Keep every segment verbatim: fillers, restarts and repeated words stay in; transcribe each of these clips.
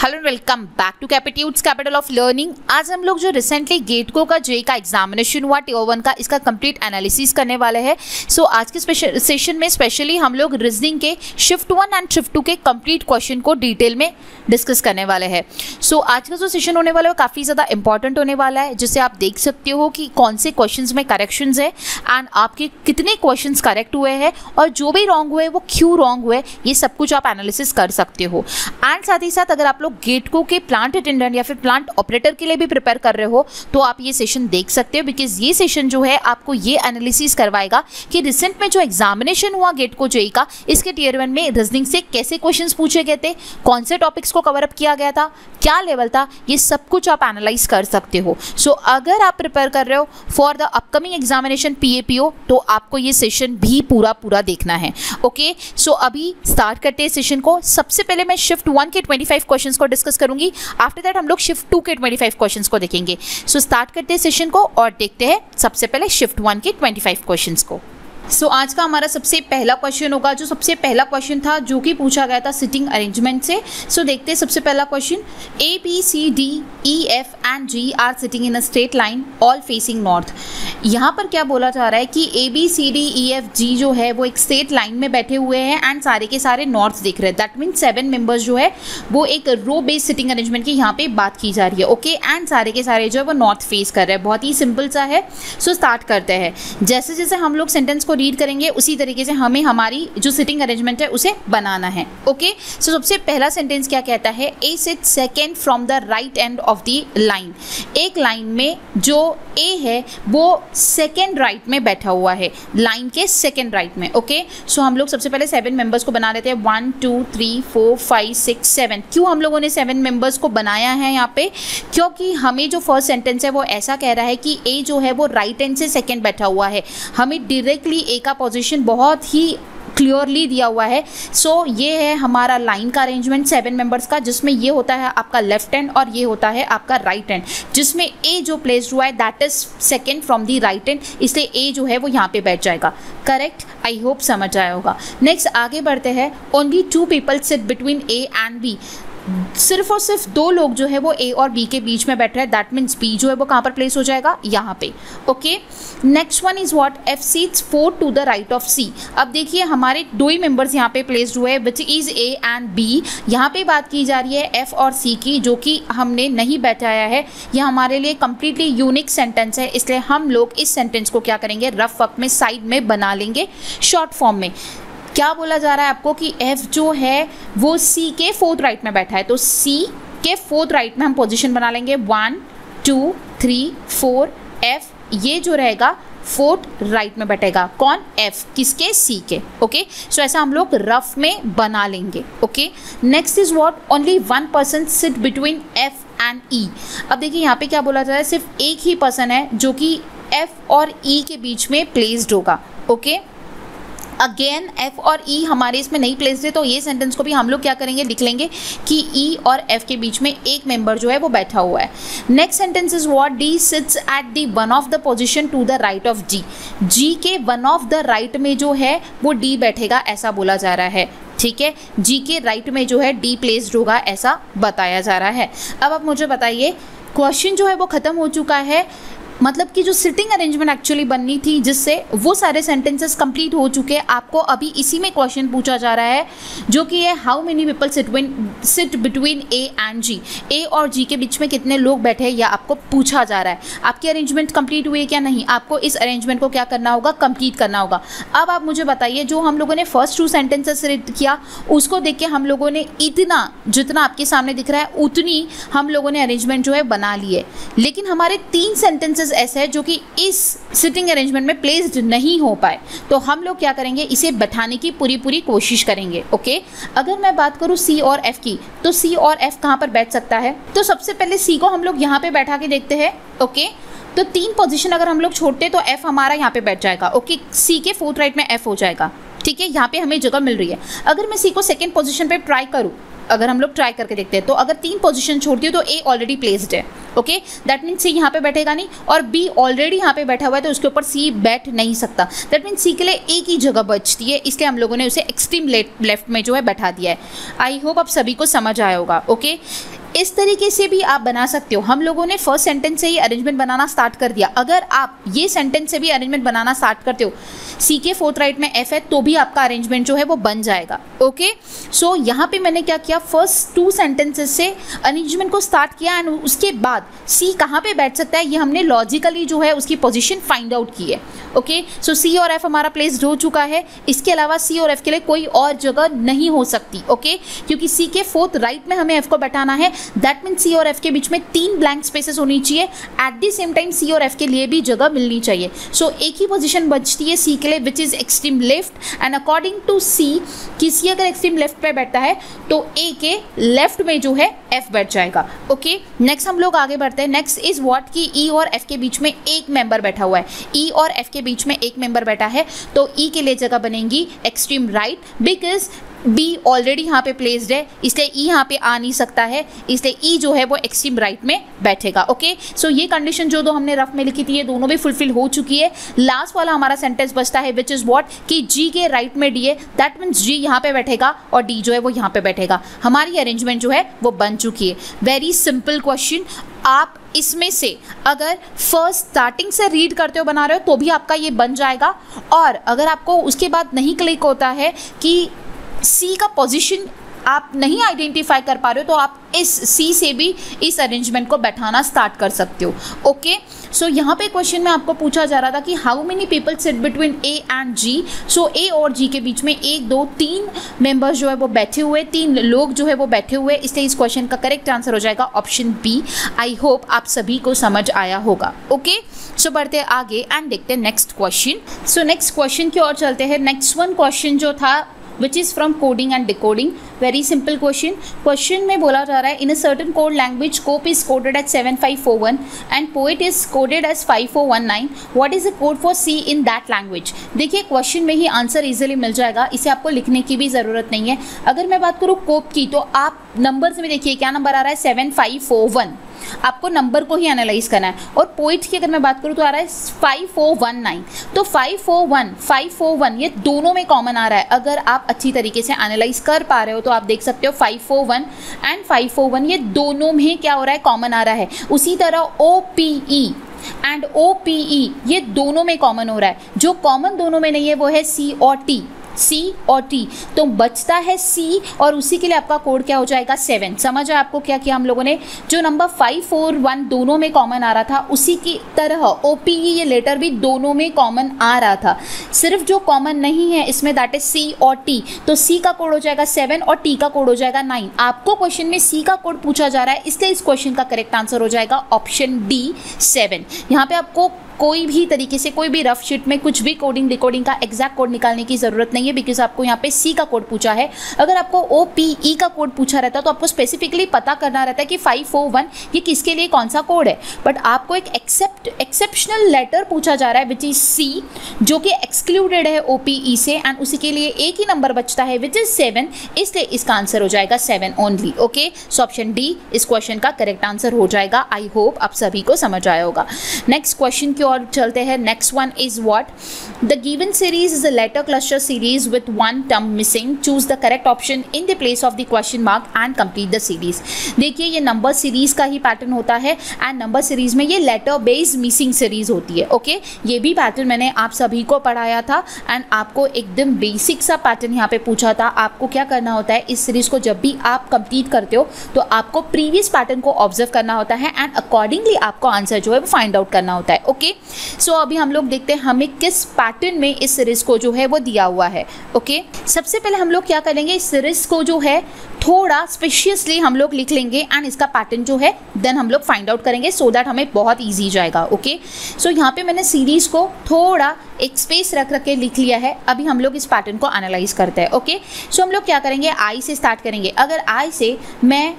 Hello and welcome back to Capitudes capital of learning. आज हम लोग जो रिसेंटली गेट को का जे का एग्जामिनेशन हुआ टियर वन का, इसका कंप्लीट एनालिसिस करने वाले हैं। सो so, आज के स्पेशल सेशन में स्पेशली हम लोग रीजनिंग के shift one and shift two के कंप्लीट क्वेश्चन को डिटेल में डिस्कस करने वाले हैं। सो so, आज का जो सेशन होने वाला है वो काफ़ी ज़्यादा इंपॉर्टेंट होने वाला है, जिससे आप देख सकते हो कि कौन से क्वेश्चन में करेक्शंस है एंड आपके कितने क्वेश्चन करेक्ट हुए हैं और जो भी रॉन्ग हुए वो क्यों रॉन्ग हुए, ये सब कुछ आप एनालिसिस कर सकते हो। एंड साथ ही साथ अगर आप लोग गेटको के प्लांट अटेंडेंट या फिर प्लांट ऑपरेटर के लिए भी प्रिपेयर कर रहे हो तो आप ये सेशन देख सकते हो, बिकॉज ये सेशन जो है आपको ये एनालिसिस करवाएगा कि रिसेंट में जो एग्जामिनेशन हुआ गेटको जेई का, इसके टियर वन में रीजनिंग से कैसे क्वेश्चंस पूछे गए थे, कौन से टॉपिक्स को कवर अप किया गया था, क्या लेवल था, ये सब कुछ आप एनालाइज कर सकते हो। सो so, अगर आप प्रिपेयर कर रहे हो for the upcoming examination PAPO तो आपको ये सेशन भी पूरा पूरा देखना है। Okay okay? सो so, अभी स्टार्ट करते हैं सेशन को। सबसे पहले मैं शिफ्ट वन के पच्चीस क्वेश्चंस को डिस्कस करूंगी, आफ्टर दैट हम लोग शिफ्ट टू के पच्चीस क्वेश्चंस को देखेंगे। सो so, स्टार्ट करते हैं सेशन को और देखते हैं सबसे पहले शिफ्ट वन के पच्चीस क्वेश्चंस को। सो so, आज का हमारा सबसे पहला क्वेश्चन होगा, जो सबसे पहला क्वेश्चन था जो कि पूछा गया था सिटिंग अरेंजमेंट से। सो so, देखते हैं सबसे पहला question. A B C D E F and G are sitting in a straight line all facing north. यहाँ पर क्या बोला जा रहा है कि A B C D E F G जो है वो एक स्ट्रेट लाइन में बैठे हुए हैं एंड सारे के सारे नॉर्थ दिख रहे हैं। दैट मीन्स सेवन मेंबर्स जो है वो एक रो बेस्ड सिटिंग अरेंजमेंट की यहाँ पे बात की जा रही है। Okay okay? एंड सारे के सारे जो है वो नॉर्थ फेस कर रहे हैं। बहुत ही सिंपल सा है। सो so, स्टार्ट करते हैं। जैसे जैसे हम लोग सेंटेंस को रीड करेंगे उसी तरीके से हमें हमारी जो सिटिंग अरेंजमेंट है उसे बनाना है। Okay okay? सो so, सबसे पहला सेंटेंस क्या कहता है, A sit second from the right end of the line. एक लाइन में जो ए है वो सेकेंड राइट में बैठा हुआ है, लाइन के सेकेंड राइट में। Okay okay? सो so, हम लोग सबसे पहले सेवन मेंबर्स को बना लेते हैं। One two three four five six seven. क्यों हम लोगों ने सेवन मेंबर्स को बनाया है यहाँ पे, क्योंकि हमें जो फर्स्ट सेंटेंस है वो ऐसा कह रहा है कि ए जो है वो राइट एंड से सेकेंड बैठा हुआ है। हमें डायरेक्टली ए का पोजीशन बहुत ही क्लियरली दिया हुआ है। सो so, ये है हमारा लाइन का अरेंजमेंट सेवन मेंबर्स का, जिसमें ये होता है आपका लेफ्ट हैंड और ये होता है आपका राइट हैंड, जिसमें ए जो प्लेस्ड हुआ है that is second from the right hand, इसलिए ए जो है वो यहाँ पे बैठ जाएगा। करेक्ट, आई होप समझ आया होगा। नेक्स्ट आगे बढ़ते हैं। Only two people sit between A and B. सिर्फ और सिर्फ दो लोग जो है वो ए और बी के बीच में बैठ रहे हैं। दैट मीन्स बी जो है वो कहाँ पर प्लेस हो जाएगा, यहाँ पे। Okay, next one is what, F seats four to the right of C. अब देखिए हमारे दो ही मेंबर्स यहाँ पे प्लेस्ड हुए हैं, which is A and B. यहाँ पे बात की जा रही है एफ और सी की, जो कि हमने नहीं बैठाया है। यह हमारे लिए कंप्लीटली यूनिक सेंटेंस है, इसलिए हम लोग इस सेंटेंस को क्या करेंगे, रफ वर्क में साइड में बना लेंगे शॉर्ट फॉर्म में। क्या बोला जा रहा है आपको कि F जो है वो C के फोर्थ राइट में बैठा है, तो C के फोर्थ राइट में हम पोजीशन बना लेंगे। One two three four, F ये जो रहेगा फोर्थ राइट में बैठेगा। कौन, F, किसके, C के। ओके, सो ऐसा हम लोग रफ में बना लेंगे। Okay, next is what, only one person sit between F and E। अब देखिए यहाँ पे क्या बोला जा रहा है, सिर्फ एक ही पर्सन है जो कि F और E के बीच में प्लेस्ड होगा। ओके, अगेन F और E हमारे इसमें नहीं प्लेस्ड है, तो ये सेंटेंस को भी हम लोग क्या करेंगे, लिख लेंगे कि E और F के बीच में एक मेंबर जो है वो बैठा हुआ है। Next sentence is what, D sits at the one of the position to the right of G। G के वन ऑफ द राइट में जो है वो D बैठेगा, ऐसा बोला जा रहा है। ठीक है, G के राइट में जो है D प्लेस्ड होगा, ऐसा बताया जा रहा है। अब आप मुझे बताइए, क्वेश्चन जो है वो खत्म हो चुका है, मतलब कि जो सिटिंग अरेंजमेंट एक्चुअली बननी थी जिससे वो सारे सेंटेंसेस कंप्लीट हो चुके हैं। आपको अभी इसी में क्वेश्चन पूछा जा रहा है जो कि है how many people sit sit between A and G. A और जी के बीच में कितने लोग बैठे हैं, या आपको पूछा जा रहा है। आपकी अरेंजमेंट कंप्लीट हुई है क्या, नहीं, आपको इस अरेंजमेंट को क्या करना होगा, कंप्लीट करना होगा। अब आप मुझे बताइए, जो हम लोगों ने फर्स्ट टू सेंटेंसेस रीड किया उसको देख के हम लोगों ने इतना जितना आपके सामने दिख रहा है उतनी हम लोगों ने अरेंजमेंट जो है बना ली है, लेकिन हमारे तीन सेंटेंसेस ऐसे है जो कि इस सिटिंग अरेंजमेंट में प्लेस्ड नहीं हो पाए, तो हम लोग क्या करेंगे, इसे बैठाने की पूरी पूरी कोशिश करेंगे। ओके, अगर मैं बात करूं सी और एफ की, तो सी और एफ कहां पर बैठ सकता है, तो सबसे पहले सी को हम लोग यहां पे बैठा के देखते हैं। ओके, तो तीन पोजीशन अगर हम लोग छोड़ते तो एफ हमारा यहाँ पे बैठ जाएगा। ओके, सी के फोर्थ राइट में एफ हो जाएगा। ठीक है, यहाँ पे हमें जगह मिल रही है। अगर मैं सी को सेकेंड पोजीशन पे ट्राई करूँ, अगर हम लोग ट्राई करके देखते हैं तो अगर तीन पोजीशन छोड़ती है तो ए ऑलरेडी प्लेस्ड है, ओके, दैट मीन्स सी यहाँ पे बैठेगा नहीं, और बी ऑलरेडी यहाँ पे बैठा हुआ है तो उसके ऊपर सी बैठ नहीं सकता, दैट मीन्स सी के लिए ए की जगह बचती है, इसलिए हम लोगों ने उसे एक्सट्रीम लेफ्ट में जो है बैठा दिया है। आई होप आप सभी को समझ आया होगा, ओके। इस तरीके से भी आप बना सकते हो। हम लोगों ने फर्स्ट सेंटेंस से ही अरेंजमेंट बनाना स्टार्ट कर दिया। अगर आप ये सेंटेंस से भी अरेंजमेंट बनाना स्टार्ट करते हो, सी के फोर्थ राइट में एफ है, तो भी आपका अरेंजमेंट जो है वो बन जाएगा, ओके। सो यहाँ पे मैंने क्या किया, फर्स्ट टू सेंटेंसेस से अरेंजमेंट को स्टार्ट किया एंड उसके बाद सी कहाँ पे बैठ सकता है ये हमने लॉजिकली जो है उसकी पोजीशन फाइंड आउट की है, ओके। सो सी और एफ हमारा प्लेस्ड हो चुका है, इसके अलावा सी और एफ के लिए कोई और जगह नहीं हो सकती, ओके, क्योंकि सी के फोर्थ राइट में हमें एफ को बैठाना है, दैट मीन सी और एफ के बीच में तीन ब्लैंक स्पेसेस होनी चाहिए, at the same time C और एफ के लिए भी जगह मिलनी चाहिए। सो so, एक ही पोजीशन बचती है सी के लिए which is extreme left, and according to C कि सी अगर एक्सट्रीम लेफ्ट पे बैठता है तो ए के लेफ्ट में जो है एफ बैठ जाएगा, ओके। नेक्स्ट हम लोग आगे बढ़ते हैं। नेक्स्ट इज व्हाट कि ई और एफ के बीच में एक मेंबर बैठा हुआ है, ई और एफ के बीच में एक मेंबर बैठा है, तो ई के लिए जगह बनेगी extreme right, because B already यहाँ पे प्लेस्ड है, इसलिए ई यहाँ पे आ नहीं सकता है, इसलिए ई जो है वो एक्सट्रीम राइट में बैठेगा, ओके। सो ये कंडीशन जो दो हमने रफ में लिखी थी ये दोनों भी फुलफिल हो चुकी है। लास्ट वाला हमारा सेंटेंस बचता है विच इज व्हाट कि जी के राइट में डी है, दैट मीन्स जी यहाँ पे बैठेगा और डी जो है वो यहाँ पे बैठेगा। हमारी अरेंजमेंट जो है वो बन चुकी है। Very simple question. आप इसमें से अगर फर्स्ट स्टार्टिंग से रीड करते हो बना रहे हो तो भी आपका ये बन जाएगा, और अगर आपको उसके बाद नहीं क्लिक होता है कि सी का पोजीशन आप नहीं आइडेंटिफाई कर पा रहे हो तो आप इस सी से भी इस अरेंजमेंट को बैठाना स्टार्ट कर सकते हो, ओके। सो यहाँ पे क्वेश्चन में आपको पूछा जा रहा था कि how many people sit between A and G. So A और जी के बीच में एक दो तीन मेंबर्स जो है वो बैठे हुए, तीन लोग जो है वो बैठे हुए, इसलिए इस क्वेश्चन का करेक्ट आंसर हो जाएगा ऑप्शन बी। आई होप आप सभी को समझ आया होगा, ओके। सो बढ़ते आगे एंड देखते हैं next question. So next question की ओर चलते हैं। नेक्स्ट वन क्वेश्चन जो था which is from coding and decoding. Very simple question. Question में बोला जा रहा है in a certain code language scope is coded as seven five four one and poet is coded as five four one nine. What is the code for C in that language? देखिए question में ही answer easily मिल जाएगा, इसे आपको लिखने की भी ज़रूरत नहीं है। अगर मैं बात करूँ कोप की तो आप नंबर्स में देखिए क्या नंबर आ रहा है सेवन फाइव फोर वन, आपको नंबर को ही एनालाइज करना है। और पोइट की अगर मैं बात करूँ तो आ रहा है फाइव फोर वन नाइन, तो five four one five four one ये दोनों में कॉमन आ रहा है। अगर आप अच्छी तरीके से एनालाइज कर पा रहे हो तो आप देख सकते हो five four one and five four one ये दोनों में क्या हो रहा है, कॉमन आ रहा है। उसी तरह O P E and O P E ये दोनों में कॉमन हो रहा है। जो कॉमन दोनों में नहीं है वो है सी और टी, सी और टी, तो बचता है सी और उसी के लिए आपका कोड क्या हो जाएगा सेवन। समझ आया आपको क्या किया हम लोगों ने, जो नंबर फाइव फोर वन दोनों में कॉमन आ रहा था उसी की तरह ओ पी ई ये लेटर भी दोनों में कॉमन आ रहा था। सिर्फ जो कॉमन नहीं है इसमें दैट इज सी और टी, तो सी का कोड हो जाएगा सेवन और टी का कोड हो जाएगा नाइन। आपको क्वेश्चन में सी का कोड पूछा जा रहा है इसलिए इस क्वेश्चन का करेक्ट आंसर हो जाएगा ऑप्शन डी सेवन। यहाँ पे आपको कोई भी तरीके से कोई भी रफ शीट में कुछ भी कोडिंग डिकोडिंग का एग्जैक्ट कोड निकालने की जरूरत नहीं है, बिकॉज आपको यहाँ पे सी का कोड पूछा है। अगर आपको ओ पी ई का कोड पूछा रहता तो आपको स्पेसिफिकली पता करना रहता है कि फाइव फोर वन ये किसके लिए कौन सा कोड है, बट आपको एक एक्सेप्ट एक्सेप्शनल लेटर पूछा जा रहा है विच इज सी, जो कि एक्सक्लूडेड है ओ पी ई से, एंड उसी के लिए एक ही नंबर बचता है विच इज सेवन, इसलिए इसका आंसर हो जाएगा seven only, okay. So option D इस क्वेश्चन का करेक्ट आंसर हो जाएगा। आई होप आप सभी को समझ आया होगा। नेक्स्ट क्वेश्चन की और चलते हैं। Next one is what the given series is a letter cluster series with one term missing, choose the correct option in the place of the question mark and complete the series. देखिए ये number series का ही pattern होता है and number series में ये letter based missing series होती है, okay. ये भी पैटर्न मैंने आप सभी को पढ़ाया था एंड आपको एकदम बेसिक सा पैटर्न यहाँ पे पूछा था। आपको क्या करना होता है, इस सीरीज को जब भी आप कंप्लीट करते हो तो आपको प्रीवियस पैटर्न को ऑब्जर्व करना होता है एंड अकॉर्डिंगली आपको आंसर जो है वो फाइंड आउट करना होता है, ओके। सो अभी हम लोग देखते हैं हमें किस पैटर्न में इस सीरीज को जो है वो दिया हुआ है, ओके। सबसे पहले हम लोग क्या करेंगे, इस सीरीज को जो है थोड़ा स्पेशियसली हम लोग लिख लेंगे एंड इसका पैटर्न जो है देन हम लोग फाइंड आउट करेंगे, सो दैट हमें बहुत ईजी जाएगा, ओके। सो यहाँ पे मैंने सीरीज को थोड़ा एक स्पेस रख रख के लिख लिया है। अभी हम लोग इस पैटर्न को एनालाइज करते हैं, ओके। सो हम लोग क्या करेंगे, आई से स्टार्ट करेंगे। अगर आई से मैं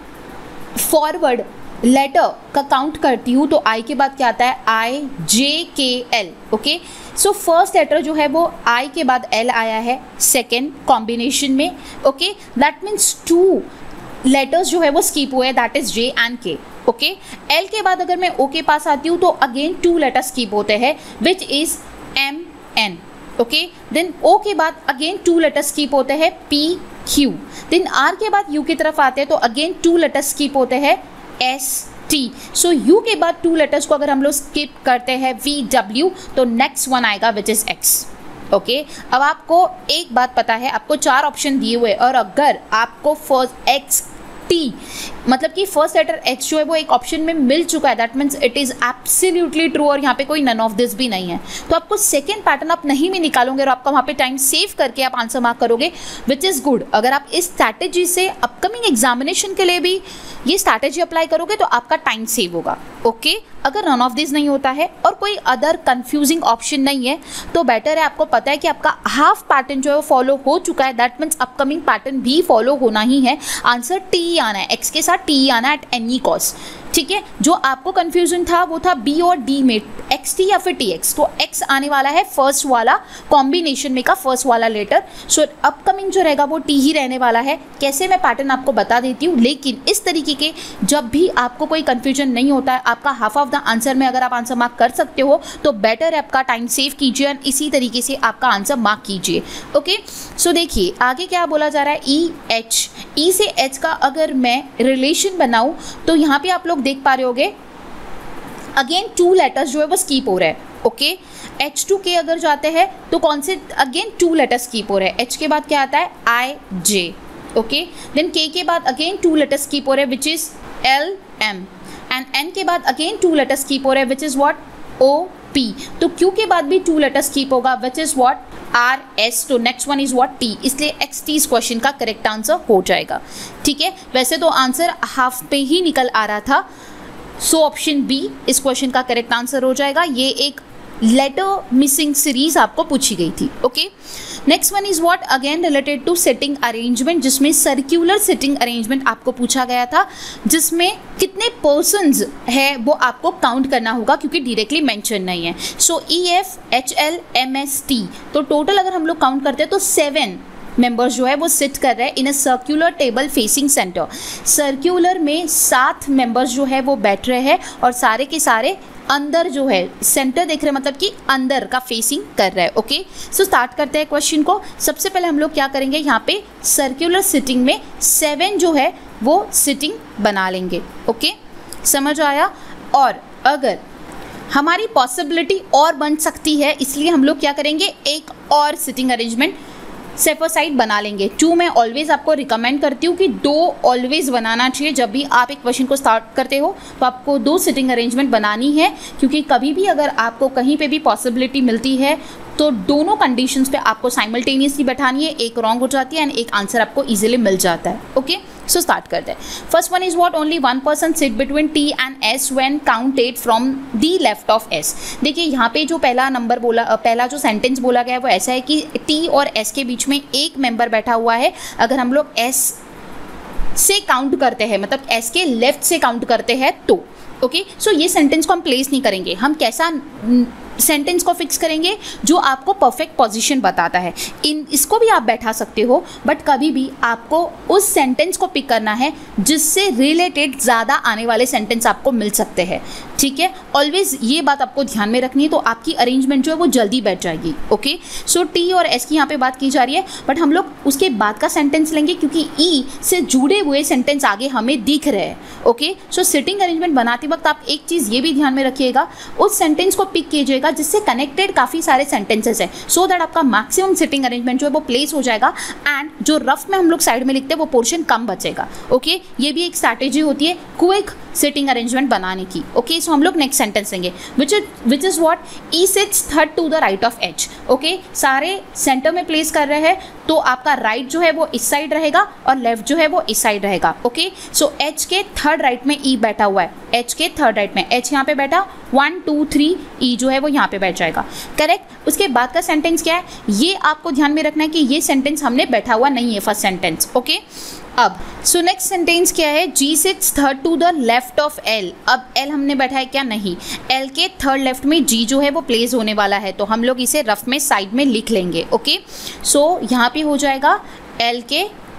फॉरवर्ड लेटर का काउंट करती हूँ तो आई के बाद क्या आता है, I J K L, okay. So first letter जो है वो आई के बाद एल आया है सेकेंड कॉम्बिनेशन में, okay. That means two letters जो है वो स्कीप हुए, that is J and K. Okay, L के बाद अगर मैं ओ के पास आती हूँ तो अगेन टू लेटर्स स्कीप होते हैं which is M N. Okay, then O के बाद अगेन टू लेटर्स स्कीप होते हैं पी क्यू। देन आर के बाद यू की तरफ आते हैं तो अगेन टू लेटर्स स्कीप होते हैं एस टी। सो यू के बाद टू लेटर्स को अगर हम लोग स्किप करते हैं वी डब्ल्यू तो नेक्स्ट वन आएगा which is X. Okay okay? अब आपको एक बात पता है, आपको चार ऑप्शन दिए हुए और अगर आपको फर्स्ट एक्स टी मतलब कि फर्स्ट लेटर एक्स जो है वो एक ऑप्शन में मिल चुका है, that means it is absolutely true और यहाँ पे कोई नन ऑफ दिस भी नहीं है, तो आपको सेकंड पैटर्न आप नहीं भी निकालोगे और आपका वहाँ पे टाइम सेव करके आप आंसर मार्क करोगे विच इज़ गुड। अगर आप इस स्ट्रैटेजी से अपकमिंग एग्जामिनेशन के लिए भी ये स्ट्रैटेजी अप्लाई करोगे तो आपका टाइम सेव होगा। Okay okay? अगर नन ऑफ दिस नहीं होता है और कोई अदर कंफ्यूजिंग ऑप्शन नहीं है तो बेटर है, आपको पता है कि आपका हाफ पैटर्न जो है वो फॉलो हो चुका है, दैट मीन्स अपकमिंग पैटर्न भी फॉलो होना ही है। आंसर टी आना है, एक्स के साथ टी आना है एट एनी कॉस्ट। ठीक है, जो आपको कंफ्यूजन था वो था बी और डी में, एक्स टी या फिर टी एक्स, तो एक्स आने वाला है फर्स्ट वाला कॉम्बिनेशन में का फर्स्ट वाला लेटर। सो अपकमिंग जो रहेगा वो टी ही रहने वाला है। कैसे मैं पैटर्न आपको बता देती हूँ, लेकिन इस तरीके के जब भी आपको कोई कंफ्यूजन नहीं होता है, आपका हाफ ऑफ द आंसर में अगर आप आंसर मार्क कर सकते हो तो बेटर है, आपका टाइम सेव कीजिए और इसी तरीके से आपका आंसर मार्क कीजिए। ओके, सो देखिए आगे क्या बोला जा रहा है, ई एच, ई से एच का अगर मैं रिलेशन बनाऊँ तो यहाँ पे आप लोग देख पा रहे होगे अगेन टू लेटर्स जो है वो स्कीप हो रहे हैं। ओके, एच टू के अगर जाते हैं तो कौन से अगेन टू लेटर्स स्कीप हो रहे हैं, एच के बाद क्या आता है आई जे। ओके, देन के के बाद अगेन टू लेटर्स स्कीप हो रहे हैं which is L M, and N के बाद अगेन टू लेटर्स स्कीप हो रहे हैं which is what O P. तो क्यू के बाद भी टू लेटर्स स्कीप होगा which is what R S, तो next one is what T, इसलिए एक्स टी इस क्वेश्चन का करेक्ट आंसर हो जाएगा। ठीक है, वैसे तो आंसर हाफ पे ही निकल आ रहा था, सो ऑप्शन बी इस क्वेश्चन का करेक्ट आंसर हो जाएगा। ये एक लेटर मिसिंग सीरीज आपको पूछी गई थी। Okay, next one is what again related to sitting arrangement, जिसमें सर्कुलर सिटिंग अरेंजमेंट आपको पूछा गया था, जिसमें कितने पर्सन्स है वो आपको काउंट करना होगा क्योंकि डायरेक्टली मेंशन नहीं है। So E F H L M S T, तो टोटल अगर हम लोग काउंट करते हैं तो सेवन मेंबर्स जो है वो सिट कर रहे हैं in a circular table facing centre. Circular में सात मेंबर्स जो है वो बैठ रहे हैं और सारे के सारे अंदर जो है सेंटर देख रहे हैं, मतलब कि अंदर का फेसिंग कर रहा है। ओके, सो स्टार्ट करते हैं क्वेश्चन को। सबसे पहले हम लोग क्या करेंगे, यहाँ पे सर्कुलर सिटिंग में सेवन जो है वो सिटिंग बना लेंगे। ओके, समझ आया। और अगर हमारी पॉसिबिलिटी और बन सकती है, इसलिए हम लोग क्या करेंगे, एक और सिटिंग अरेंजमेंट सेफर साइड बना लेंगे। टू मैं ऑलवेज आपको रिकमेंड करती हूँ कि दो ऑलवेज बनाना चाहिए। जब भी आप एक क्वेश्चन को स्टार्ट करते हो तो आपको दो सिटिंग अरेंजमेंट बनानी है, क्योंकि कभी भी अगर आपको कहीं पे भी पॉसिबिलिटी मिलती है तो दोनों कंडीशंस पे आपको साइमल्टेनियसली बैठानी है, एक रॉन्ग हो जाती है एंड एक आंसर आपको इजीली मिल जाता है। ओके, सो स्टार्ट करते हैं। First one is what only one person sit between T and S when counted from the left of S. देखिए यहाँ पे जो पहला नंबर बोला, पहला जो सेंटेंस बोला गया है वो ऐसा है कि टी और एस के बीच में एक मेंबर बैठा हुआ है। अगर हम लोग एस से काउंट करते हैं, मतलब एस के लेफ्ट से काउंट करते हैं तो ओके, सो ये सेंटेंस को हम प्लेस नहीं करेंगे। हम कैसा सेंटेंस को फिक्स करेंगे जो आपको परफेक्ट पोजीशन बताता है। इन इसको भी आप बैठा सकते हो, बट कभी भी आपको उस सेंटेंस को पिक करना है जिससे रिलेटेड ज़्यादा आने वाले सेंटेंस आपको मिल सकते हैं। ठीक है, ऑलवेज ये बात आपको ध्यान में रखनी है, तो आपकी अरेंजमेंट जो है वो जल्दी बैठ जाएगी। ओके, सो टी और एस की यहाँ पे बात की जा रही है, बट हम लोग उसके बाद का सेंटेंस लेंगे क्योंकि ई से जुड़े हुए सेंटेंस आगे हमें दिख रहे हैं। ओके, सो सिटिंग अरेंजमेंट बनाते वक्त आप एक चीज़ ये भी ध्यान में रखिएगा, उस सेंटेंस को पिक कीजिएगा जिससे कनेक्टेड काफ़ी सारे सेंटेंसेस है, सो दैट आपका मैक्सिमम सिटिंग अरेंजमेंट जो है वो प्लेस हो जाएगा एंड जो रफ में हम लोग साइड में लिखते हैं वो पोर्शन कम बचेगा। ओके, ये भी एक स्ट्रैटेजी होती है क्विक सिटिंग अरेंजमेंट बनाने की। ओके, सो हम लोग नेक्स्ट सेंटेंस लेंगे which is which is what E sits third to the right of H. Okay, सारे सेंटर में प्लेस कर रहे हैं तो आपका राइट right जो है वो इस साइड रहेगा और लेफ्ट जो है वो इस साइड रहेगा। ओके, सो एच के थर्ड राइट में ई बैठा हुआ है, एच के थर्ड राइट में एच यहाँ पे बैठा, वन टू थ्री ई जो है वो यहाँ पे बैठ जाएगा। करेक्ट, उसके बाद का सेंटेंस क्या है ये आपको ध्यान में रखना है कि ये सेंटेंस हमने बैठा हुआ नहीं है फर्स्ट सेंटेंस। ओके, अब सो नेक्स्ट सेंटेंस क्या है, G sits third to the left of L. अब एल हमने बैठा है क्या, नहीं, एल के थर्ड लेफ्ट में जी जो है वो प्लेस होने वाला है, तो हम लोग इसे रफ में साइड में लिख लेंगे। ओके, सो यहाँ पे हो जाएगा एल के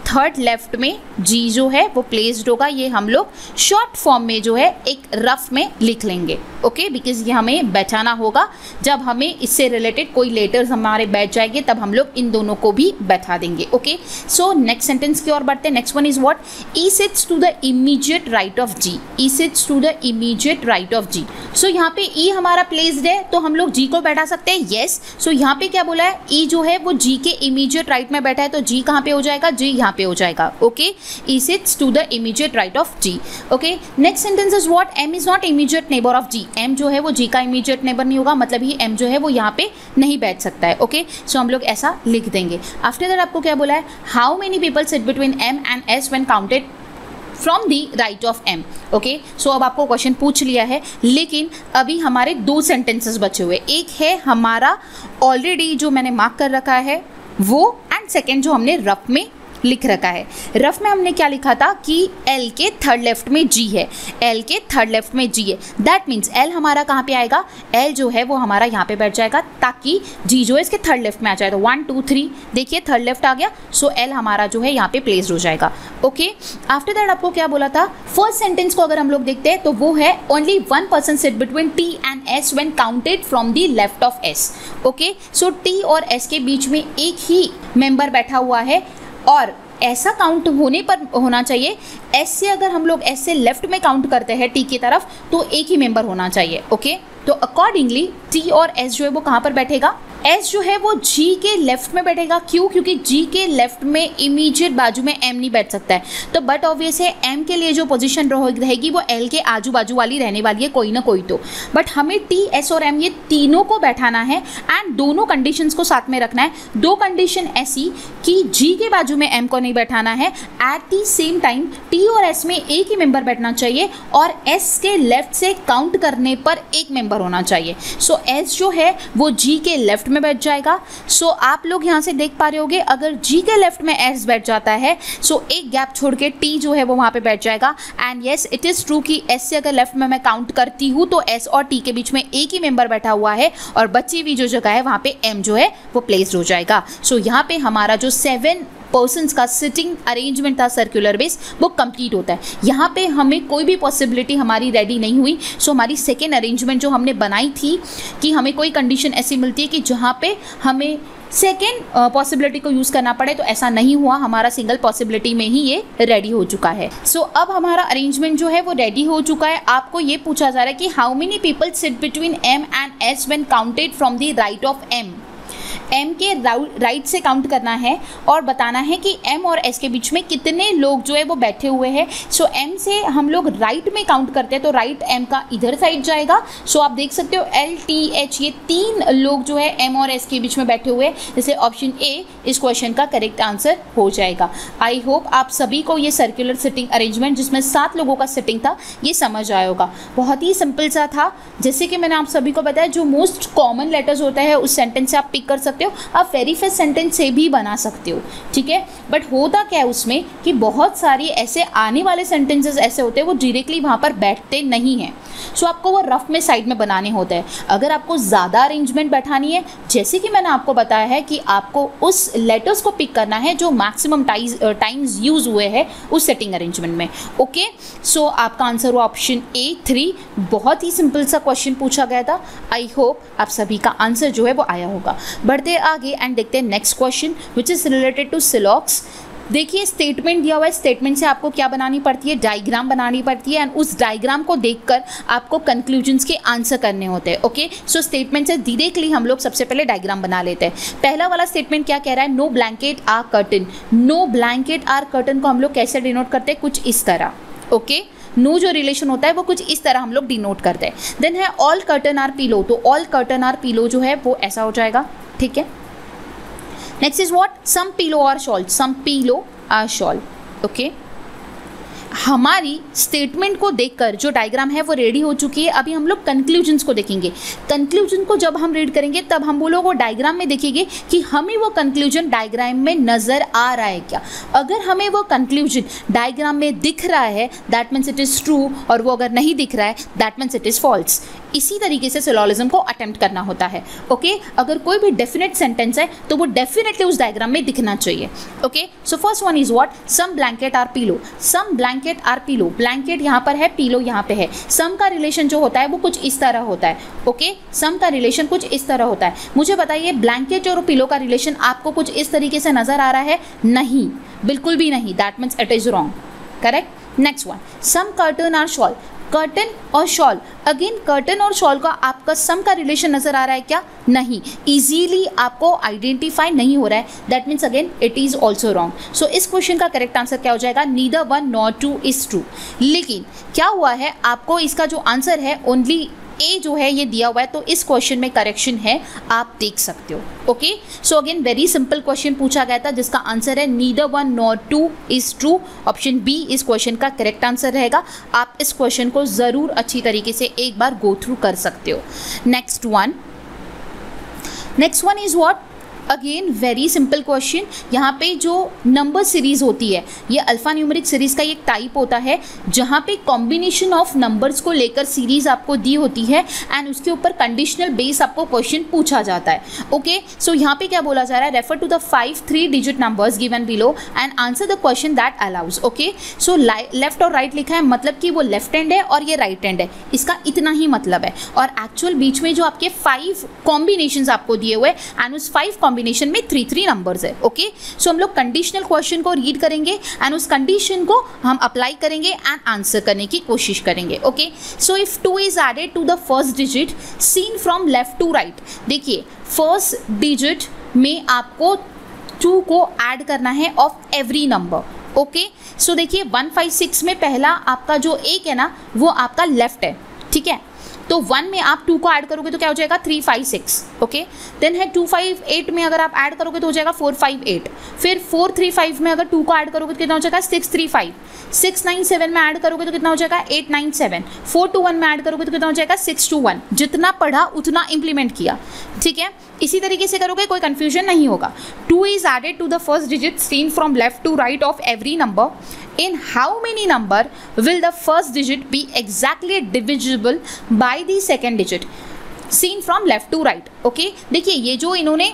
थर्ड लेफ्ट में जी जो है वो प्लेस्ड होगा। ये हम लोग शॉर्ट फॉर्म में जो है एक रफ में लिख लेंगे, ओके, बिकॉज ये हमें बैठाना होगा। जब हमें इससे रिलेटेड कोई लेटर्स हमारे बैठ जाएंगे तब हम लोग इन दोनों को भी बैठा देंगे, ओके। सो नेक्स्ट सेंटेंस की ओर बढ़ते हैं। Next one is what, E sits to the immediate right of G. E sits to the immediate right of G. So यहाँ पे ई हमारा प्लेस्ड है तो हम लोग जी को बैठा सकते हैं, येस। सो यहाँ पे क्या बोला है, ई जो है वो जी के इमीडिएट राइट में बैठा है तो जी कहाँ पे हो जाएगा, जी यहाँ पे हो जाएगा, okay. E sits to the immediate right of G, okay. Next sentence is what, M is not immediate neighbour of G. M जो है वो जी का इमीडिएट नेबर नहीं होगा, मतलब ही एम जो है वो यहाँ पे नहीं बैठ सकता है, ओके। सो हम लोग ऐसा लिख देंगे। आफ्टर दैट आपको क्या बोला है, how many people sit between M and S when counted from the right of M, okay. So अब आपको क्वेश्चन पूछ लिया है, लेकिन अभी हमारे दो सेंटेंसेस बचे हुए। एक है हमारा ऑलरेडी जो मैंने मार्क कर रखा है वो, एंड सेकेंड जो हमने रफ में लिख रखा है। रफ में हमने क्या लिखा था कि एल के थर्ड लेफ्ट में जी है, एल के थर्ड लेफ्ट में जी है। दैट मीन्स एल हमारा कहाँ पे आएगा, एल जो है वो हमारा यहाँ पे बैठ जाएगा ताकि जी जो है इसके थर्ड लेफ्ट में आ जाए। तो वन टू थ्री देखिए थर्ड लेफ्ट आ गया, सो एल हमारा जो है यहाँ पे प्लेस्ड हो जाएगा, ओके। आफ्टर दैट आपको क्या बोला था, फर्स्ट सेंटेंस को अगर हम लोग देखते हैं तो वो है only one person sit between T and S when counted from the left of S, okay. So T और एस के बीच में एक ही मेंबर बैठा हुआ है और ऐसा काउंट होने पर होना चाहिए, एस से अगर हम लोग एस से लेफ्ट में काउंट करते हैं टी की तरफ तो एक ही मेंबर होना चाहिए, ओके। तो अकॉर्डिंगली टी और एस जो है वो कहाँ पर बैठेगा, एस जो है वो जी के लेफ्ट में बैठेगा। क्यों, क्योंकि जी के लेफ्ट में इमीडिएट बाजू में एम नहीं बैठ सकता है, तो बट ऑब्वियस है एम के लिए जो पोजीशन रहेगी वो एल के आजू बाजू वाली रहने वाली है, कोई ना कोई तो। बट हमें टी, एस और एम ये तीनों को बैठाना है एंड दोनों कंडीशंस को साथ में रखना है। दो कंडीशन ऐसी कि जी के बाजू में एम को नहीं बैठाना है, at the same time T और एस में एक ही मेंबर बैठना चाहिए और एस के लेफ्ट से काउंट करने पर एक मेंबर होना चाहिए। सो so, एस जो है वो जी के लेफ्ट में बैठ जाएगा। सो so, आप लोग यहाँ से देख पा रहे होगे अगर जी के लेफ्ट में एस बैठ जाता है सो so, एक गैप छोड़ के टी जो है वो वहाँ पे बैठ जाएगा। And yes it is true कि एस से अगर लेफ्ट में मैं काउंट करती हूँ तो एस और टी के बीच में एक ही मेंबर बैठा हुआ है और बची हुई जो जगह है वहाँ पे एम जो है वो प्लेस्ड हो जाएगा। सो so, यहाँ पे हमारा जो सेवन पर्सन्स का सिटिंग अरेंजमेंट था सर्कुलर बेस वो कंप्लीट होता है। यहाँ पे हमें कोई भी पॉसिबिलिटी हमारी रेडी नहीं हुई। सो so, हमारी सेकेंड अरेंजमेंट जो हमने बनाई थी कि हमें कोई कंडीशन ऐसी मिलती है कि जहाँ पे हमें सेकेंड पॉसिबिलिटी को यूज़ करना पड़े, तो ऐसा नहीं हुआ, हमारा सिंगल पॉसिबिलिटी में ही ये रेडी हो चुका है। सो so, अब हमारा अरेंजमेंट जो है वो रेडी हो चुका है। आपको ये पूछा जा रहा है कि how many people sit between M and S when counted from the right of M. M के राइट से काउंट करना है और बताना है कि एम और एस के बीच में कितने लोग जो है वो बैठे हुए हैं। सो एम से हम लोग राइट में काउंट करते हैं तो राइट एम का इधर साइड जाएगा। सो आप देख सकते हो एल टी एच ये तीन लोग जो है एम और एस के बीच में बैठे हुए हैं, इसलिए ऑप्शन ए इस क्वेश्चन का करेक्ट आंसर हो जाएगा। आई होप आप सभी को ये सर्कुलर सिटिंग अरेंजमेंट जिसमें सात लोगों का सिटिंग था ये समझ आया होगा। बहुत ही सिंपल सा था, जैसे कि मैंने आप सभी को बताया जो मोस्ट कॉमन लेटर्स होता है उस सेंटेंस से आप पिक कर सकते हो, आप वेरी फेस्ट सेंटेंस से भी बना सकते हो, ठीक है। बट होता क्या है उसमें कि बहुत सारी ऐसे आने वाले सेंटेंसेस ऐसे होते हैं वो डायरेक्टली वहाँ पर बैठते नहीं हैं। सो आपको वो रफ में साइड में बनाने होते हैं। अगर आपको ज़्यादा अरेंजमेंट बैठानी है, जैसे कि मैंने आपको बताया है कि आपको उस लेटर्स को पिक करना है जो मैक्सिमम टाइम्स यूज़ हुए हैं उस सेटिंग अरेंजमेंट में, ओके। सो आपका आंसर हुआ ऑप्शन ए थ्री। बहुत ही सिंपल सा क्वेश्चन पूछा गया था। आई होप आप सभी का आंसर जो है वो आया होगा। बढ़ते आगे एंड देखते हैं next question which is related to syllogism. देखिए स्टेटमेंट दिया हुआ है, स्टेटमेंट से आपको क्या बनानी पड़ती है, डायग्राम बनानी पड़ती है एंड उस डायग्राम को देखकर आपको कंक्लूजन्स के आंसर करने होते हैं, ओके। सो स्टेटमेंट से डायरेक्टली हम लोग सबसे पहले डायग्राम बना लेते हैं। पहला वाला स्टेटमेंट क्या कह रहा है, no blanket are curtain. No blanket are curtain को हम लोग कैसे डिनोट करते हैं, कुछ इस तरह, ओके। नो जो रिलेशन होता है वो कुछ इस तरह हम लोग डिनोट करते हैं। देन है ऑल कर्टन आर पिलो, तो ऑल कर्टन आर पिलो जो है वो ऐसा हो जाएगा, ठीक है। Next is what, some pillow are shawl, some pillow are shawl, okay. हमारी स्टेटमेंट को देखकर जो डायग्राम है वो रेडी हो चुकी है। अभी हम लोग कंक्लूजन्स को देखेंगे। कंक्लूजन को जब हम रीड करेंगे तब हम वो लोग वो डायग्राम में देखेंगे कि हमें वो कंक्लूजन डायग्राम में नज़र आ रहा है क्या। अगर हमें वो कंक्लूजन डायग्राम में दिख रहा है that means it is true, और वो अगर नहीं दिख रहा है that means it is false. इसी तरीके से सिलोजिज्म को अटेम्प्ट करना होता है। Okay okay? अगर कोई भी डेफिनेट सेंटेंस है तो वो डेफिनेटली उस डायग्राम में दिखना चाहिए। Okay, so first one is what, some blanket are pillow. Some blanket are pillow, blanket यहाँ पर है, पीलो यहाँ पे है। सम का रिलेशन जो होता है वो कुछ इस तरह होता है। Okay okay? सम का रिलेशन कुछ इस तरह होता है। मुझे बताइए ब्लैंकेट और पीलो का रिलेशन आपको कुछ इस तरीके से नजर आ रहा है? नहीं, बिल्कुल भी नहीं। That means it is wrong. Correct. Next one, some curtain are shawl. Curtain और शॉल, अगेन कर्टन और शॉल का आपका सम का रिलेशन नजर आ रहा है क्या? नहीं, इजीली आपको आइडेंटिफाई नहीं हो रहा है। That means again it is also wrong. So इस क्वेश्चन का करेक्ट आंसर क्या हो जाएगा? Neither one nor two is true. लेकिन क्या हुआ है, आपको इसका जो आंसर है ओनली ए जो है ये दिया हुआ है, तो इस क्वेश्चन में करेक्शन है, आप देख सकते हो। Okay, so again very simple question पूछा गया था जिसका आंसर है neither one nor two is true. Option B इस क्वेश्चन का करेक्ट आंसर रहेगा। आप इस क्वेश्चन को ज़रूर अच्छी तरीके से एक बार गो थ्रू कर सकते हो। Next one next one is what, again very simple question. यहाँ पे जो नंबर सीरीज होती है ये अल्फा न्यूमेरिक सीरीज का एक टाइप होता है जहाँ पे कॉम्बिनेशन ऑफ नंबर्स को लेकर सीरीज आपको दी होती है एंड उसके ऊपर कंडीशनल बेस आपको क्वेश्चन पूछा जाता है। ओके, सो यहाँ पे क्या बोला जा रहा है, refer to the five three digit numbers given below and answer the question that follows. Okay, so left और राइट लिखा है, मतलब कि वो लेफ्ट हैंड है और ये राइट हैंड है, इसका इतना ही मतलब है। और एक्चुअल बीच में जो आपके फाइव कॉम्बिनेशन आपको दिए हुए एंड उस फाइव कॉम्बिनेशन में थ्री थ्री नंबर्स है। ओके, सो हम लोग कंडीशनल क्वेश्चन को रीड करेंगे एंड उस कंडीशन को हम अप्लाई करेंगे एंड आंसर करने की कोशिश करेंगे। Okay, so if two is added to the first digit seen from left to right. देखिए फर्स्ट डिजिट में आपको टू को ऐड करना है of every number. Okay, so देखिए वन फाइव सिक्स में पहला आपका जो एक है ना वो आपका लेफ्ट है, ठीक है। तो वन में आप टू को ऐड करोगे तो क्या हो जाएगा three five six. Okay, then है टू फाइव एट में अगर आप ऐड करोगे तो हो जाएगा फोर फाइव एट। फिर फोर थ्री फाइव में अगर टू को ऐड करोगे तो कितना हो जाएगा six three five. Six nine seven में ऐड करोगे तो कितना हो जाएगा eight nine seven. Four two one में ऐड करोगे तो कितना हो जाएगा सिक्स टू वन। जितना पढ़ा उतना इंप्लीमेंट किया, ठीक है। इसी तरीके से करोगे कोई कंफ्यूजन नहीं होगा। Two is added to the first digit seen from left to right of every number. In how many number will the first digit be exactly divisible by the second digit seen from left to right? Okay, देखिए ये जो इन्होंने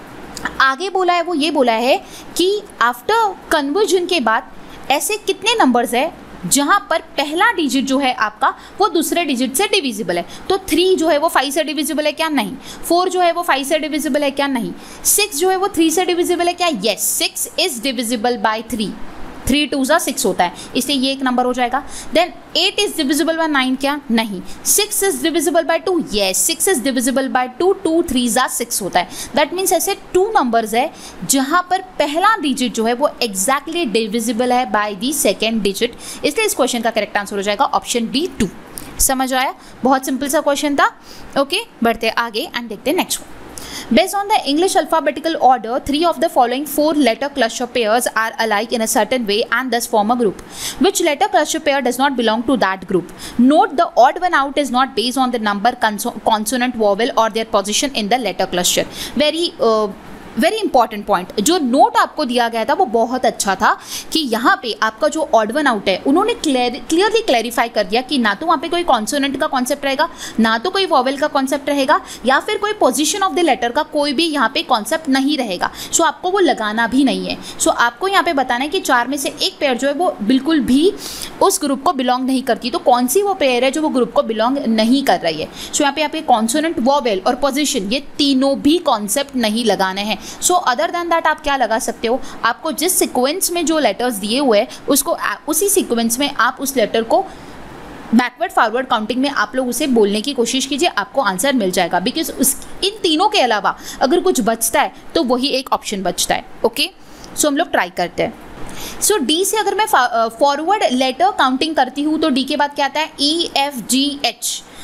आगे बोला है वो ये बोला है कि आफ्टर कन्वर्जन के बाद ऐसे कितने नंबर्स है जहाँ पर पहला डिजिट जो है आपका वो दूसरे डिजिट से डिविजिबल है। तो थ्री जो है वो फाइव से डिविजिबल है क्या? नहीं। फोर जो है वो फाइव से डिविजिबल है क्या? नहीं। सिक्स जो है वो थ्री से डिविजिबल है क्या? Yes, six is divisible by three. Three two ज़ा सिक्स होता है, इसलिए ये एक नंबर हो जाएगा। Then eight is divisible by nine क्या? नहीं। Six is divisible by two, yes, six is divisible by two. Two three ज़ा सिक्स होता है। दैट मीन्स ऐसे टू नंबर्स है जहाँ पर पहला डिजिट जो है वो एग्जैक्टली डिविजिबल है बाय दी सेकेंड डिजिट, इसलिए इस क्वेश्चन का करेक्ट आंसर हो जाएगा ऑप्शन बी टू। समझ आया? बहुत सिंपल सा क्वेश्चन था। ओके, बढ़ते आगे एंड देखते next one. Based on the English alphabetical order, three of the following four letter cluster pairs are alike in a certain way and thus form a group. Which letter cluster pair does not belong to that group? Note the odd one out is not based on the number, consonant, vowel or their position in the letter cluster. Very uh, very important point. जो note आपको दिया गया था वो बहुत अच्छा था कि यहाँ पे आपका जो ऑड वन आउट है उन्होंने क्लियरली क्लैरिफाई कर दिया कि ना तो वहाँ पे कोई कॉन्सोनेंट का कॉन्सेप्ट रहेगा, ना तो कोई वॉवेल का कॉन्सेप्ट रहेगा, या फिर कोई पोजीशन ऑफ द लेटर का कोई भी यहाँ पे कॉन्सेप्ट नहीं रहेगा। सो आपको वो लगाना भी नहीं है। सो आपको यहाँ पे बताना है कि चार में से एक पेयर जो है वो बिल्कुल भी उस ग्रुप को बिलोंग नहीं करती। तो कौन सी वो पेयर है जो वो ग्रुप को बिलोंग नहीं कर रही है? सो यहाँ पे यहाँ पे कॉन्सोनेंट, वॉवेल और पोजिशन ये तीनों भी कॉन्सेप्ट नहीं लगाने हैं। सो अदर दैन दैट आप क्या लगा सकते हो? आपको जिस सीक्वेंस में जो लेटर्स दिए हुए हैं उसको उसी सीक्वेंस में आप उस लेटर को बैकवर्ड फॉरवर्ड काउंटिंग में आप लोग उसे बोलने की कोशिश कीजिए, आपको आंसर मिल जाएगा। बिकॉज उस इन तीनों के अलावा अगर कुछ बचता है तो वही एक ऑप्शन बचता है। ओके, सो हम लोग ट्राई करते हैं। सो so, डी से अगर मैं फॉरवर्ड लेटर काउंटिंग करती हूँ तो डी के बाद क्या आता है? E F G H.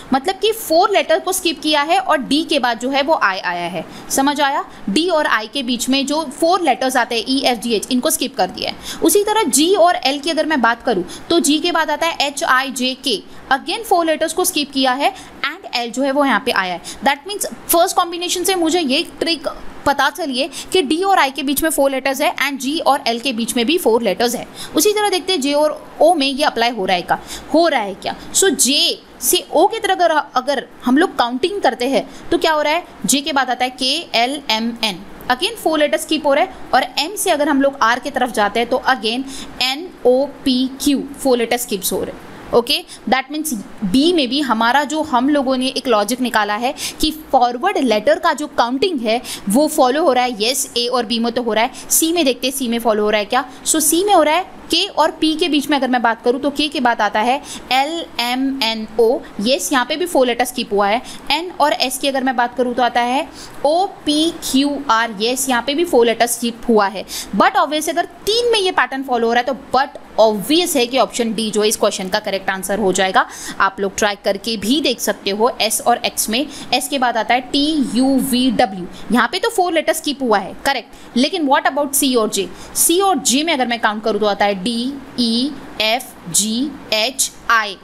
मतलब कि फोर लेटर को स्किप किया है और डी के बाद जो है वो आई आया है। समझ आया? डी और आई के बीच में जो फोर लेटर्स आते हैं ई एफ जी एच, इनको स्किप कर दिया है। उसी तरह जी और एल की अगर मैं बात करूँ तो जी के बाद आता है H I J K, again four letters को स्किप किया है एंड एल जो है वो यहाँ पे आया है। दैट मीन्स फर्स्ट कॉम्बिनेशन से मुझे ये ट्रिक पता चलिए कि डी और आई के बीच में फोर लेटर्स है एंड जी और एल के बीच में भी फोर लेटर्स है। उसी तरह देखते हैं जे और ओ में ये अप्लाई हो रहा है क्या हो रहा है क्या सो so, जे से ओ की तरह अगर अगर हम लोग काउंटिंग करते हैं तो क्या हो रहा है, जे के बाद आता है K L M N, again four letters skip हो रहा है। और एम से अगर हम लोग आर की तरफ जाते हैं तो again N O P Q, four letters skips हो रहे हैं। ओके, दैट मीन्स बी में भी हमारा जो हम लोगों ने एक लॉजिक निकाला है कि फॉरवर्ड लेटर का जो काउंटिंग है वो फॉलो हो रहा है। येस, ए और बी में तो हो रहा है, सी में देखते हैं सी में फॉलो हो रहा है क्या। सो so, सी में हो रहा है के और पी के बीच में अगर मैं बात करूँ तो के के बाद आता है L M N O, yes यहाँ पे भी फोर लेटर स्किप हुआ है। एन और एस की अगर मैं बात करूँ तो आता है O P Q R, yes यहाँ पे भी फोर लेटर स्किप हुआ है। बट ऑब्वियस अगर तीन में ये पैटर्न फॉलो हो रहा है तो बट ऑब्वियस है कि ऑप्शन डी जो है इस क्वेश्चन का करेक्ट आंसर हो जाएगा। आप लोग ट्राई करके भी देख सकते हो। एस और एक्स में एस के बाद आता है टी यू वी डब्ल्यू, यहाँ पे तो फोर लेटर स्किप हुआ है करेक्ट, लेकिन व्हाट अबाउट सी और जे, सी और जे में अगर मैं काउंट करूँ तो आता है D E F G H I,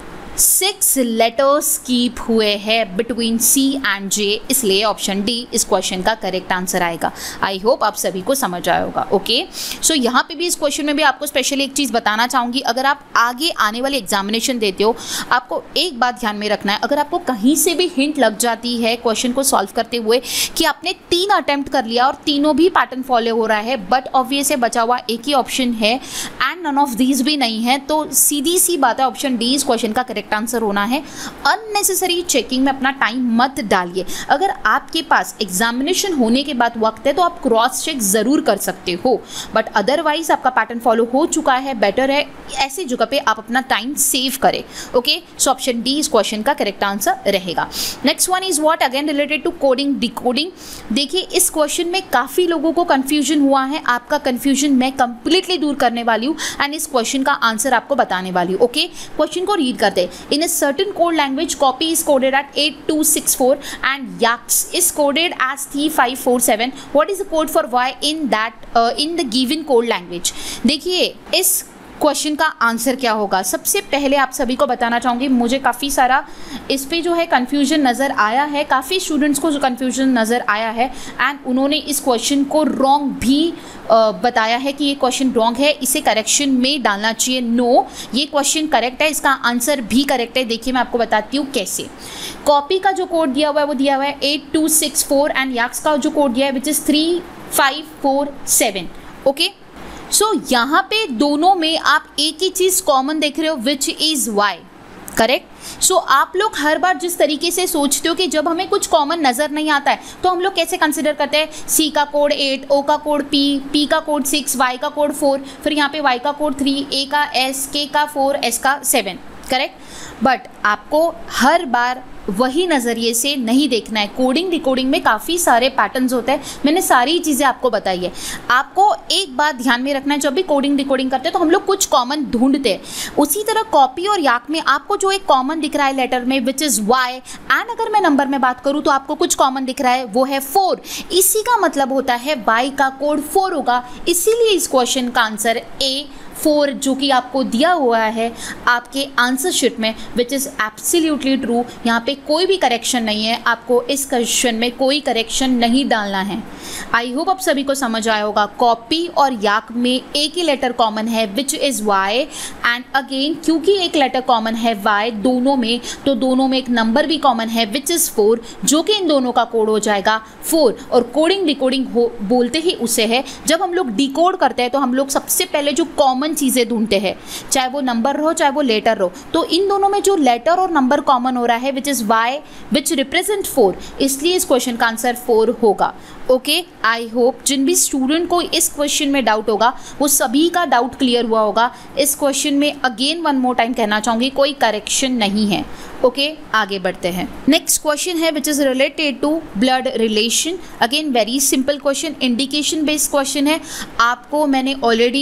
six letters skip हुए हैं बिटवीन सी एंड जे, इसलिए ऑप्शन डी इस क्वेश्चन का करेक्ट आंसर आएगा। आई होप आप सभी को समझ आया होगा। ओके, सो यहाँ पे भी इस क्वेश्चन में भी आपको स्पेशली एक चीज़ बताना चाहूँगी, अगर आप आगे आने वाली एग्जामिनेशन देते हो आपको एक बात ध्यान में रखना है, अगर आपको कहीं से भी हिंट लग जाती है क्वेश्चन को सॉल्व करते हुए कि आपने तीन अटेम्प्ट कर लिया और तीनों भी पैटर्न फॉलो हो रहा है बट ऑब्वियस है बचा हुआ एक ही ऑप्शन है एंड नन ऑफ दीज भी नहीं है, तो सीधी सी बात है ऑप्शन डी इस क्वेश्चन का करेक्ट आंसर होना है। अननेसेसरी चेकिंग में अपना टाइम मत डालिए। अगर आपके पास एग्जामिनेशन होने के बाद वक्त है तो आप क्रॉस चेक जरूर कर सकते हो, बट अदरवाइज आपका पैटर्न फॉलो हो चुका है, बेटर है ऐसी जगह पे आप अपना टाइम सेव करें। ओके, सो ऑप्शन डी इस क्वेश्चन का करेक्ट आंसर रहेगा। Next one is what, again related to coding decoding. देखिए इस क्वेश्चन में काफी लोगों को कंफ्यूजन हुआ है, आपका कंफ्यूजन मैं कंप्लीटली दूर करने वाली हूँ एंड इस क्वेश्चन का आंसर आपको बताने वाली हूँ। ओके, क्वेश्चन को रीड करते हैं। इन a certain code language, copy is coded at eight two six four and yax is coded as three five four seven. What is the code for y in that uh, in the given code language? देखिए इस question का answer क्या होगा। सबसे पहले आप सभी को बताना चाहूँगी, मुझे काफ़ी सारा इस पे जो है कन्फ्यूजन नज़र आया है, काफ़ी स्टूडेंट्स को जो कन्फ्यूजन नज़र आया है एंड उन्होंने इस क्वेश्चन को रॉन्ग भी आ, बताया है कि ये क्वेश्चन रॉन्ग है, इसे करेक्शन में डालना चाहिए। नो, ये क्वेश्चन करेक्ट है, इसका आंसर भी करेक्ट है। देखिए मैं आपको बताती हूँ कैसे। कॉपी का जो कोड दिया हुआ है वो दिया हुआ है eight two six four and याक्स का जो कोड दिया है which is three five four seven. Okay, so so, यहाँ पे दोनों में आप एक ही चीज़ कॉमन देख रहे हो which is Y, correct. So आप लोग हर बार जिस तरीके से सोचते हो कि जब हमें कुछ कॉमन नज़र नहीं आता है तो हम लोग कैसे कंसिडर करते हैं, सी का कोड एट, ओ का कोड पी, पी का कोड सिक्स, वाई का कोड फोर, फिर यहाँ पे वाई का कोड थ्री, ए का एस, के का फोर, एस का सेवन, करेक्ट। बट आपको हर बार वही नज़रिए से नहीं देखना है। कोडिंग डिकोडिंग में काफ़ी सारे पैटर्न्स होते हैं, मैंने सारी चीज़ें आपको बताई है। आपको एक बात ध्यान में रखना है, जब भी कोडिंग डिकोडिंग करते हैं तो हम लोग कुछ कॉमन ढूंढते हैं। उसी तरह कॉपी और याक में आपको जो एक कॉमन दिख रहा है लेटर में विच इज़ वाई, एंड अगर मैं नंबर में बात करूँ तो आपको कुछ कॉमन दिख रहा है वो है फोर, इसी का मतलब होता है वाई का कोड फोर होगा। इसीलिए इस क्वेश्चन का आंसर ए फोर जो कि आपको दिया हुआ है आपके आंसर शीट में विच इज़ एब्सोल्युटली ट्रू। यहाँ पे कोई भी करेक्शन नहीं है, आपको इस क्वेश्चन में कोई करेक्शन नहीं डालना है। आई होप आप सभी को समझ आया होगा। कॉपी और याक में एक ही लेटर कॉमन है which is Y, and again क्योंकि एक लेटर कॉमन है वाई दोनों में, तो दोनों में एक नंबर भी कॉमन है विच इज़ फोर, जो कि इन दोनों का कोड हो जाएगा फोर। और कोडिंग डिकोडिंग हो बोलते ही उसे है, जब हम लोग डिकोड करते हैं तो हम लोग सबसे पहले जो कॉमन चीज़ें ढूंढते हैं, चाहे वो नंबर हो चाहे वो लेटर हो, तो इन दोनों में जो लेटर और नंबर कॉमन हो रहा है which is Y which represent four, इसलिए इस क्वेश्चन का आंसर फोर होगा। ओके, आई होप जिन भी स्टूडेंट को इस क्वेश्चन में डाउट होगा वो सभी का डाउट क्लियर हुआ होगा। इस क्वेश्चन में अगेन वन मोर टाइम कहना चाहूँगी कोई करेक्शन नहीं है। ओके okay, आगे बढ़ते हैं। नेक्स्ट क्वेश्चन है which is related to blood relation. Again very simple question, indication based question है। आपको मैंने ऑलरेडी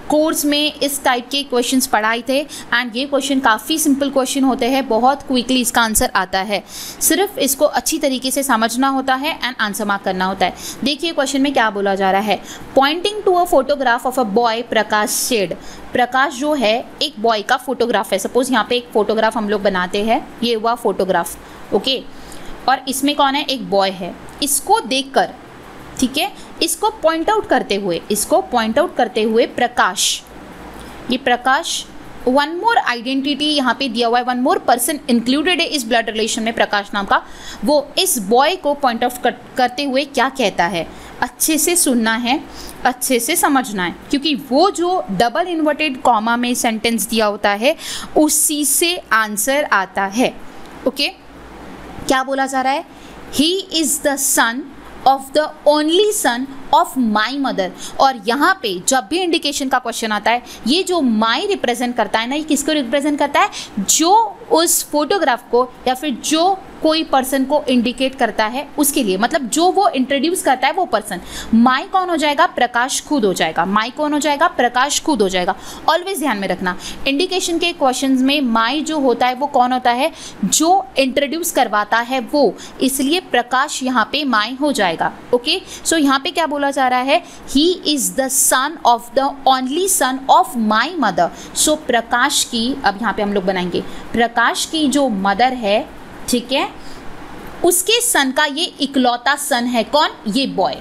कोर्स में इस टाइप के क्वेश्चंस पढ़ाए थे एंड ये क्वेश्चन काफ़ी सिंपल क्वेश्चन होते हैं, बहुत क्विकली इसका आंसर आता है, सिर्फ इसको अच्छी तरीके से समझना होता है एंड आंसर मार्क करना होता है। देखिए क्वेश्चन में क्या बोला जा रहा है, pointing to a photograph of a boy Prakash said. Prakash जो है एक बॉय का फोटोग्राफ है, सपोज यहाँ पे एक फोटोग्राफ हम लोग बनाते हैं, ये हुआ फोटोग्राफ, ओके, और इसमें कौन है, एक बॉय है, इसको देखकर, ठीक है, इसको पॉइंट आउट करते हुए, इसको पॉइंट आउट करते हुए प्रकाश, ये प्रकाश, वन मोर आइडेंटिटी यहाँ पे दिया हुआ है, वन मोर पर्सन इंक्लूडेड है इस ब्लड रिलेशन में प्रकाश नाम का, वो इस बॉय को पॉइंट आउट कर, करते हुए क्या कहता है, अच्छे से सुनना है, अच्छे से समझना है, क्योंकि वो जो डबल इन्वर्टेड कॉमा में सेंटेंस दिया होता है उसी से आंसर आता है। ओके, क्या बोला जा रहा है, he is the son of the only son of my mother. और यहाँ पे जब भी इंडिकेशन का क्वेश्चन आता है, ये जो माई रिप्रेजेंट करता है ना, ये किसको रिप्रेजेंट करता है, जो उस फोटोग्राफ को या फिर जो कोई पर्सन को इंडिकेट करता है उसके लिए, मतलब जो वो इंट्रोड्यूस करता है वो पर्सन। माई कौन हो जाएगा, प्रकाश खुद हो जाएगा, माई कौन हो जाएगा, प्रकाश खुद हो जाएगा। ऑलवेज ध्यान में रखना, इंडिकेशन के क्वेश्चंस में माई जो होता है वो कौन होता है, जो इंट्रोड्यूस करवाता है वो, इसलिए प्रकाश यहाँ पे माई हो जाएगा। ओके, सो यहाँ पे क्या बोला जा रहा है, he is the son of the only son of my mother. So Prakash की, अब यहाँ पे हम लोग बनाएंगे, प्रकाश की जो मदर है, ठीक है, उसके सन का ये इकलौता सन है, कौन, ये बॉय।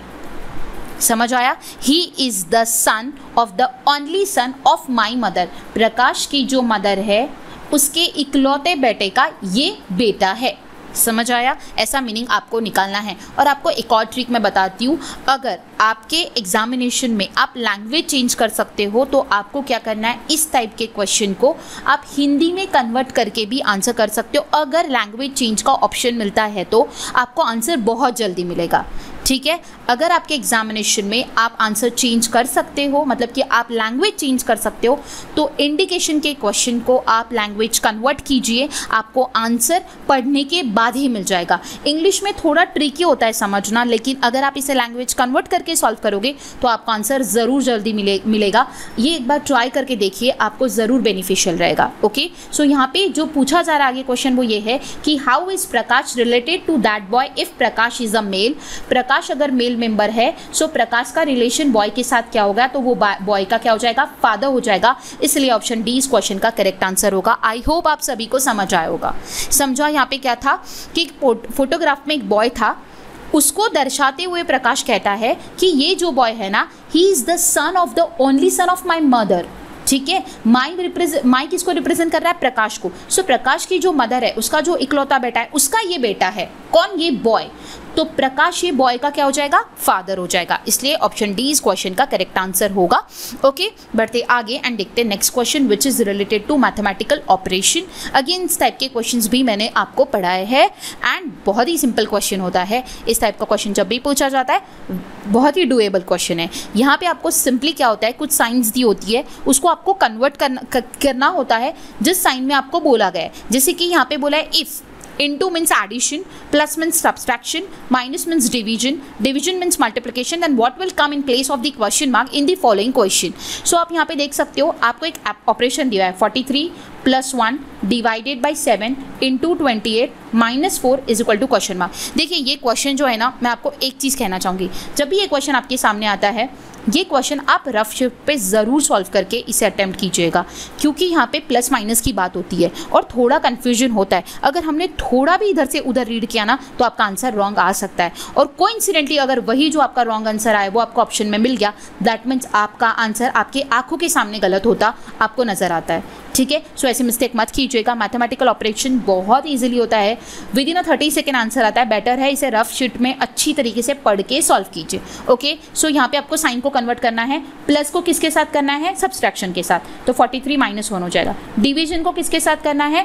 समझ आया, he is the son of the only son of my mother. Prakash की जो मदर है उसके इकलौते बेटे का ये बेटा है। समझ आया, ऐसा मीनिंग आपको निकालना है। और आपको एक और ट्रिक मैं बताती हूँ, अगर आपके एग्जामिनेशन में आप लैंग्वेज चेंज कर सकते हो तो आपको क्या करना है, इस टाइप के क्वेश्चन को आप हिंदी में कन्वर्ट करके भी आंसर कर सकते हो। अगर लैंग्वेज चेंज का ऑप्शन मिलता है तो आपको आंसर बहुत जल्दी मिलेगा। ठीक है, अगर आपके एग्जामिनेशन में आप आंसर चेंज कर सकते हो, मतलब कि आप लैंग्वेज चेंज कर सकते हो, तो इंडिकेशन के क्वेश्चन को आप लैंग्वेज कन्वर्ट कीजिए, आपको आंसर पढ़ने के बाद ही मिल जाएगा। इंग्लिश में थोड़ा ट्रिकी होता है समझना, लेकिन अगर आप इसे लैंग्वेज कन्वर्ट करके सॉल्व करोगे तो आपका आंसर ज़रूर जल्दी मिले मिलेगा। ये एक बार ट्राई करके देखिए, आपको ज़रूर बेनिफिशियल रहेगा। ओके, सो यहाँ पे जो पूछा जा रहा है आगे क्वेश्चन वो ये है कि how is Prakash related to that boy if Prakash is a male. Prakash अगर मेल मेंबर है, सो प्रकाश का रिलेशन बॉय के साथ क्या होगा, तो वो बॉय का क्या हो जाएगा, फादर हो जाएगा। इसलिए ऑप्शन डी इस क्वेश्चन का करेक्ट आंसर होगा। आई होप आप सभी को समझ आया होगा। समझा यहाँ पे क्या था कि फोटोग्राफ में एक बॉय था, उसको दर्शाते हुए प्रकाश कहता है कि ये जो बॉय है ना, he is the son of the only son of my mother. ठीक है, माई रिप्रेजेंट, माई किसको रिप्रेजेंट कर रहा है, प्रकाश को। सो so, प्रकाश की जो मदर है, उसका जो इकलौता बेटा है, उसका ये बेटा है, कौन, ये बॉय। तो प्रकाश ये बॉय का क्या हो जाएगा, फादर हो जाएगा। इसलिए ऑप्शन डी इस क्वेश्चन का करेक्ट आंसर होगा। ओके, बढ़ते आगे एंड देखते हैं next question which is related to mathematical operation. Again इस टाइप के क्वेश्चंस भी मैंने आपको पढ़ाए हैं एंड बहुत ही सिंपल क्वेश्चन होता है। इस टाइप का क्वेश्चन जब भी पूछा जाता है बहुत ही डुएबल क्वेश्चन है। यहाँ पे आपको सिंपली क्या होता है, कुछ साइंस दी होती है, उसको आपको कन्वर्ट करना करना होता है जिस साइन में आपको बोला गया है। जैसे कि यहाँ पे बोला है if, into means addition, plus means subtraction, minus means division, division means multiplication, then what will come in place of the question mark in the following question। so आप यहाँ पे देख सकते हो, आपको एक ऑपरेशन दिया है forty three plus one divided by seven into twenty eight minus four is equal to question mark. देखिए ये क्वेश्चन जो है ना, मैं आपको एक चीज़ कहना चाहूँगी, जब भी ये क्वेश्चन आपके सामने आता है, ये क्वेश्चन आप रफ शिफ्ट पे ज़रूर सॉल्व करके इसे अटेम्प्ट कीजिएगा, क्योंकि यहाँ पे प्लस माइनस की बात होती है और थोड़ा कन्फ्यूजन होता है। अगर हमने थोड़ा भी इधर से उधर रीड किया ना, तो आपका आंसर रॉन्ग आ सकता है। और कोइंसिडेंटली अगर वही जो आपका रॉन्ग आंसर आए वो आपको ऑप्शन में मिल गया, दैट मीन्स आपका आंसर आपके आंखों के सामने गलत होता आपको नज़र आता है। ठीक है, सो ऐसे मिस्टेक मत कीजिएगा। मैथमेटिकल ऑपरेशन बहुत ईजिली होता है, with in a thirty second answer आता है। बेटर है इसे रफ शीट में अच्छी तरीके से पढ़ के सॉल्व कीजिए। ओके, सो यहाँ पे आपको साइन को कन्वर्ट करना है, प्लस को किसके साथ करना है, सब्सट्रैक्शन के साथ, तो फोर्टी थ्री माइनस वन हो जाएगा। डिवीजन को किसके साथ करना है,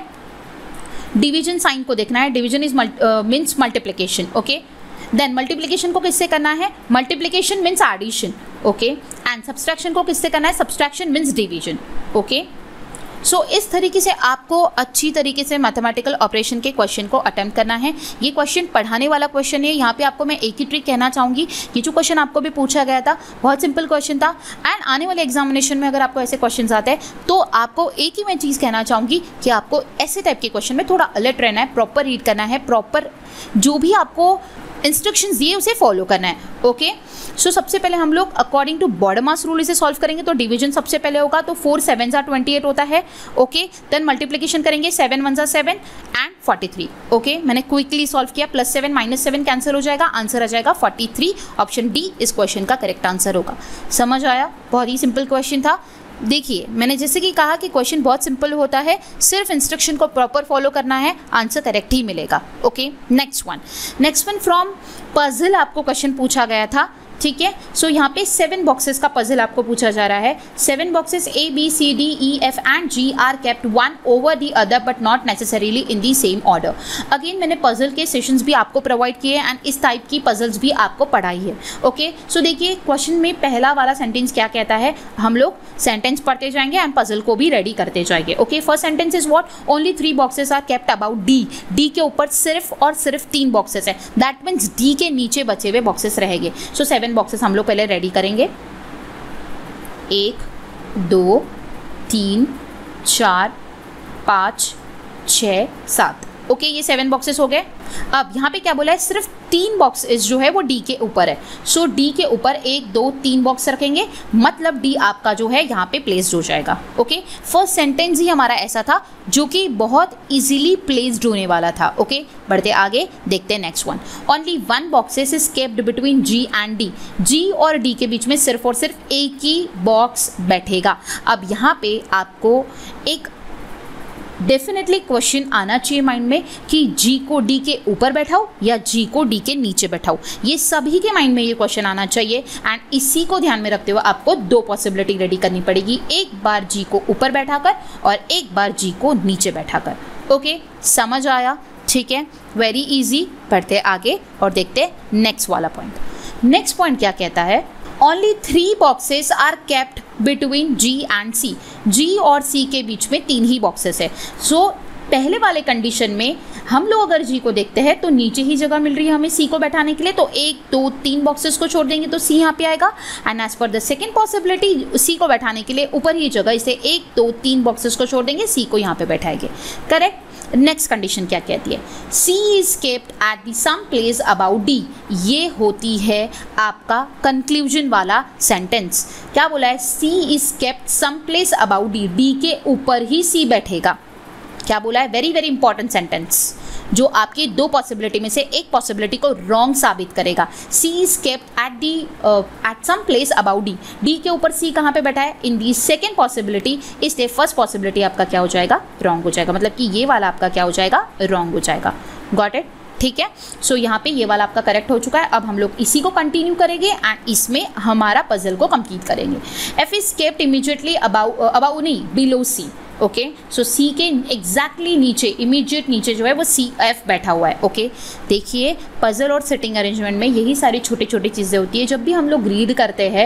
डिवीजन साइन को देखना है, division is means multiplication. Okay, then multiplication को किससे करना है, multiplication means addition. Okay, and subtraction को किससे करना है, subtraction means division. Okay, so so, इस तरीके से आपको अच्छी तरीके से मैथमेटिकल ऑपरेशन के क्वेश्चन को अटेम्प्ट करना है। ये क्वेश्चन पढ़ाने वाला क्वेश्चन है। यहाँ पे आपको मैं एक ही ट्रिक कहना चाहूँगी, ये जो क्वेश्चन आपको भी पूछा गया था बहुत सिंपल क्वेश्चन था, एंड आने वाले एग्जामिनेशन में अगर आपको ऐसे क्वेश्चन आते हैं तो आपको एक ही मैं चीज़ कहना चाहूँगी कि आपको ऐसे टाइप के क्वेश्चन में थोड़ा अलर्ट रहना है, प्रॉपर रीड करना है, प्रॉपर जो भी आपको इंस्ट्रक्शंस दिए उसे फॉलो करना है। ओके, सो सबसे पहले हम लोग according to BODMAS rule इसे सॉल्व करेंगे। तो डिवीजन सबसे पहले होगा, तो फोर सेवन जार ट्वेंटी एट होता है। ओके, देन मल्टीप्लिकेशन करेंगे, सेवन वन जार seven and forty three. Okay, मैंने क्विकली सॉल्व किया, plus seven minus seven cancel हो जाएगा, आंसर आ जाएगा फोर्टी थ्री। ऑप्शन डी इस क्वेश्चन का करेक्ट आंसर होगा। समझ आया? बहुत ही सिंपल क्वेश्चन था। देखिए, मैंने जैसे कि कहा कि क्वेश्चन बहुत सिंपल होता है, सिर्फ इंस्ट्रक्शन को प्रॉपर फॉलो करना है, आंसर करेक्ट ही मिलेगा। Okay, next one next one from puzzle आपको क्वेश्चन पूछा गया था। ठीक है, सो यहाँ पे सेवन बॉक्सेस का पजल आपको पूछा जा रहा है। Seven boxes A B C D E F and G are kept one over the other but not necessarily in the same order. Again मैंने पजल के सेशंस भी आपको प्रोवाइड किए एंड इस टाइप की पजल्स भी आपको पढ़ाई है। ओके, सो देखिए क्वेश्चन में पहला वाला सेंटेंस क्या कहता है, हम लोग सेंटेंस पढ़ते जाएंगे एंड पजल को भी रेडी करते जाएंगे। Okay, first sentence is what, only three boxes are kept above D. D के ऊपर सिर्फ और सिर्फ तीन बॉक्सेस है, दैट मीन्स डी के नीचे बचे हुए बॉक्सेस रहेंगे। सो सेवन बॉक्सेस हम लोग पहले रेडी करेंगे, एक दो तीन चार पाँच छः सात। ओके, ये सेवन बॉक्सेस हो गए। अब यहाँ पे क्या बोला है, सिर्फ तीन बॉक्सेस जो है वो डी के ऊपर है। सो डी के ऊपर एक दो तीन बॉक्स रखेंगे, मतलब डी आपका जो है यहाँ पे प्लेस्ड हो जाएगा। ओके, फर्स्ट सेंटेंस ही हमारा ऐसा था जो कि बहुत इजीली प्लेस्ड होने वाला था। ओके, बढ़ते आगे देखते हैं next one. Only one boxes is kept between G and D. G और डी के बीच में सिर्फ और सिर्फ एक ही बॉक्स बैठेगा। अब यहाँ पे आपको एक डेफिनेटली क्वेश्चन आना चाहिए माइंड में कि जी को डी के ऊपर बैठाओ या जी को डी के नीचे बैठाओ। ये सभी के माइंड में ये क्वेश्चन आना चाहिए एंड इसी को ध्यान में रखते हुए आपको दो पॉसिबिलिटी रेडी करनी पड़ेगी, एक बार जी को ऊपर बैठाकर और एक बार जी को नीचे बैठाकर। ओके, समझ आया? ठीक है, वेरी इजी। बढ़ते आगे और देखते नेक्स्ट वाला पॉइंट। नेक्स्ट पॉइंट क्या कहता है, only three boxes are kept between G and C. G और सी के बीच में तीन ही बॉक्सेस है। सो so, पहले वाले कंडीशन में हम लोग अगर जी को देखते हैं तो नीचे ही जगह मिल रही है हमें सी को बैठाने के लिए, तो एक दो तीन बॉक्सेस को छोड़ देंगे तो सी यहाँ पे आएगा। And as per the second possibility, C को बैठाने के लिए ऊपर ही जगह, इसे एक दो तीन बॉक्सेस को छोड़ देंगे, सी को यहाँ पे बैठाएंगे। करेक्ट। नेक्स्ट कंडीशन क्या कहती है, C is kept at the some place above D. ये होती है आपका कंक्लूजन वाला सेंटेंस। क्या बोला है, C is kept some place above D. D के ऊपर ही सी बैठेगा। क्या बोला है, वेरी वेरी इंपॉर्टेंट सेंटेंस जो आपकी दो पॉसिबिलिटी में से एक पॉसिबिलिटी को रॉन्ग साबित करेगा। C is kept at the at some place above D. D के ऊपर सी कहाँ पे बैठा है, इन दी सेकेंड पॉसिबिलिटी, इसलिए फर्स्ट पॉसिबिलिटी आपका क्या हो जाएगा, रॉन्ग हो जाएगा। मतलब कि ये वाला आपका क्या हो जाएगा, रॉन्ग हो जाएगा। Got it? ठीक है, सो so, यहाँ पे ये वाला आपका करेक्ट हो चुका है। अब हम लोग इसी को कंटिन्यू करेंगे एंड इसमें हमारा पजल को कंप्लीट करेंगे। F is kept immediately above above नहीं below C. Okay, so C के एग्जैक्टली नीचे, इमीडिएट नीचे जो है वो सी एफ बैठा हुआ है। Okay okay? देखिए पजल और सिटिंग अरेंजमेंट में यही सारी छोटी छोटी चीज़ें होती है। जब भी हम लोग रीड करते हैं,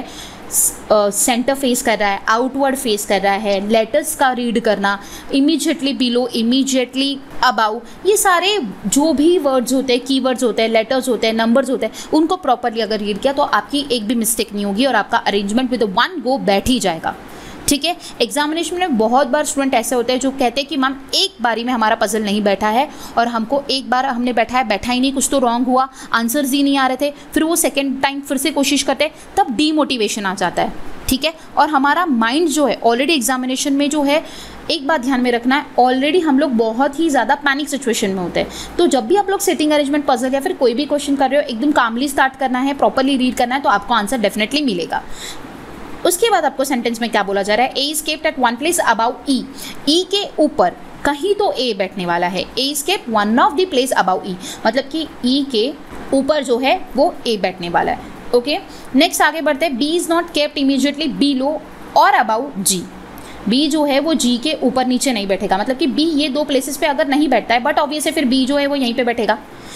सेंटर uh, फेस कर रहा है, आउटवर्ड फेस कर रहा है, लेटर्स का रीड करना, इमीडिएटली बिलो, इमीडिएटली अबाउ, ये सारे जो भी वर्ड्स होते हैं, कीवर्ड्स होते हैं, लेटर्स होते हैं, नंबर्स होते हैं, उनको प्रॉपरली अगर रीड किया तो आपकी एक भी मिस्टेक नहीं होगी और आपका अरेंजमेंट विद वन गो बैठ ही जाएगा। ठीक है, एग्जामिनेशन में बहुत बार स्टूडेंट ऐसे होते हैं जो कहते हैं कि मैम एक बारी में हमारा पजल नहीं बैठा है और हमको एक बार हमने बैठा है, बैठा ही नहीं, कुछ तो रॉन्ग हुआ, आंसर्स ही नहीं आ रहे थे, फिर वो सेकेंड टाइम फिर से कोशिश करते हैं, तब डीमोटिवेशन आ जाता है। ठीक है, और हमारा माइंड जो है ऑलरेडी एग्जामिनेशन में जो है, एक बात ध्यान में रखना है, ऑलरेडी हम लोग बहुत ही ज़्यादा पैनिक सिचुएशन में होते हैं। तो जब भी आप लोग सेटिंग अरेंजमेंट पजल या फिर कोई भी क्वेश्चन कर रहे हो, एकदम कामली स्टार्ट करना है, प्रॉपरली रीड करना है, तो आपको आंसर डेफिनेटली मिलेगा। उसके बाद आपको सेंटेंस में क्या बोला जा रहा है, A is kept at one place above E. E के ऊपर कहीं तो ए बैठने वाला है। A is kept one of the place above E, मतलब कि ई के ऊपर जो है वो ए बैठने वाला है। ओके, नेक्स्ट आगे बढ़ते हैं। B is not kept immediately below और अबाउट जी। बी जो है वो जी के ऊपर नीचे नहीं बैठेगा, मतलब कि बी ये दो प्लेसेस पे अगर नहीं बैठता है, बट ऑब्वियसली फिर बी जो है वो यहीं पे बैठेगा।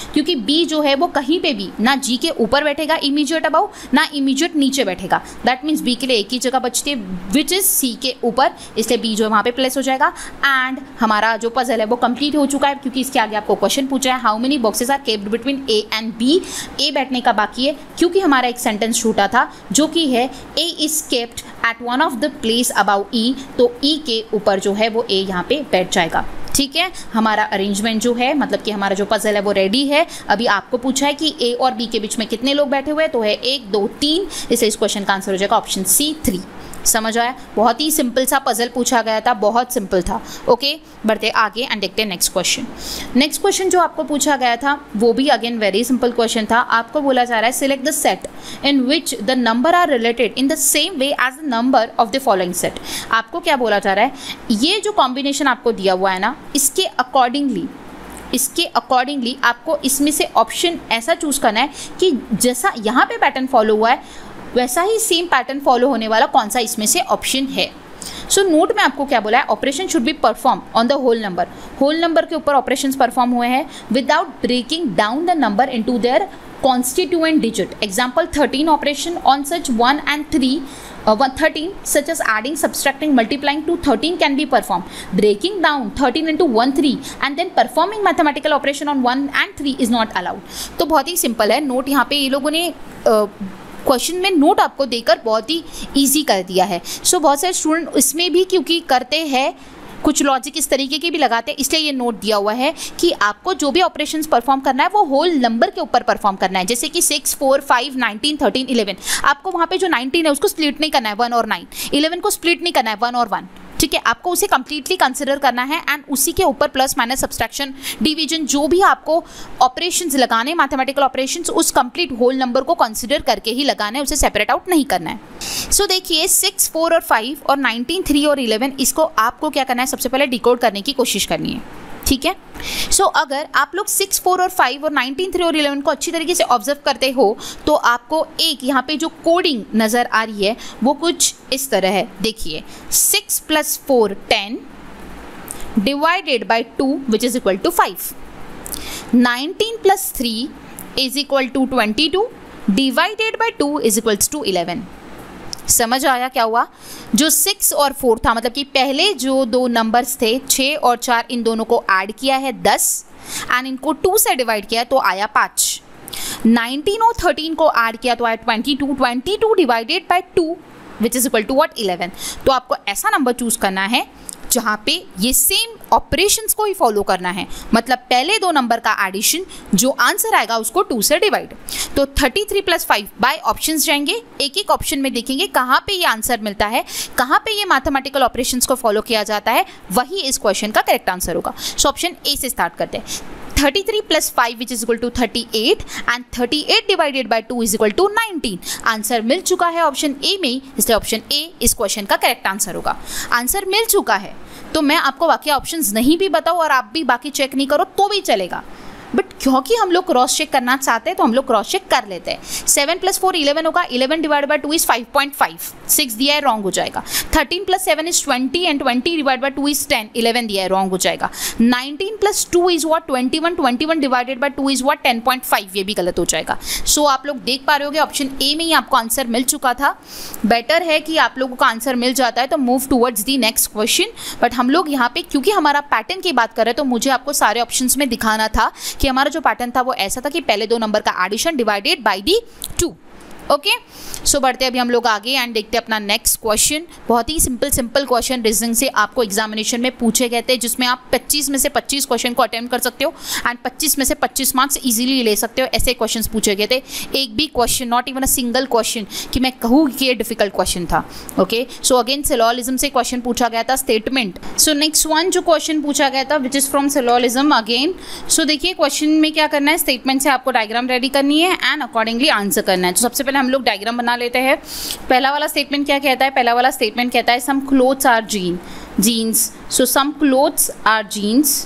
क्योंकि बी जो है वो कहीं पे भी ना जी के ऊपर बैठेगा इमीडिएट अबाउ, ना इमीडिएट नीचे बैठेगा। दैट मीन्स बी के लिए एक ही जगह बचती है विच इज सी के ऊपर, इसलिए बी जो है वहाँ पे प्लेस हो जाएगा। एंड हमारा जो पजल है वो कंप्लीट हो चुका है, क्योंकि इसके आगे आपको क्वेश्चन पूछा है how many boxes are kept between A and B. A बैठने का बाकी है, क्योंकि हमारा एक सेंटेंस छूटा था जो कि है A is kept at one of the place above E, तो ई के ऊपर जो है वो ए यहाँ पे बैठ जाएगा। ठीक है, हमारा अरेंजमेंट जो है मतलब कि हमारा जो पजल है वो रेडी है। अभी आपको पूछा है कि ए और बी के बीच में कितने लोग बैठे हुए हैं, तो है एक दो तीन, इसलिए इस क्वेश्चन का आंसर हो जाएगा ऑप्शन सी थ्री। समझ आया, बहुत ही सिंपल सा पजल पूछा गया था, बहुत सिंपल था। ओके, बढ़ते आगे एंड देखते हैं नेक्स्ट क्वेश्चन। नेक्स्ट क्वेश्चन जो आपको पूछा गया था वो भी अगेन वेरी सिंपल क्वेश्चन था। आपको बोला जा रहा है select the set in which the number are related in the same way as the number of the following set. आपको क्या बोला जा रहा है, ये जो कॉम्बिनेशन आपको दिया हुआ है ना, इसके अकॉर्डिंगली इसके अकॉर्डिंगली आपको इसमें से ऑप्शन ऐसा चूज करना है कि जैसा यहाँ पे पैटर्न फॉलो हुआ है वैसा ही सेम पैटर्न फॉलो होने वाला कौन सा इसमें से ऑप्शन है। सो so, नोट में आपको क्या बोला है, operation should be perform on the whole number. Whole number के ऊपर ऑपरेशंस परफॉर्म हुए हैं without breaking down the number into their constituent digit. Example thirteen operation on such one and three, uh, thirteen such as adding, subtracting, multiplying to thirteen can be performed. Breaking down thirteen into one, three and then performing mathematical operation on one and three is not allowed. तो बहुत ही simple है। Note यहाँ पे ये लोगों ने question uh, में नोट आपको देकर बहुत ही ईजी कर दिया है। सो so, बहुत सारे स्टूडेंट इसमें भी क्योंकि करते हैं कुछ लॉजिक इस तरीके के भी लगाते हैं, इसलिए ये नोट दिया हुआ है कि आपको जो भी ऑपरेशंस परफॉर्म करना है वो होल नंबर के ऊपर परफॉर्म करना है। जैसे कि six four five nineteen thirteen eleven, आपको वहाँ पे जो नाइनटीन है उसको स्प्लिट नहीं करना है वन और नाइन, इलेवन को स्प्लिट नहीं करना है वन और वन। ठीक है, आपको उसे कंप्लीटली कंसिडर करना है एंड उसी के ऊपर प्लस माइनस सब्सट्रैक्शन डिवीजन जो भी आपको ऑपरेशंस लगाने मैथमेटिकल ऑपरेशंस उस कंप्लीट होल नंबर को कंसिडर करके ही लगाना है, उसे सेपरेट आउट नहीं करना है। सो so, देखिए सिक्स फोर और फाइव और नाइनटीन थ्री और इलेवन, इसको आपको क्या करना है, सबसे पहले डिकोड करने की कोशिश करनी है। ठीक है, सो so, अगर आप लोग सिक्स फोर और फाइव और नाइनटीन थ्री और इलेवन को अच्छी तरीके से ऑब्जर्व करते हो तो आपको एक यहाँ पे जो कोडिंग नज़र आ रही है वो कुछ इस तरह है। देखिए six plus four ten divided by two which is equal to five, nineteen plus three is equal to twenty two divided by two is equals to eleven. समझ आया क्या हुआ, जो सिक्स और फोर था मतलब कि पहले जो दो नंबर्स थे छः और चार, इन दोनों को ऐड किया है दस एंड इनको टू से डिवाइड किया तो आया पाँच। नाइनटीन और थर्टीन को ऐड किया तो आया twenty two, twenty two divided by two which is equal to what eleven. तो आपको ऐसा नंबर चूज करना है जहाँ पे ये सेम ऑपरेशंस को ही फॉलो करना है, मतलब पहले दो नंबर का एडिशन जो आंसर आएगा उसको टू से डिवाइड। तो thirty three plus five by options जाएंगे, एक एक ऑप्शन में देखेंगे कहाँ पे ये आंसर मिलता है, कहाँ पे ये मैथमेटिकल ऑपरेशंस को फॉलो किया जाता है, वही इस क्वेश्चन का करेक्ट आंसर होगा। सो ऑप्शन ए से स्टार्ट करते हैं। Thirty three plus five which is equal to thirty eight and thirty eight divided by two is equal to nineteen. Answer मिल चुका है ऑप्शन ए में, इसलिए ऑप्शन ए इस क्वेश्चन का करेक्ट आंसर होगा। आंसर मिल चुका है तो मैं आपको बाकी ऑप्शंस नहीं भी बताऊँ और आप भी बाकी चेक नहीं करो तो भी चलेगा, बट क्योंकि हम लोग क्रॉस चेक करना चाहते हैं तो हम लोग क्रॉस चेक कर लेते हैं। सेवन प्लस फोर इलेवन होगा, eleven divide by two is five point five, six दिया है रॉन्ग हो जाएगा। Thirteen plus seven is twenty and twenty divide by two is ten, eleven दिया है रॉन्ग हो जाएगा। Nineteen plus two is what twenty one, twenty one divided by two is what ten point five, ये भी गलत हो जाएगा। So so, आप लोग देख पा रहे होगे ऑप्शन ए में ही आपको आंसर मिल चुका था। बेटर है कि आप लोगों का आंसर मिल जाता है तो move towards the next question, but हम लोग यहाँ पे क्योंकि हमारा पैटर्न की बात कर रहे हैं तो मुझे आपको सारे ऑप्शन में दिखाना था कि हमारा जो पैटर्न था वो ऐसा था कि पहले दो नंबर का addition divided by the two. Okay, so बढ़ते अभी हम लोग आगे एंड देखते हैं अपना नेक्स्ट क्वेश्चन। बहुत ही सिंपल सिंपल क्वेश्चन रीजनिंग से आपको एग्जामिनेशन में पूछे गए थे, जिसमें आप पच्चीस में से पच्चीस क्वेश्चन को अटेम्प्ट कर सकते हो एंड पच्चीस में से पच्चीस मार्क्स इजीली ले सकते हो। ऐसे क्वेश्चंस पूछे गए थे, एक भी question, not even a single question कि मैं कहूँ कि ये डिफिकल्ट क्वेश्चन था। ओके, सो अगेन सिलोलिज्म से क्वेश्चन पूछा गया था, स्टेटमेंट। सो नेक्स्ट वन जो क्वेश्चन पूछा गया था which is from syllogism again. So देखिए क्वेश्चन में क्या करना है, स्टेटमेंट से आपको डायग्राम रेडी करनी है एंड अकॉर्डिंगली आंसर करना है। तो सबसे पहले हम लोग डायग्राम बना लेते हैं। पहला वाला स्टेटमेंट क्या कहता है, पहला वाला स्टेटमेंट कहता है some clothes are jean jeans so some clothes are jeans.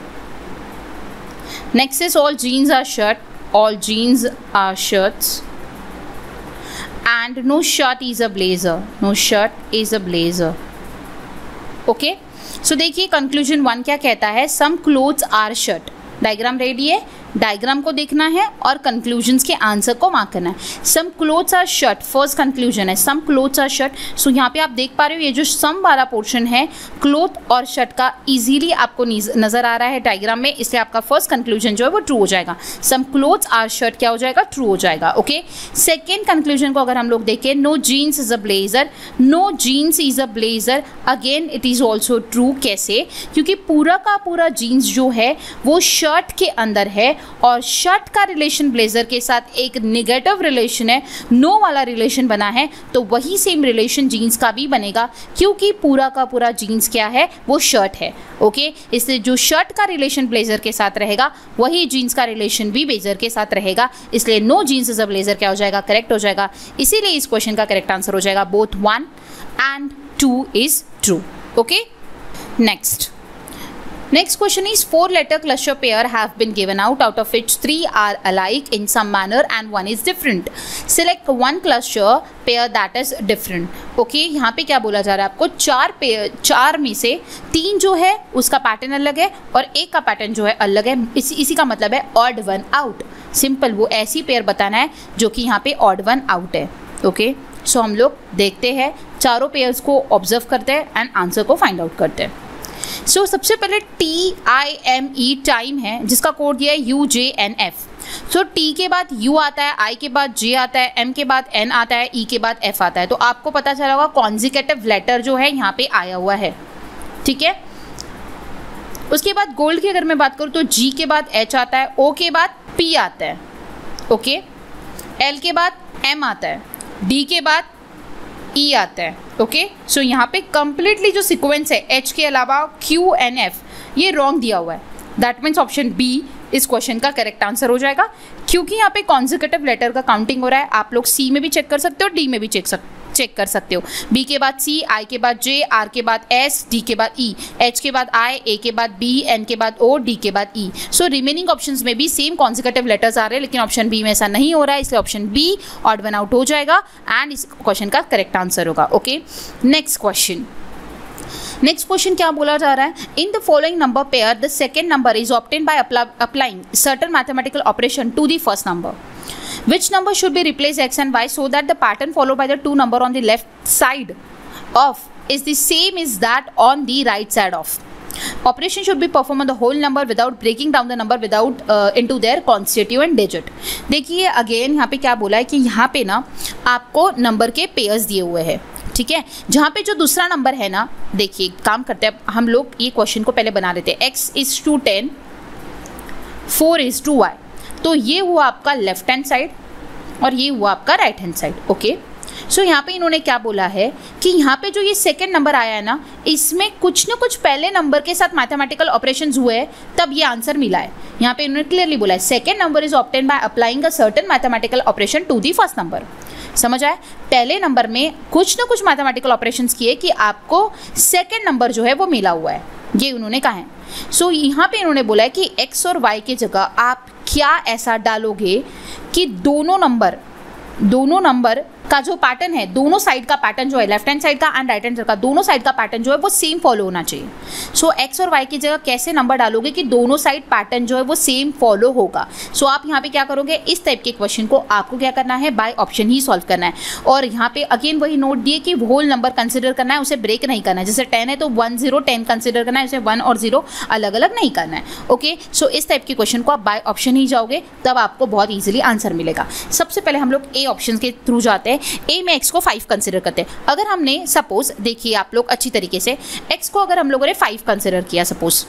Next is all jeans are shirt, all jeans are shirts and no shirt is a blazer, no shirt is a blazer. Okay, so देखिए conclusion one क्या कहता है, some clothes are shirt, diagram ready है, diagram को देखना है और conclusions के आंसर को मार्क करना है। Some clothes are shirt, first conclusion है some clothes are shirt. So यहाँ पे आप देख पा रहे हो ये जो सम वाला पोर्शन है क्लोथ और शर्ट का इजीली आपको नजर आ रहा है डायग्राम में, इसलिए आपका फर्स्ट कंक्लूजन जो है वो ट्रू हो जाएगा। सम क्लोथ्स आर शर्ट क्या हो जाएगा, ट्रू हो जाएगा। ओके, सेकेंड कंक्लूजन को अगर हम लोग देखें, no jeans is a blazer, no jeans is a blazer, again it is also true. कैसे, क्योंकि पूरा का पूरा जीन्स जो है वो शर्ट के अंदर है और शर्ट का रिलेशन ब्लेजर के साथ एक नेगेटिव रिलेशन है, नो वाला रिलेशन बना है, तो वही सेम रिलेशन जीन्स का भी बनेगा क्योंकि पूरा का पूरा जीन्स क्या है, वो शर्ट है। ओके, इसलिए जो शर्ट का रिलेशन ब्लेजर के साथ रहेगा वही जीन्स का रिलेशन भी ब्लेजर के साथ रहेगा, इसलिए no jeans is a blazer क्या हो जाएगा, करेक्ट हो जाएगा। इसीलिए इस क्वेश्चन का करेक्ट आंसर हो जाएगा both one and two is true. Okay, next Next question is four letter cluster pair have been given out, out of which three are alike in some manner and one is different. Select one cluster pair that is different. Okay, यहाँ पे क्या बोला जा रहा है आपको, चार pair, चार में से तीन जो है उसका पैटर्न अलग है और एक का पैटर्न जो है अलग है। इसी इसी का मतलब है ऑड वन आउट। सिंपल, वो ऐसी पेयर बताना है जो कि यहाँ पे ऑड वन आउट है। ओके, सो हम लोग देखते हैं, चारों पेयर्स को ऑब्जर्व करते हैं एंड आंसर को फाइंड आउट करते हैं। सो so, सबसे पहले T I M E time है जिसका कोड दिया है U J N F. So T के बाद यू आता है, आई के बाद जे आता है, एम के बाद एन आता है, ई के बाद एफ आता है। तो आपको पता चला होगा कॉन्जिकेटिव लेटर जो है यहाँ पे आया हुआ है। ठीक है, उसके बाद गोल्ड की अगर मैं बात करूँ तो जी के बाद एच आता है, ओ के बाद पी आता है, ओके, एल के बाद एम आता है, डी के बाद ई आता है। ओके, सो यहाँ पे कंप्लीटली जो सीक्वेंस है एच के अलावा क्यू एन एफ ये रॉन्ग दिया हुआ है। दैट मीन्स ऑप्शन बी इस क्वेश्चन का करेक्ट आंसर हो जाएगा क्योंकि यहाँ पे कॉन्जिक्यूटिव लेटर का काउंटिंग हो रहा है। आप लोग सी में भी चेक कर सकते हो, डी में भी चेक सक चेक कर सकते हो। बी के बाद सी, आई के बाद जे, आर के बाद एस, डी के बाद ई, एच के बाद आई, ए के बाद बी, एन के बाद ओ, डी के बाद ई। सो रिमेनिंग ऑप्शंस में भी सेम कॉन्जिक्यूटिव लेटर्स आ रहे हैं, लेकिन ऑप्शन बी में ऐसा नहीं हो रहा है, इसलिए option B odd one out हो जाएगा एंड इस क्वेश्चन का करेक्ट आंसर होगा। Okay, next question next question क्या बोला जा रहा है, in the following number pair the second number is obtain by applying certain mathematical operation to the first number. Which number should be replaced x and y so that the pattern followed by the two number on the left side of is the same as that on the right side of. Operation should be performed on the whole number without breaking down the number without uh, into their constituent and digit. देखिए again यहाँ पे क्या बोला है कि यहाँ पे ना आपको नंबर के पेयर्स दिए हुए हैं, ठीक है। जहाँ पे जो दूसरा नंबर है ना, देखिए काम करते हैं हम लोग, ये क्वेश्चन को पहले बना लेते हैं। X is to ten, four is to Y, तो ये हुआ आपका लेफ्ट हैंड साइड और ये हुआ आपका right hand side. Okay, so यहाँ पे इन्होंने क्या बोला है कि यहाँ पे जो ये सेकंड नंबर आया है ना, इसमें कुछ ना कुछ पहले नंबर के साथ मैथमेटिकल ऑपरेशंस हुए हैं तब ये आंसर मिला है। यहाँ पे इन्होंने क्लियरली बोला है second number is obtain by applying a certain mathematical operation to the first number. समझ आए, पहले नंबर में कुछ ना कुछ मैथमेटिकल ऑपरेशंस किए कि आपको सेकेंड नंबर जो है वो मिला हुआ है, ये उन्होंने कहा है। सो so, यहाँ पे इन्होंने बोला है कि एक्स और वाई की जगह आप क्या ऐसा डालोगे कि दोनों नंबर दोनों नंबर का जो पैटर्न है, दोनों साइड का पैटर्न जो है, लेफ्ट हैंड साइड का एंड राइट हैंड साइड का, दोनों साइड का पैटर्न जो है वो सेम फॉलो होना चाहिए। सो so, एक्स और वाई की जगह कैसे नंबर डालोगे कि दोनों साइड पैटर्न जो है वो सेम फॉलो होगा। सो so, आप यहाँ पे क्या करोगे, इस टाइप के क्वेश्चन को आपको क्या करना है, बाय ऑप्शन ही सॉल्व करना है। और यहाँ पे अगेन वही नोट दिए कि होल नंबर कंसिडर करना है, उसे ब्रेक नहीं करना है। जैसे टेन है तो वन जीरो टेन कंसिडर करना है, उसे वन और जीरो अलग अलग नहीं करना है। ओके, सो इस टाइप के क्वेश्चन को आप बाय ऑप्शन ही जाओगे तब आपको बहुत ईजिली आंसर मिलेगा। सबसे पहले हम लोग ए ऑप्शन के थ्रू जाते हैं। ए में एक्स को फाइव कंसिडर करते हैं। अगर हमने सपोज, देखिए आप लोग अच्छी तरीके से, एक्स को अगर हम लोगों ने फाइव कंसिडर किया सपोज,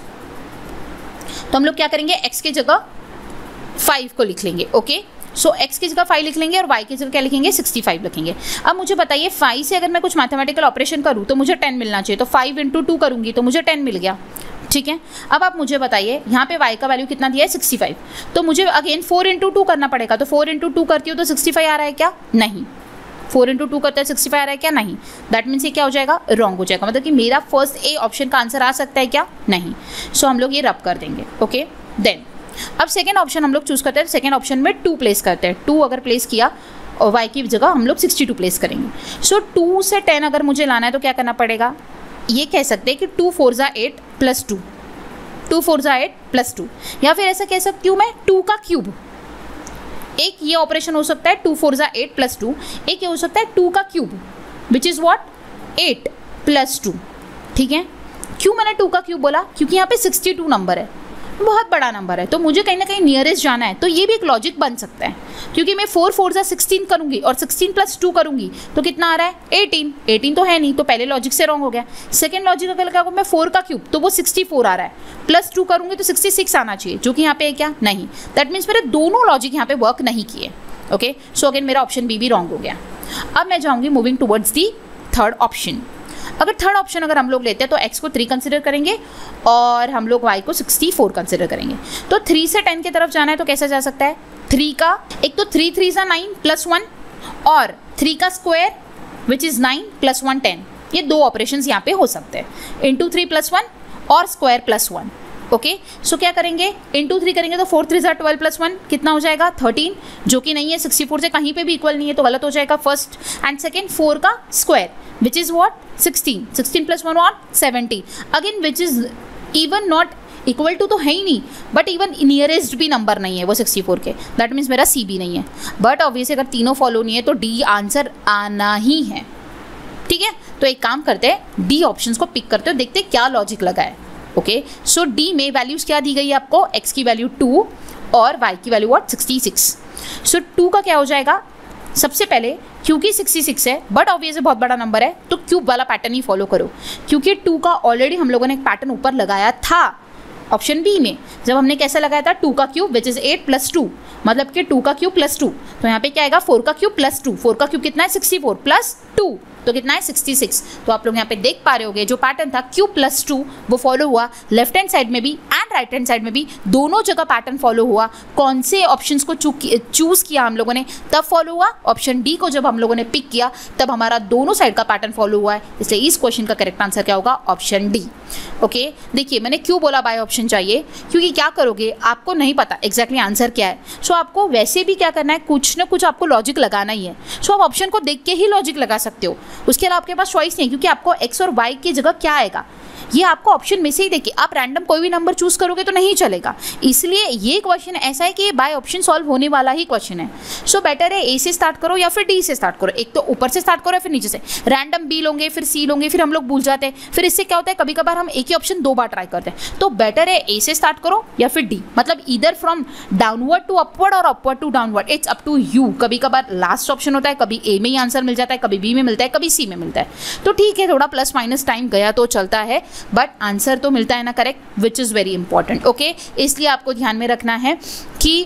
तो हम लोग क्या करेंगे, एक्स की जगह फाइव को लिख लेंगे। ओके, सो एक्स की जगह फाइव लिख लेंगे और वाई की जगह क्या लिखेंगे, सिक्सटी फाइव लिखेंगे। अब मुझे बताइए फाइव से अगर मैं कुछ मैथमेटिकल ऑपरेशन करूँ तो मुझे टेन मिलना चाहिए, तो फाइव इंटू टू करूँगी तो मुझे टेन मिल गया, ठीक है। अब आप मुझे बताइए यहाँ पे y का वैल्यू कितना दिया है, सिक्सटी फाइव, तो मुझे अगेन फोर इंटू टू करना पड़ेगा। तो फोर इंटू टू करती हूँ तो सिक्सटी फाइव आ रहा है क्या, नहीं। फोर इंटू टू करता है सिक्सटी फाइव आ रहा है क्या, नहीं। दैट मीन्स ये क्या हो जाएगा, रॉन्ग हो जाएगा। मतलब कि मेरा फर्स्ट ए ऑप्शन का आंसर आ सकता है क्या, नहीं। सो so, हम लोग ये रब कर देंगे। ओके, देन अब सेकेंड ऑप्शन हम लोग चूज करते हैं। सेकेंड ऑप्शन में टू प्लेस करते हैं। टू अगर प्लेस किया और y की जगह हम लोग सिक्सटी टू प्लेस करेंगे। सो so, टू से टेन अगर मुझे लाना है तो क्या करना पड़ेगा, ये कह सकते हैं कि टू फोर ज़ा eight plus two, two four ज़ा एट प्लस टू, या फिर ऐसा कह सकती हूँ मैं टू का क्यूब। एक ये ऑपरेशन हो सकता है टू फोर ज़ा एट प्लस टू, एक ये हो सकता है टू का cube which is what eight plus two. ठीक है, क्यों मैंने टू का क्यूब बोला? क्योंकि यहाँ पे सिक्सटी टू नंबर है, बहुत बड़ा नंबर है, तो मुझे कहीं ना कहीं नियरेस्ट जाना है। तो ये भी एक लॉजिक बन सकता है, क्योंकि मैं फोर फोर ज़ा सिक्सटीन करूंगी और सिक्सटीन प्लस टू करूंगी तो कितना आ रहा है? एटीन। एटीन तो है नहीं, तो पहले लॉजिक से रॉन्ग हो गया। सेकंड लॉजिक अगर लगा मैं फोर का क्यूब तो वो सिक्सटी फोर आ रहा है, प्लस टू करूंगी तो सिक्सटी सिक्स आना चाहिए, जो कि यहाँ पे है क्या? नहीं। दैट मीन्स मेरे दोनों लॉजिक यहाँ पे वर्क नहीं किए। ओके, सो अगेन मेरा ऑप्शन बी भी रॉन्ग हो गया। अब मैं जाऊँगी moving towards the third option. अगर थर्ड ऑप्शन अगर हम लोग लेते हैं तो x को थ्री कंसिडर करेंगे और हम लोग y को सिक्सटी फोर कंसिडर करेंगे। तो थ्री से टेन की तरफ जाना है तो कैसा जा सकता है? थ्री का एक तो थ्री थ्री ज़ा नाइन प्लस वन, और थ्री का square which is nine plus one ten. ये दो ऑपरेशंस यहाँ पे हो सकते हैं, इंटू थ्री प्लस वन और square plus one. Okay, so क्या करेंगे? इंटू थ्री करेंगे तो फोर थ्री ज़ा ट्वेल्व प्लस वन कितना हो जाएगा? थर्टीन, जो कि नहीं है, सिक्सटी फोर से कहीं पे भी इक्वल नहीं है तो गलत हो जाएगा फर्स्ट। एंड सेकेंड फोर का square which is what? Sixteen. Sixteen plus one और seventy, again which is even not equal to तो है ही नहीं, बट इवन नियरेस्ट भी नंबर नहीं है वो सिक्सटी फोर के। दैट मीन्स मेरा सी भी नहीं है। बट ऑब्वियसली अगर तीनों फॉलो नहीं है तो डी आंसर आना ही है। ठीक है, तो एक काम करते हैं, डी ऑप्शंस को पिक करते हो, देखते हैं क्या लॉजिक लगा है। ओके, सो डी में वैल्यूज़ क्या दी गई है आपको? एक्स की वैल्यू टू और वाई की value what? Sixty six. So two का क्या हो जाएगा? सबसे पहले क्योंकि सिक्सटी सिक्स है बट ऑब्वियसली बहुत बड़ा नंबर है तो क्यूब वाला पैटर्न ही फॉलो करो, क्योंकि टू का ऑलरेडी हम लोगों ने एक पैटर्न ऊपर लगाया था ऑप्शन बी में। जब हमने कैसा लगाया था? टू का cube which is eight plus two, मतलब कि टू का क्यूब प्लस टू। तो यहाँ पे क्या आएगा? फोर का क्यूब प्लस टू। फोर का क्यूब कितना है? सिक्सटी फोर प्लस टू तो कितना है? Sixty six. तो आप लोग यहाँ पे देख पा रहे होगे जो पैटर्न था क्यूब प्लस टू वो फॉलो हुआ, लेफ्ट हैंड साइड में भी एंड राइट हैंड साइड में भी, दोनों जगह पैटर्न फॉलो हुआ। कौन से ऑप्शंस को चूज किया हम लोगों ने तब फॉलो हुआ? ऑप्शन डी को जब हम लोगों ने पिक किया तब हमारा दोनों साइड का पैटर्न फॉलो हुआ है, इसलिए इस क्वेश्चन का करेक्ट आंसर क्या होगा? Option D. ओके, देखिए मैंने क्यों बोला बाय ऑप्शन चाहिए, क्योंकि क्या करोगे आपको नहीं पता एग्जैक्टली आंसर क्या है। सो आपको वैसे भी क्या करना है, कुछ ना कुछ आपको लॉजिक लगाना ही है। सो आप ऑप्शन को देख के ही लॉजिक लगा सकते हो, उसके अलावा आपके पास चॉइस नहीं है, क्योंकि आपको एक्स और वाई की जगह क्या आएगा ये आपको ऑप्शन में से ही देखिए। आप रैंडम कोई भी नंबर चूज करोगे तो नहीं चलेगा, इसलिए ये क्वेश्चन ऐसा है कि ये बाय ऑप्शन सॉल्व होने वाला ही क्वेश्चन है। सो so, बेटर है ए से स्टार्ट करो या फिर डी से स्टार्ट करो, एक तो ऊपर से स्टार्ट करो या फिर नीचे से। रैंडम बी लोगे फिर सी लोगे फिर हम लोग भूल जाते हैं, फिर इससे क्या होता है कभी कभार हम एक ही ऑप्शन दो बार ट्राई करते हैं। तो बेटर है ए से स्टार्ट करो या फिर डी, मतलब इधर फ्रॉम डाउनवर्ड टू अपवर्ड और upward to downward, it's up to you. कभी कभार लास्ट ऑप्शन होता है, कभी ए में ही आंसर मिल जाता है, कभी बी में मिलता है, कभी सी में मिलता है। तो ठीक है, थोड़ा प्लस माइनस टाइम गया तो चलता है, बट आंसर तो मिलता है ना correct, which is very important. Okay, इसलिए आपको ध्यान में रखना है कि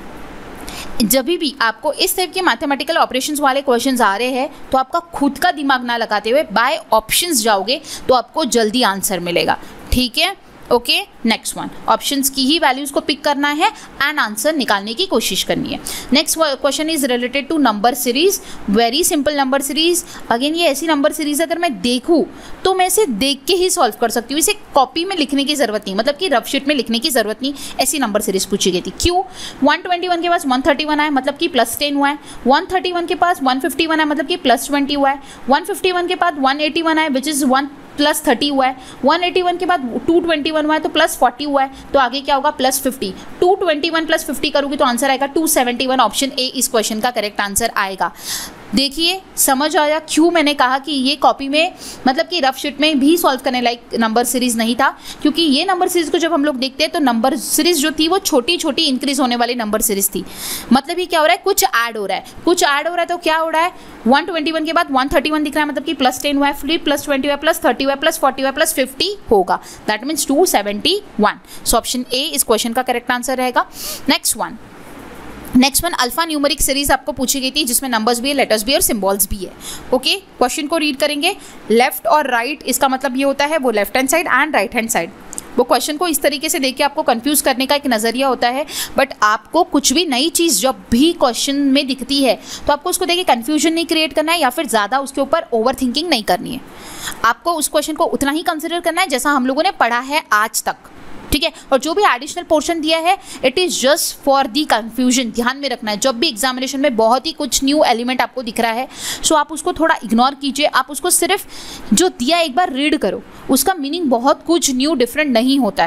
जब भी आपको इस टाइप के मैथमेटिकल ऑपरेशंस वाले क्वेश्चंस आ रहे हैं तो आपका खुद का दिमाग ना लगाते हुए बाय ऑप्शंस जाओगे तो आपको जल्दी आंसर मिलेगा। ठीक है, ओके, नेक्स्ट वन, ऑप्शंस की ही वैल्यूज को पिक करना है एंड आंसर निकालने की कोशिश करनी है। Next question is related to number series, very simple number series. Again ये ऐसी नंबर सीरीज अगर मैं देखूँ तो मैं इसे देख के ही सॉल्व कर सकती हूँ, इसे कॉपी में लिखने की जरूरत नहीं, मतलब कि रफ शीट में लिखने की जरूरत नहीं। ऐसी नंबर सीरीज पूछी गई थी। क्यों? वन ट्वेंटी वन के पास वन थर्टी वन आए मतलब कि प्लस टेन हुआ है, वन थर्टी वन के पास वन फिफ्टी वन आए मतलब कि प्लस ट्वेंटी हुआ है, वन फिफ्टी वन के बाद वन एटी वन आए which is one plus thirty हुआ है, वन एटी वन के बाद टू ट्वेंटी वन हुआ है तो प्लस फोर्टी हुआ है, तो आगे क्या होगा? Plus fifty. Two twenty one plus fifty करोगे तो आंसर आएगा two seventy one. Option A इस क्वेश्चन का करेक्ट आंसर आएगा। देखिए समझ आया क्यों मैंने कहा कि ये कॉपी में मतलब कि रफ शीट में भी सॉल्व करने लायक नंबर सीरीज नहीं था, क्योंकि ये नंबर सीरीज को जब हम लोग देखते हैं तो नंबर सीरीज जो थी वो छोटी छोटी इंक्रीज होने वाली नंबर सीरीज थी। मतलब ये क्या हो रहा है? कुछ ऐड हो रहा है, कुछ ऐड हो रहा है तो क्या हो रहा है? वन ट्वेंटी वन के बाद वन थर्टी वन दिख रहा है मतलब कि प्लस टेन हुआ है, फिर प्लस ट्वेंटी हुआ, प्लस थर्टी हुआ, प्लस फोर्टी हुआ, प्लस फिफ्टी होगा। That means two seventy one. So option A इस क्वेश्चन का करेक्ट आंसर रहेगा। Next one next one alphanumeric series आपको पूछी गई थी जिसमें नंबर्स भी है, लेटर्स भी और सिंबल्स भी है। ओके, क्वेश्चन को रीड करेंगे। लेफ्ट और राइट right, इसका मतलब ये होता है वो left hand side and right hand side. वो क्वेश्चन को इस तरीके से देख के आपको कंफ्यूज करने का एक नज़रिया होता है, बट आपको कुछ भी नई चीज़ जब भी क्वेश्चन में दिखती है तो आपको उसको देख के कन्फ्यूजन नहीं क्रिएट करना है या फिर ज़्यादा उसके ऊपर ओवर थिंकिंग नहीं करनी है। आपको उस क्वेश्चन को उतना ही कंसिडर करना है जैसा हम लोगों ने पढ़ा है आज तक। ठीक है, और जो भी एडिशनल पोर्शन दिया है it is just for the confusion. ध्यान में रखना है जब भी एग्जामिनेशन में बहुत ही कुछ न्यू एलिमेंट आपको दिख रहा है सो आप उसको थोड़ा इग्नोर कीजिए, आप उसको सिर्फ जो दिया एक बार रीड करो, उसका मीनिंग बहुत कुछ न्यू डिफरेंट नहीं होता है।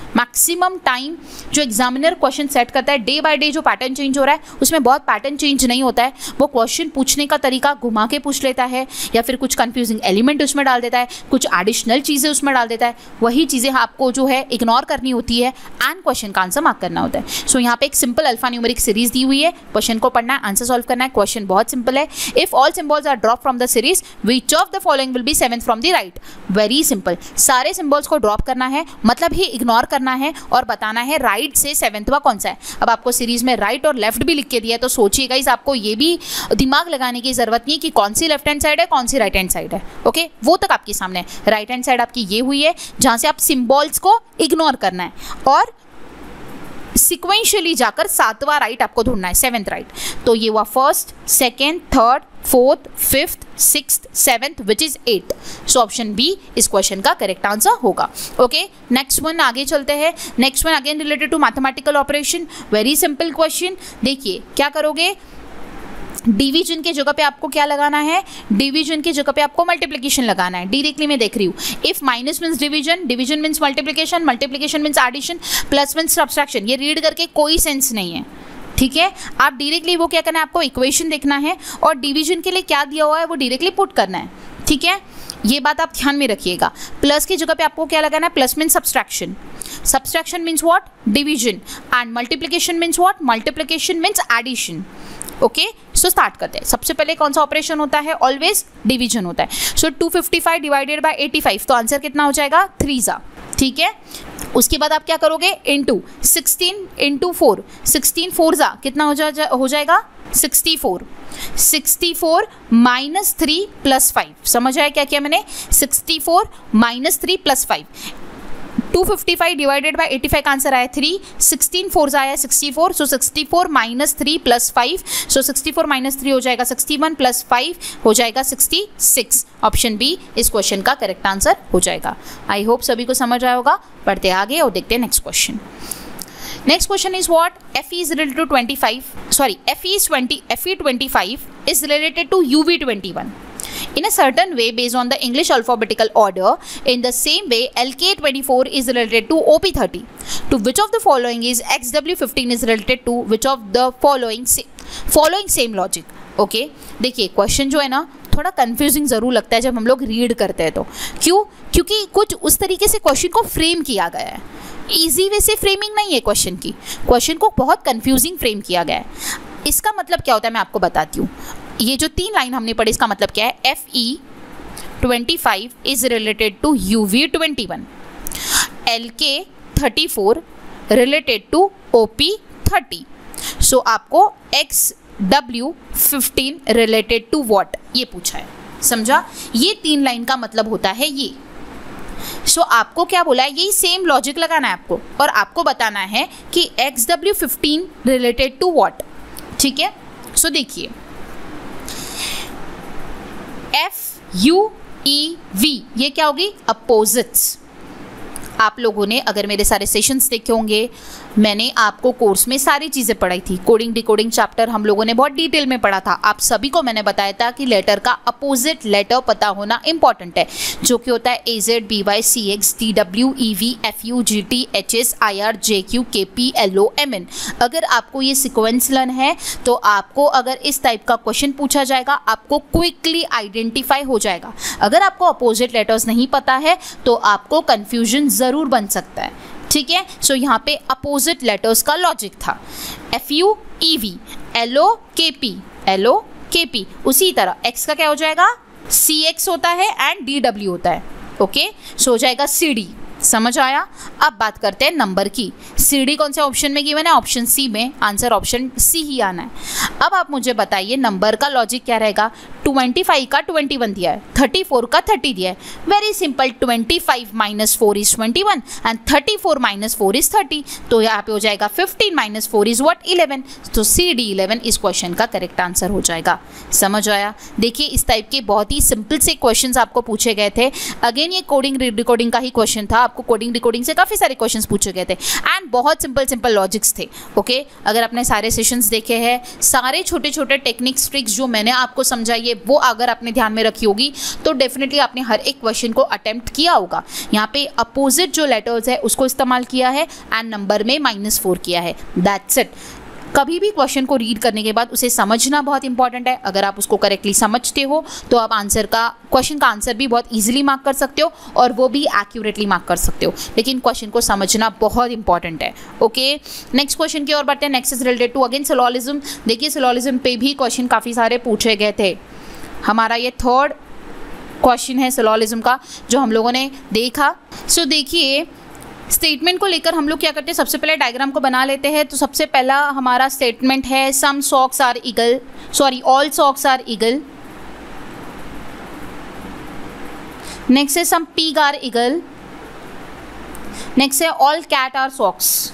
मैक्सिमम टाइम जो एग्जामिनर क्वेश्चन सेट करता है, डे बाय डे जो पैटर्न चेंज हो रहा है उसमें बहुत पैटर्न चेंज नहीं होता है। वो क्वेश्चन पूछने का तरीका घुमा के पूछ लेता है या फिर कुछ कंफ्यूजिंग एलिमेंट उसमें डाल देता है, कुछ एडिशनल चीज़ें उसमें डाल देता है। वही चीज़ें आपको जो है इग्नोर करनी होती है एंड क्वेश्चन का आंसर मार्क करना होता है। सो so, यहाँ पे एक सिंपल अल्फा न्यूमेरिक सीरीज दी हुई है, क्वेश्चन को पढ़ना है, आंसर सॉल्व करना है। क्वेश्चन बहुत सिंपल है। If all symbols are drop from the series which of the following will be seventh from the right. Very simple, सारे सिंबल्स को ड्रॉप करना है, मतलब ही इग्नोर करना है और बताना है राइट से सेवेंथवा कौन सा है। अब आपको सीरीज में राइट और लेफ्ट भी लिख के दिया है, तो सोचिए गाइस आपको ये भी दिमाग लगाने की जरूरत नहीं कि कौन सी लेफ्ट हैंड साइड है कौन सी राइट हैंड साइड है। ओके, वो तक आपके सामने है। राइट हैंड साइड आपकी ये हुई है जहां से आप सिंबल्स को इग्नोर करना है और सिक्वेंशियली जाकर सातवां राइट आपको ढूंढना है, सेवेंथ राइट। तो ये हुआ first, second, third, fourth, fifth, sixth, seventh which is eight. So option B इस क्वेश्चन का करेक्ट आंसर होगा। ओके, नेक्स्ट वन आगे चलते हैं। Next one again related to mathematical operation, very simple question. देखिए क्या करोगे, डिवीजन के जगह पे आपको क्या लगाना है, डिवीजन की जगह पे आपको मल्टीप्लिकेशन लगाना है। डायरेक्टली मैं देख रही हूँ, if minus means division, division means multiplication, multiplication means addition, plus means subtraction. ये रीड करके कोई सेंस नहीं है, ठीक है। आप डायरेक्टली वो क्या करना है, आपको इक्वेशन देखना है और डिवीजन के लिए क्या दिया हुआ है वो डायरेक्टली पुट करना है, ठीक है। ये बात आप ध्यान में रखिएगा। प्लस की जगह पे आपको क्या लगाना है, plus means subtraction, subtraction means what, division, and multiplication means what, multiplication means addition. Okay, so start करते हैं। सबसे पहले कौन सा ऑपरेशन होता है, ऑलवेज डिवीजन होता है। So two fifty five divided by eighty five, तो आंसर कितना हो जाएगा, थ्री ज़ा, ठीक है। उसके बाद आप क्या करोगे, into sixteen into four, sixteen four ज़ा कितना हो जा, हो जाएगा sixty four, sixty four minus three plus five. समझ आया क्या किया मैंने, sixty four minus three plus five. Two fifty five divided by eighty five का आंसर आया थ्री, सिक्सटीन फोर आया sixty four, so sixty four minus three plus five, so sixty four minus three हो जाएगा sixty one plus five हो जाएगा sixty six. Option B इस question का correct answer हो जाएगा। आई होप सभी को समझ आया होगा। पढ़ते आगे और देखते हैं next question. Next question is what? Fe is related to twenty-five. Sorry, Fe is twenty. Fe twenty-five is related to U V twenty-one. In a certain way, based on the English alphabetical order, in the same way, L K twenty-four is related to O P thirty. To which of the following is X W fifteen is related to which of the following following same logic? Okay, देखिए question जो है ना थोड़ा confusing ज़रूर लगता है जब हम लोग रीड करते हैं तो। क्यों? क्योंकि कुछ उस तरीके से क्वेश्चन को फ्रेम किया गया है। इजी वे से फ्रेमिंग नहीं है क्वेश्चन की, क्वेश्चन को बहुत कंफ्यूजिंग फ्रेम किया गया है। इसका मतलब क्या होता है मैं आपको बताती हूँ। ये जो तीन लाइन हमने पढ़ी इसका मतलब क्या है, F E twenty five is related to U V twenty one, L K thirty four related to O P thirty. So आपको X W fifteen related to what ये पूछा है, समझा। ये तीन लाइन का मतलब होता है ये। सो so, आपको क्या बोला है, यही सेम लॉजिक लगाना है आपको और आपको बताना है कि X W fifteen related to what, ठीक है। सो देखिए एफ यू ई वी ये क्या होगी, अपोजिट्स। आप लोगों ने अगर मेरे सारे सेशंस देखे होंगे, मैंने आपको कोर्स में सारी चीज़ें पढ़ाई थी। कोडिंग डिकोडिंग चैप्टर हम लोगों ने बहुत डिटेल में पढ़ा था। आप सभी को मैंने बताया था कि लेटर का अपोजिट लेटर पता होना इंपॉर्टेंट है, जो कि होता है A Z B Y C X T W E V F U G T H S I R J Q K P L O M N. अगर आपको ये सिक्वेंस लर्न है तो आपको अगर इस टाइप का क्वेश्चन पूछा जाएगा आपको क्विकली आइडेंटिफाई हो जाएगा। अगर आपको अपोजिट लेटर्स नहीं पता है तो आपको कन्फ्यूजन ज़रूर बन सकता है, ठीक है। सो so, यहाँ पे अपोजिट लेटर्स का लॉजिक था, F U E V, L O K P, L O K P. उसी तरह एक्स का क्या हो जाएगा, सी एक्स होता है एंड डी डब्ल्यू होता है, ओके। सो हो जाएगा सी डी। समझ आया। अब बात करते हैं नंबर की। सी डी कौन से ऑप्शन में गिवन है, ऑप्शन सी में। आंसर ऑप्शन सी ही आना है। अब आप मुझे बताइए नंबर का लॉजिक क्या रहेगा। ट्वेंटी फाइव का ट्वेंटी वन दिया है, थर्टी फोर का थर्टी दिया है। Very simple, twenty five minus four is twenty one and thirty four minus four is thirty. तो यहाँ पे हो जाएगा fifteen minus four is what, eleven. तो सी डी इलेवन इस क्वेश्चन का करेक्ट आंसर हो जाएगा। समझ आया। देखिए इस टाइप के बहुत ही सिंपल से क्वेश्चंस आपको पूछे गए थे। अगेन ये कोडिंग रिकॉर्डिंग का ही क्वेश्चन था, आपको कोडिंग रिकॉर्डिंग से काफ़ी सारे क्वेश्चंस पूछे गए थे एंड बहुत सिंपल सिंपल लॉजिक्स थे, ओके। अगर आपने सारे सेशंस देखे हैं, सारे छोटे छोटे टेक्निक्स ट्रिक्स जो मैंने आपको समझाई है वो अगर आपने ध्यान में रखी होगी तो डेफिनेटली आपने हर एक क्वेश्चन को अटेम्प्ट किया होगा। यहाँ पे अपोजिट जो लेटर्स है उसको इस्तेमाल किया है एंड नंबर में माइनस फोर किया है, दैट्स इट। कभी भी क्वेश्चन को रीड करने के बाद उसे समझना बहुत इंपॉर्टेंट है। अगर आप उसको करेक्टली समझते हो तो आप आंसर का क्वेश्चन का आंसर भी बहुत इजीली मार्क कर सकते हो और वो भी एक्यूरेटली मार्क कर सकते हो, लेकिन क्वेश्चन को समझना बहुत इंपॉर्टेंट है। ओके, नेक्स्ट क्वेश्चन की ओर बढ़ते हैं। Next is related to again syllogism. देखिए सिलोजिज्म पे भी क्वेश्चन काफ़ी सारे पूछे गए थे। हमारा ये थर्ड क्वेश्चन है सिलोजिज्म का जो हम लोगों ने देखा। सो so, देखिए स्टेटमेंट को लेकर हम लोग क्या करते हैं, सबसे पहले डायग्राम को बना लेते हैं। तो सबसे पहला हमारा स्टेटमेंट है some socks are eagle, sorry all socks are eagle. Next है some pig are eagle. Next है all cat are socks.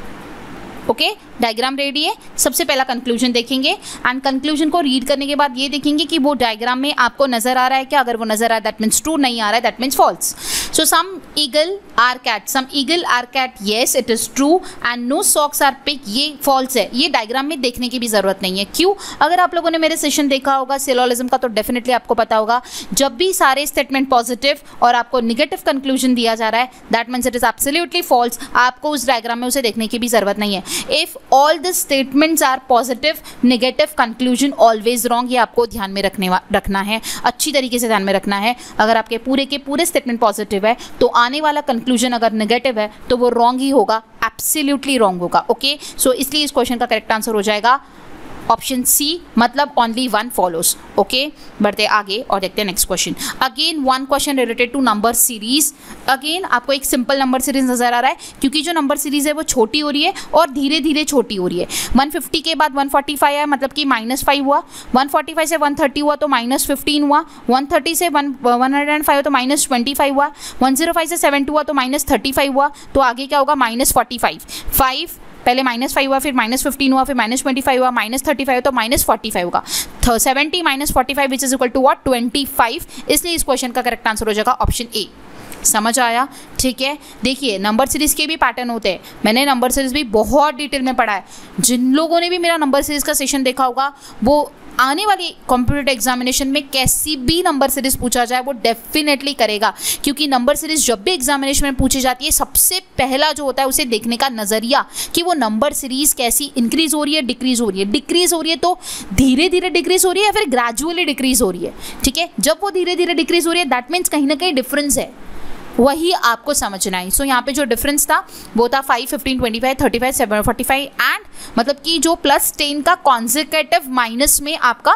Okay, diagram ready है। सबसे पहला कंक्लूजन देखेंगे एंड कंक्लूजन को रीड करने के बाद ये देखेंगे कि वो डायग्राम में आपको नजर आ रहा है क्या। अगर वो नजर आ रहा है दैट मीन्स ट्रू, नहीं आ रहा है that means false. So some eagle are cat, some eagle are cat, yes it is true and no socks are pig, ये फॉल्स है। ये डायग्राम में देखने की भी जरूरत नहीं है। क्यों? अगर आप लोगों ने मेरे सेशन देखा होगा सिलोजिज्म का तो डेफिनेटली आपको पता होगा जब भी सारे स्टेटमेंट पॉजिटिव और आपको निगेटिव कंक्लूजन दिया जा रहा है that means it is absolutely false. आपको उस डायग्राम में उसे देखने की भी जरूरत नहीं है। If all the statements are positive, negative conclusion always wrong, ये आपको ध्यान में रखने रखना है, अच्छी तरीके से ध्यान में रखना है। अगर आपके पूरे के पूरे स्टेटमेंट पॉजिटिव है तो आने वाला कंक्लूजन अगर नेगेटिव है तो वो रॉन्ग ही होगा, एब्सोल्युटली रॉन्ग होगा। ओके, सो इसलिए इस क्वेश्चन का करेक्ट आंसर हो जाएगा ऑप्शन सी, मतलब ओनली वन फॉलोज। ओके, बढ़ते आगे और देखते हैं next question. Again one question related to number series. अगेन आपको एक सिंपल नंबर सीरीज नजर आ रहा है क्योंकि जो नंबर सीरीज है वो छोटी हो रही है और धीरे धीरे छोटी हो रही है। वन फिफ्टी के बाद वन फोर्टी फाइव है, मतलब कि माइनस फाइव हुआ। वन फोर्टी फाइव से वन थर्टी हुआ तो माइनस फिफ्टीन हुआ। वन थर्टी से one one hundred and five तो माइनस ट्वेंटी फाइव हुआ। वन जीरो फाइव से सेवन टू हुआ तो माइनस थर्टी फाइव हुआ। तो आगे क्या होगा, माइनस फोर्टी फाइव। फाइव पहले माइनस फाइव हुआ, फिर माइनस फिफ्टीन हुआ, फिर माइनस ट्वेंटी फाइव हुआ, माइनस थर्टी फाइव तो माइनस फोर्टी फाइव होगा। Seventy minus forty five which is equal to what, twenty five. इसलिए इस क्वेश्चन का करेक्ट आंसर हो जाएगा ऑप्शन ए। समझ आया? ठीक है, देखिए नंबर सीरीज के भी पैटर्न होते हैं। मैंने नंबर सीरीज भी बहुत डिटेल में पढ़ा है। जिन लोगों ने भी मेरा नंबर सीरीज का सेशन देखा होगा वो आने वाली कॉम्पिटिटिव एग्जामिनेशन में कैसी भी नंबर सीरीज पूछा जाए वो डेफिनेटली करेगा, क्योंकि नंबर सीरीज जब भी एग्जामिनेशन में पूछी जाती है सबसे पहला जो होता है उसे देखने का नजरिया कि वो नंबर सीरीज कैसी इंक्रीज हो रही है, डिक्रीज हो रही है। डिक्रीज हो रही है तो धीरे धीरे डिक्रीज हो रही है या फिर ग्रेजुअली डिक्रीज हो रही है। ठीक है, जब वो धीरे धीरे डिक्रीज हो रही है दैट मीन्स कहीं ना कहीं डिफरेंस है, वही आपको समझना है। सो so, यहाँ पे जो डिफरेंस था वो था five, fifteen, twenty five, thirty five, seven, forty five and मतलब कि जो प्लस टेन का कॉन्जिक्यूटिव माइनस में आपका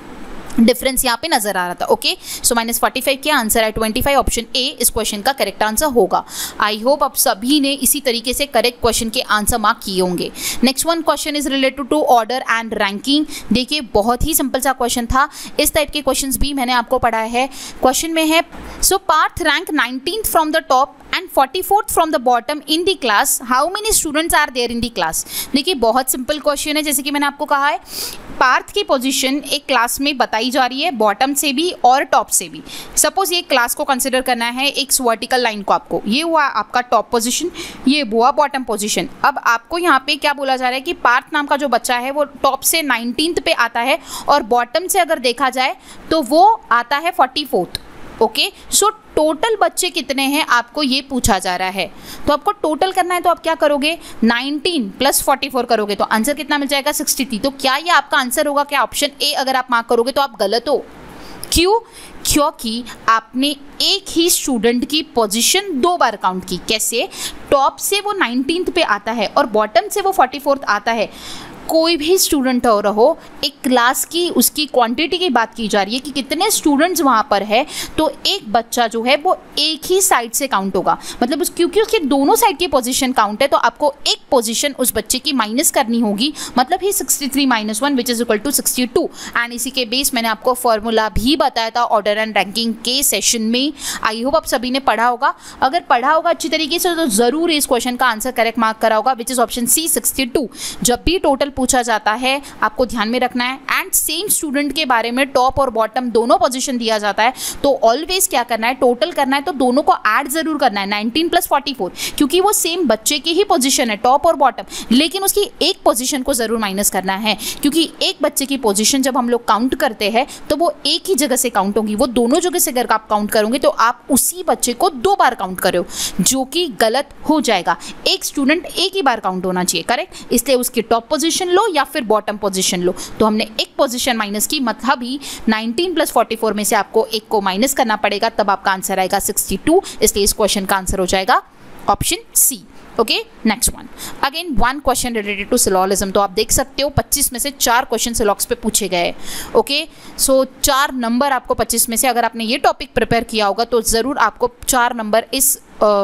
डिफरेंस यहाँ पे नजर आ रहा था। Okay, so minus forty five क्या आंसर है, ट्वेंटी फाइव। ऑप्शन ए इस क्वेश्चन का करेक्ट आंसर होगा। आई होप आप सभी ने इसी तरीके से करेक्ट क्वेश्चन के आंसर मार्क किए होंगे। Next one question is related to order and ranking. देखिए बहुत ही सिंपल सा क्वेश्चन था, इस टाइप के क्वेश्चंस भी मैंने आपको पढ़ाया है। क्वेश्चन में है so Parth rank nineteenth from the top and forty fourth from the bottom in the class, how many students are there in the class. देखिए बहुत सिंपल क्वेश्चन है, जैसे कि मैंने आपको कहा है पार्थ की पोजीशन एक क्लास में बताई जा रही है, बॉटम से भी और टॉप से भी। सपोज ये क्लास को कंसिडर करना है एक वर्टिकल लाइन को, आपको ये हुआ आपका टॉप पोजीशन, ये हुआ बॉटम पोजीशन। अब आपको यहाँ पे क्या बोला जा रहा है कि पार्थ नाम का जो बच्चा है वो टॉप से नाइनटीन्थ पे आता है और बॉटम से अगर देखा जाए तो वो आता है forty fourth. Okay, so total बच्चे कितने हैं आपको ये पूछा जा रहा है। तो आपको टोटल करना है तो आप क्या करोगे, नाइनटीन प्लस फोर्टी फोर करोगे तो आंसर कितना मिल जाएगा, सिक्सटी थ्री। तो क्या ये आपका आंसर होगा क्या, ऑप्शन ए अगर आप मार्क करोगे तो आप गलत हो। क्यों? क्योंकि आपने एक ही स्टूडेंट की पोजीशन दो बार काउंट की। कैसे? टॉप से वो नाइनटीन्थ पे आता है और बॉटम से वो फोर्टी फोर्थ आता है। कोई भी स्टूडेंट हो रहो, एक क्लास की उसकी क्वांटिटी की बात की जा रही है कि कितने स्टूडेंट्स वहाँ पर है, तो एक बच्चा जो है वो एक ही साइड से काउंट होगा। मतलब उस क्योंकि उसके दोनों साइड की पोजीशन काउंट है तो आपको एक पोजीशन उस बच्चे की माइनस करनी होगी, मतलब ही sixty three minus one which is equal to sixty two. And इसी के बेस मैंने आपको फॉर्मूला भी बताया था ऑर्डर एंड रैंकिंग के सेशन में। आई होप आप सभी ने पढ़ा होगा। अगर पढ़ा होगा अच्छी तरीके से तो ज़रूर इस क्वेश्चन का आंसर करेक्ट मार्क करा होगा which is option C, sixty two. जब भी टोटल पूछा जाता है, आपको ध्यान में रखना है। एंड सेम स्टूडेंट के बारे में टॉप और बॉटम दोनों पोजीशन दिया जाता है, तो ऑलवेज क्या करना है, टोटल करना है तो दोनों को ऐड जरूर करना है, नाइनटीन प्लस फोर्टी फोर, क्योंकि वो सेम बच्चे की ही पोजीशन है टॉप और बॉटम, लेकिन उसकी एक पोजीशन को जरूर माइनस करना है, क्योंकि एक बच्चे की पोजीशन जब हम लोग काउंट करते हैं तो वो एक ही जगह से काउंट होगी, वो दोनों जगह से अगर आप काउंट करोगे तो आप उसी बच्चे को दो बार काउंट करो, जो कि गलत हो जाएगा। एक स्टूडेंट एक ही बार काउंट होना चाहिए, करेक्ट, इसलिए उसकी टॉप पोजीशन लो या फिर बॉटम पोजीशन लो। तो हमने एक पोजीशन माइनस की, मतलब ही नाइनटीन प्लस फोर्टी फोर में से आपको एक को माइनस करना पड़ेगा, तब आपका आंसर आएगा सिक्सटी टू, इसलिए इस क्वेश्चन का आंसर हो जाएगा option C. Okay, next one, again one question related to syllogism. तो आप देख सकते हो पच्चीस में से चार क्वेश्चन सिलॉग्स पे पूछे गए। ओके, सो चार नंबर आपको पच्चीस में से, अगर आपने ये टॉपिक प्रिपेयर किया होगा तो ज़रूर आपको चार नंबर इस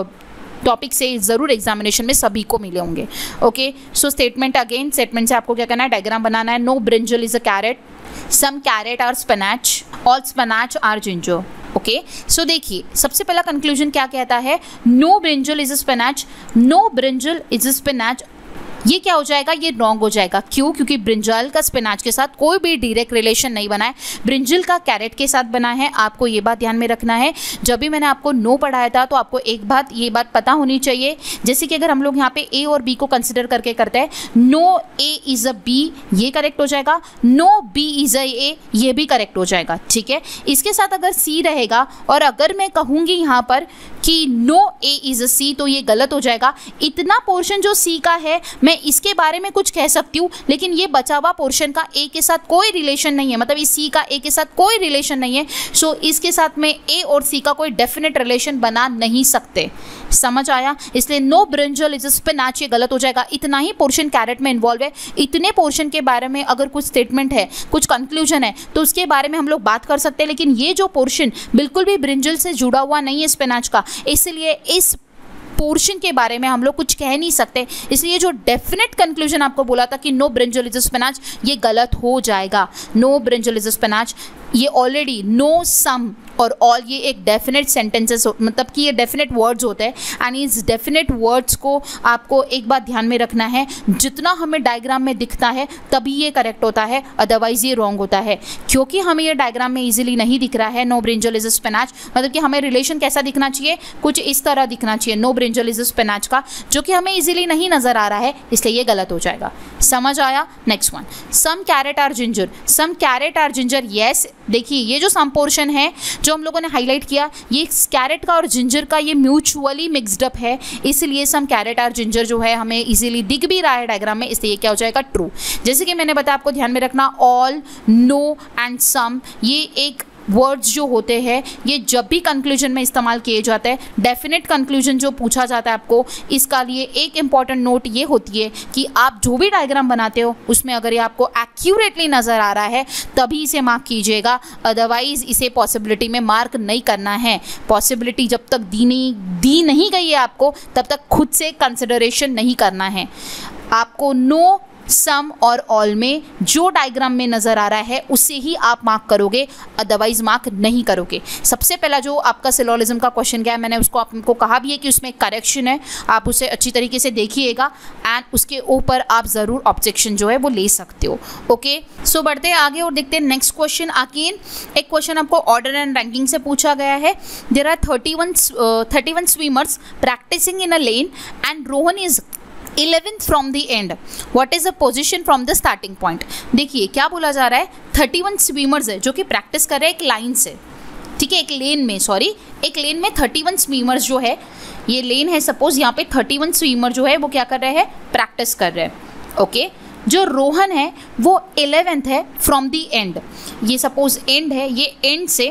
टॉपिक से ज़रूर एग्जामिनेशन में सभी को मिले होंगे। Okay, so statement, again statement से आपको क्या करना है, डायग्राम बनाना है। No brinjal is a carrot, some carrot are spinach, all spinach are ginger. Okay, so देखिए सबसे पहला कंक्लूजन क्या कहता है, no brinjal is a spinach, no brinjal is a spinach. ये क्या हो जाएगा, ये रॉन्ग हो जाएगा। क्यों? क्योंकि ब्रिंजल का स्पिनाच के साथ कोई भी डायरेक्ट रिलेशन नहीं बना है, ब्रिंजल का कैरेट के साथ बना है। आपको ये बात ध्यान में रखना है। जब भी मैंने आपको नो पढ़ाया था तो आपको एक बात ये बात पता होनी चाहिए, जैसे कि अगर हम लोग यहाँ पे ए और बी को कंसिडर करके करते हैं, no A is a B, ये करेक्ट हो जाएगा, no B is a A, ये भी करेक्ट हो जाएगा। ठीक है, इसके साथ अगर सी रहेगा और अगर मैं कहूँगी यहाँ पर कि नो ए इज अ सी, तो ये गलत हो जाएगा। इतना पोर्शन जो सी का है मैं इसके बारे में कुछ कह सकती हूँ, लेकिन ये बचा हुआ पोर्शन का ए के साथ कोई रिलेशन नहीं है, मतलब इस सी का ए के साथ कोई रिलेशन नहीं है। सो इसके साथ में ए और सी का कोई डेफिनेट रिलेशन बना नहीं सकते। समझ आया? इसलिए no brinjal is a spinach, ये गलत हो जाएगा। इतना ही पोर्शन कैरेट में इन्वॉल्व है, इतने पोर्शन के बारे में अगर कुछ स्टेटमेंट है, कुछ कंक्लूजन है, तो उसके बारे में हम लोग बात कर सकते हैं, लेकिन ये जो पोर्शन बिल्कुल भी ब्रिंजल से जुड़ा हुआ नहीं है स्पिनच का, इसलिए इस पोर्शन के बारे में हम लोग कुछ कह नहीं सकते। इसलिए जो डेफिनेट कंक्लूजन आपको बोला था कि no brinjal is a spinach, ये गलत हो जाएगा। No brinjal is a spinach, ये ऑलरेडी नो सम और ऑल, ये एक डेफिनेट सेंटेंसेस, मतलब कि ये डेफिनेट वर्ड्स होते हैं, एंड इस डेफिनेट वर्ड्स को आपको एक बात ध्यान में रखना है, जितना हमें डायग्राम में दिखता है तभी ये करेक्ट होता है, अदरवाइज ये रॉन्ग होता है। क्योंकि हमें ये डायग्राम में इजीली नहीं दिख रहा है no brinjal is a spinach, मतलब कि हमें रिलेशन कैसा दिखना चाहिए, कुछ इस तरह दिखना चाहिए no brinjal is a spinach का, जो कि हमें इजीली नहीं नजर आ रहा है, इसलिए ये गलत हो जाएगा। समझ आया? Next one, some carrot are ginger, some carrot are ginger, yes. देखिए ये जो सम पोर्शन है जो हम लोगों ने हाईलाइट किया, ये कैरेट का और जिंजर का ये म्यूचुअली मिक्सड अप है, इसलिए सम कैरेट आर जिंजर जो है हमें इजीली दिख भी रहा है डायग्राम में, इसलिए क्या हो जाएगा, ट्रू। जैसे कि मैंने बताया, आपको ध्यान में रखना, ऑल, नो एंड सम, ये एक वर्ड्स जो होते हैं ये जब भी कंक्लूजन में इस्तेमाल किए जाते हैं, डेफिनेट कंक्लूजन जो पूछा जाता है आपको, इसका लिए एक इंपॉर्टेंट नोट ये होती है कि आप जो भी डायग्राम बनाते हो उसमें अगर ये आपको एक्यूरेटली नज़र आ रहा है तभी इसे मार्क कीजिएगा, अदरवाइज इसे पॉसिबिलिटी में मार्क नहीं करना है। पॉसिबिलिटी जब तक दी नहीं दी नहीं गई है आपको, तब तक खुद से कंसिडरेशन नहीं करना है। आपको नो, सम और ऑल में जो डायग्राम में नज़र आ रहा है उससे ही आप मार्क करोगे, अदरवाइज मार्क नहीं करोगे। सबसे पहला जो आपका सिलोगिज्म का क्वेश्चन गया है, मैंने उसको आपको कहा भी है कि उसमें करेक्शन है, आप उसे अच्छी तरीके से देखिएगा एंड उसके ऊपर आप ज़रूर ऑब्जेक्शन जो है वो ले सकते हो। ओके, सो बढ़ते हैं आगे और देखते हैं नेक्स्ट क्वेश्चन। अगेन एक क्वेश्चन आपको ऑर्डर एंड रैंकिंग से पूछा गया है। There are thirty one thirty one swimmers practising in a lane and Rohan is eleventh from the end, what is the position from the starting point. देखिए क्या बोला जा रहा है, थर्टी वन स्विमर्स है जो कि प्रैक्टिस कर रहे हैं एक लाइन से, ठीक है, एक लेन में, सॉरी एक लेन में थर्टी वन स्विमर्स जो है, ये लेन है सपोज, यहाँ पे थर्टी वन स्विमर जो है वो क्या कर रहे हैं, प्रैक्टिस कर रहे हैं। ओके, जो रोहन है वो इलेवेंथ है फ्रॉम द एंड, ये सपोज एंड है, ये एंड से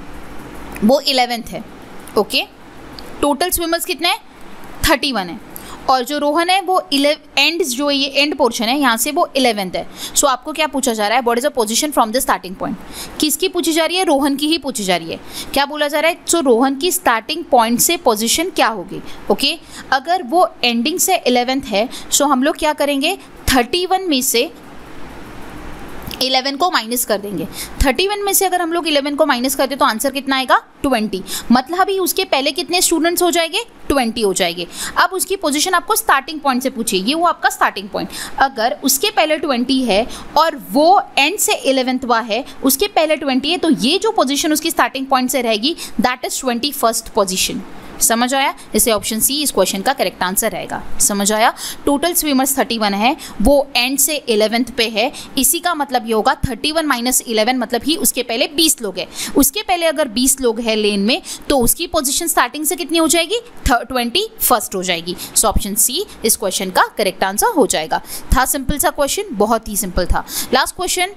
वो इलेवेंथ है। ओके, टोटल स्विमर्स कितने हैं, थर्टी वन है, और जो रोहन है वो इलेव एंड जो ये एंड पोर्शन है यहाँ से वो इलेवेंथ है। सो so, आपको क्या पूछा जा रहा है, what is the position from the starting point. किसकी पूछी जा रही है, रोहन की ही पूछी जा रही है। क्या बोला जा रहा है, सो so, रोहन की स्टार्टिंग पॉइंट से पोजीशन क्या होगी। Okay okay? अगर वो एंडिंग से इलेवेंथ है, सो so हम लोग क्या करेंगे, थर्टी वन में से इलेवन को माइनस कर देंगे। थर्टी वन में से अगर हम लोग इलेवन को माइनस करते तो आंसर कितना आएगा, ट्वेंटी। मतलब ही उसके पहले कितने स्टूडेंट्स हो जाएंगे, ट्वेंटी हो जाएंगे। अब उसकी पोजीशन आपको स्टार्टिंग पॉइंट से पूछिए, ये वो आपका स्टार्टिंग पॉइंट। अगर उसके पहले ट्वेंटी है और वो एंड से इलेवेंथवा है, उसके पहले ट्वेंटी है, तो ये जो पोजीशन उसकी स्टार्टिंग पॉइंट से रहेगी that is twenty first position. समझ आया? इसे ऑप्शन सी इस क्वेश्चन का करेक्ट आंसर रहेगा। समझ आया? टोटल स्विमर्स थर्टी वन है, वो एंड से इलेवेंथ पे है, इसी का मतलब ये होगा थर्टी वन माइनस इलेवन, मतलब ही उसके पहले बीस लोग हैं। उसके पहले अगर बीस लोग हैं लेन में तो उसकी पोजीशन स्टार्टिंग से कितनी हो जाएगी, ट्वेंटी फर्स्ट हो जाएगी। सो ऑप्शन सी इस क्वेश्चन का करेक्ट आंसर हो जाएगा। था सिंपल सा क्वेश्चन, बहुत ही सिंपल था। लास्ट क्वेश्चन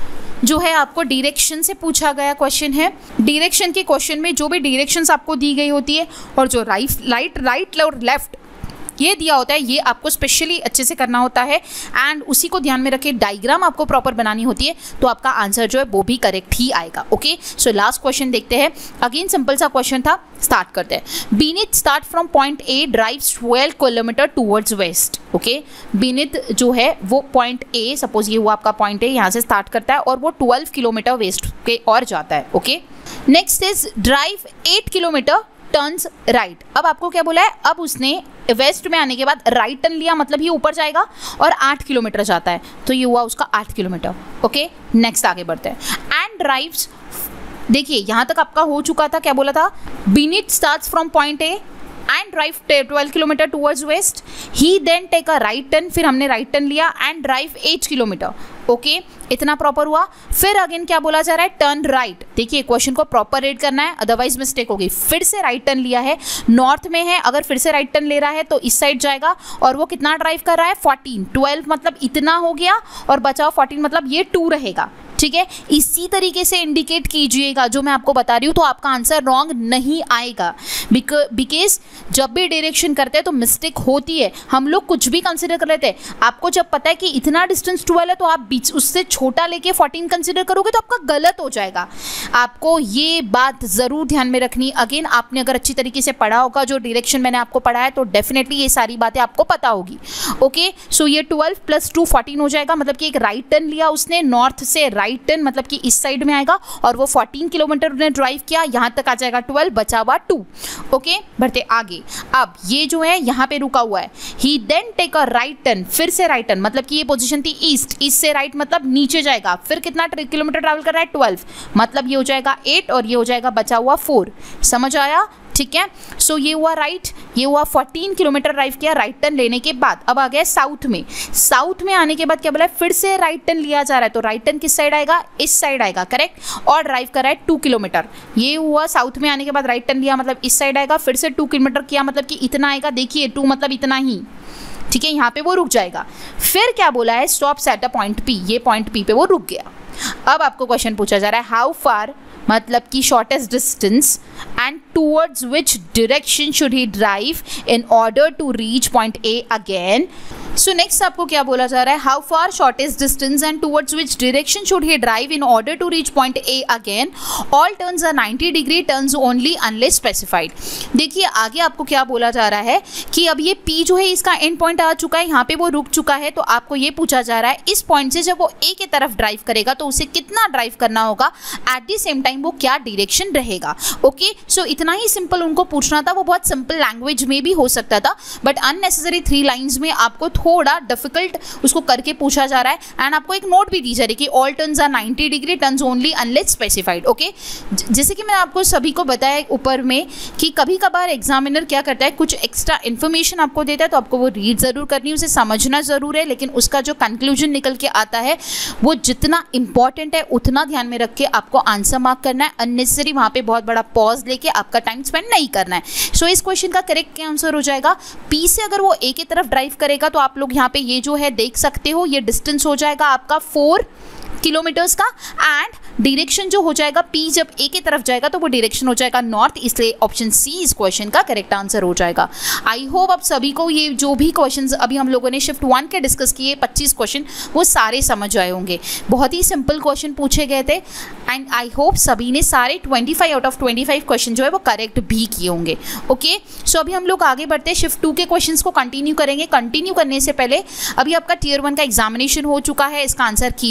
जो है आपको डायरेक्शन से पूछा गया क्वेश्चन है। डायरेक्शन के क्वेश्चन में जो भी डायरेक्शंस आपको दी गई होती है और जो राइट राइट राइट और लेफ्ट ये दिया होता है, ये आपको स्पेशली अच्छे से करना होता है एंड उसी को ध्यान में रखे डायग्राम आपको प्रॉपर बनानी होती है, तो आपका आंसर जो है वो भी करेक्ट ही आएगा। ओके, सो लास्ट क्वेश्चन देखते हैं। अगेन सिंपल सा क्वेश्चन था, स्टार्ट करते हैं। Binit start from point A drives twelve kilometre towards west. Okay, Binit जो है वो पॉइंट ए, सपोज ये हुआ आपका पॉइंट ए, यहाँ से स्टार्ट करता है और वो ट्वेल्व किलोमीटर वेस्ट के और जाता है। Okay, next is drive eight kilometre turns right. अब आपको क्या बोला है, अब उसने वेस्ट में आने के बाद राइट टर्न लिया, मतलब ये ऊपर जाएगा और आठ किलोमीटर जाता है, तो ये हुआ उसका आठ किलोमीटर। ओके, नेक्स्ट आगे बढ़ते हैं। एंड ड्राइव्स, देखिए यहाँ तक आपका हो चुका था, क्या बोला था, Binit starts from point A and drive twelve kilometre towards west, he then take a right turn, फिर हमने राइट टर्न लिया and drive eight kilometre. Okay, इतना प्रॉपर हुआ। फिर अगेन क्या बोला जा रहा है, टर्न राइट। देखिए क्वेश्चन को प्रॉपर रीड करना है, अदरवाइज मिस्टेक होगी। फिर से राइट टर्न लिया है, नॉर्थ में है, अगर फिर से राइट टर्न ले रहा है तो इस साइड जाएगा और वो कितना ड्राइव कर रहा है, फोर्टीन। ट्वेल्व मतलब इतना हो गया और बचाओ फोर्टीन, मतलब ये टू रहेगा। ठीक है, इसी तरीके से इंडिकेट कीजिएगा जो मैं आपको बता रही हूँ, तो आपका आंसर रॉन्ग नहीं आएगा। बिकॉज जब भी डायरेक्शन करते हैं तो मिस्टेक होती है, हम लोग कुछ भी कंसिडर कर लेते हैं। आपको जब पता है कि इतना डिस्टेंस ट्वेल्व है तो आप बीच उससे छोटा लेके फोर्टीन कंसिडर करोगे तो आपका गलत हो जाएगा। आपको ये बात ज़रूर ध्यान में रखनी। अगेन आपने अगर अच्छी तरीके से पढ़ा होगा, जो डायरेक्शन मैंने आपको पढ़ा है, तो डेफिनेटली ये सारी बातें आपको पता होगी। ओके, सो ये ट्वेल्व प्लस टू फोर्टीन हो जाएगा, मतलब कि एक राइट टर्न लिया उसने नॉर्थ से, राइट टर्न मतलब कि इस साइड में आएगा और वो फोर्टीन किलोमीटर ने ड्राइव किया, यहाँ तक आ जाएगा ट्वेल्व, बचा हुआ टू। ओके, बढ़ते आगे। अब ये जो है यहाँ पे रुका हुआ है, he then take a right turn, फिर से राइट टर्न, मतलब कि ये पोजीशन थी ईस्ट, ईस्ट से राइट मतलब नीचे जाएगा, फिर कितना किलोमीटर ट्रैवल कर रहा है, ट्वेल्व, मतलब ये हो जाएगा एट और ये हो जाएगा बचा हुआ फोर। समझ आया? ठीक है, सो ये हुआ राइट, ये हुआ फोर्टीन किलोमीटर ड्राइव किया राइट टर्न लेने के बाद। अब आ गया साउथ में, साउथ में आने के बाद क्या बोला है, फिर से राइट टर्न लिया जा रहा है, तो राइट टर्न किस साइड आएगा, इस साइड आएगा, करेक्ट, और ड्राइव कर रहा है टू किलोमीटर। ये हुआ साउथ में आने के बाद राइट टर्न लिया, मतलब इस साइड आएगा, फिर से टू किलोमीटर किया, मतलब कि इतना आएगा। देखिए टू मतलब इतना ही, ठीक है, यहाँ पे वो रुक जाएगा। फिर क्या बोला है, stop at a point P, ये पॉइंट पी पे वो रुक गया। अब आपको क्वेश्चन पूछा जा रहा है, हाउ फार मतलब कि shortest distance and towards which direction should he drive in order to reach point A again. So next आपको क्या बोला जा रहा है, how far shortest distance and towards which direction should he drive in order to reach point A again, all turns are ninety degree turns only unless specified. देखिए आगे आपको क्या बोला जा रहा है कि अब ये पी जो है इसका एंड पॉइंट आ चुका है, यहाँ पे वो रुक चुका है, तो आपको ये पूछा जा रहा है इस पॉइंट से जब वो ए की तरफ ड्राइव करेगा तो उसे कितना ड्राइव करना होगा, एट द सेम टाइम वो क्या डायरेक्शन रहेगा। ओके, सो इतना ही सिंपल उनको पूछना था। वो बहुत सिंपल लैंग्वेज में भी हो सकता था, बट अननेसेसरी थ्री लाइन्स में आपको थोड़ा डिफिकल्ट उसको करके पूछा जा रहा है। एंड आपको एक नोट भी दी जा रही है कि all turns are ninety degree turns only unless specified. Okay, जैसे कि मैंने आपको सभी को बताया ऊपर में कि कभी कभार एग्जामिनर क्या करता है, कुछ एक्स्ट्रा इन्फॉर्मेशन आपको देता है, तो आपको वो रीड जरूर करनी है, उसे समझना जरूर है, लेकिन उसका जो कंक्लूजन निकल के आता है वो जितना इंपॉर्टेंट है उतना ध्यान में रख के आपको आंसर मार्क करना है। अननेसेसरी वहाँ पे बहुत बड़ा पॉज लेके आपका टाइम स्पेंड नहीं करना है। सो so, इस क्वेश्चन का करेक्ट आंसर हो जाएगा पी से। अगर वो ए की तरफ ड्राइव करेगा तो आप लोग यहाँ पे ये जो है देख सकते हो, ये डिस्टेंस हो जाएगा आपका फोर किलोमीटर्स का, एंड डायरेक्शन जो हो जाएगा पी जब ए की तरफ जाएगा तो वो डायरेक्शन हो जाएगा नॉर्थ, इसलिए ऑप्शन सी इस क्वेश्चन का करेक्ट आंसर हो जाएगा। आई होप आप सभी को ये जो भी क्वेश्चंस अभी हम लोगों ने शिफ्ट वन के डिस्कस किए पच्चीस क्वेश्चन वो सारे समझ आए होंगे। बहुत ही सिंपल क्वेश्चन पूछे गए थे एंड आई होप सभी ने सारे पच्चीस आउट ऑफ पच्चीस क्वेश्चन जो है वो करेक्ट भी किए होंगे। ओके, सो अभी हम लोग आगे बढ़ते हैं, शिफ्ट टू के क्वेश्चन को कंटिन्यू करेंगे। कंटिन्यू करने से पहले अभी आपका टीयर वन का एग्जामिनेशन हो चुका है, इसका आंसर की भी आ चुका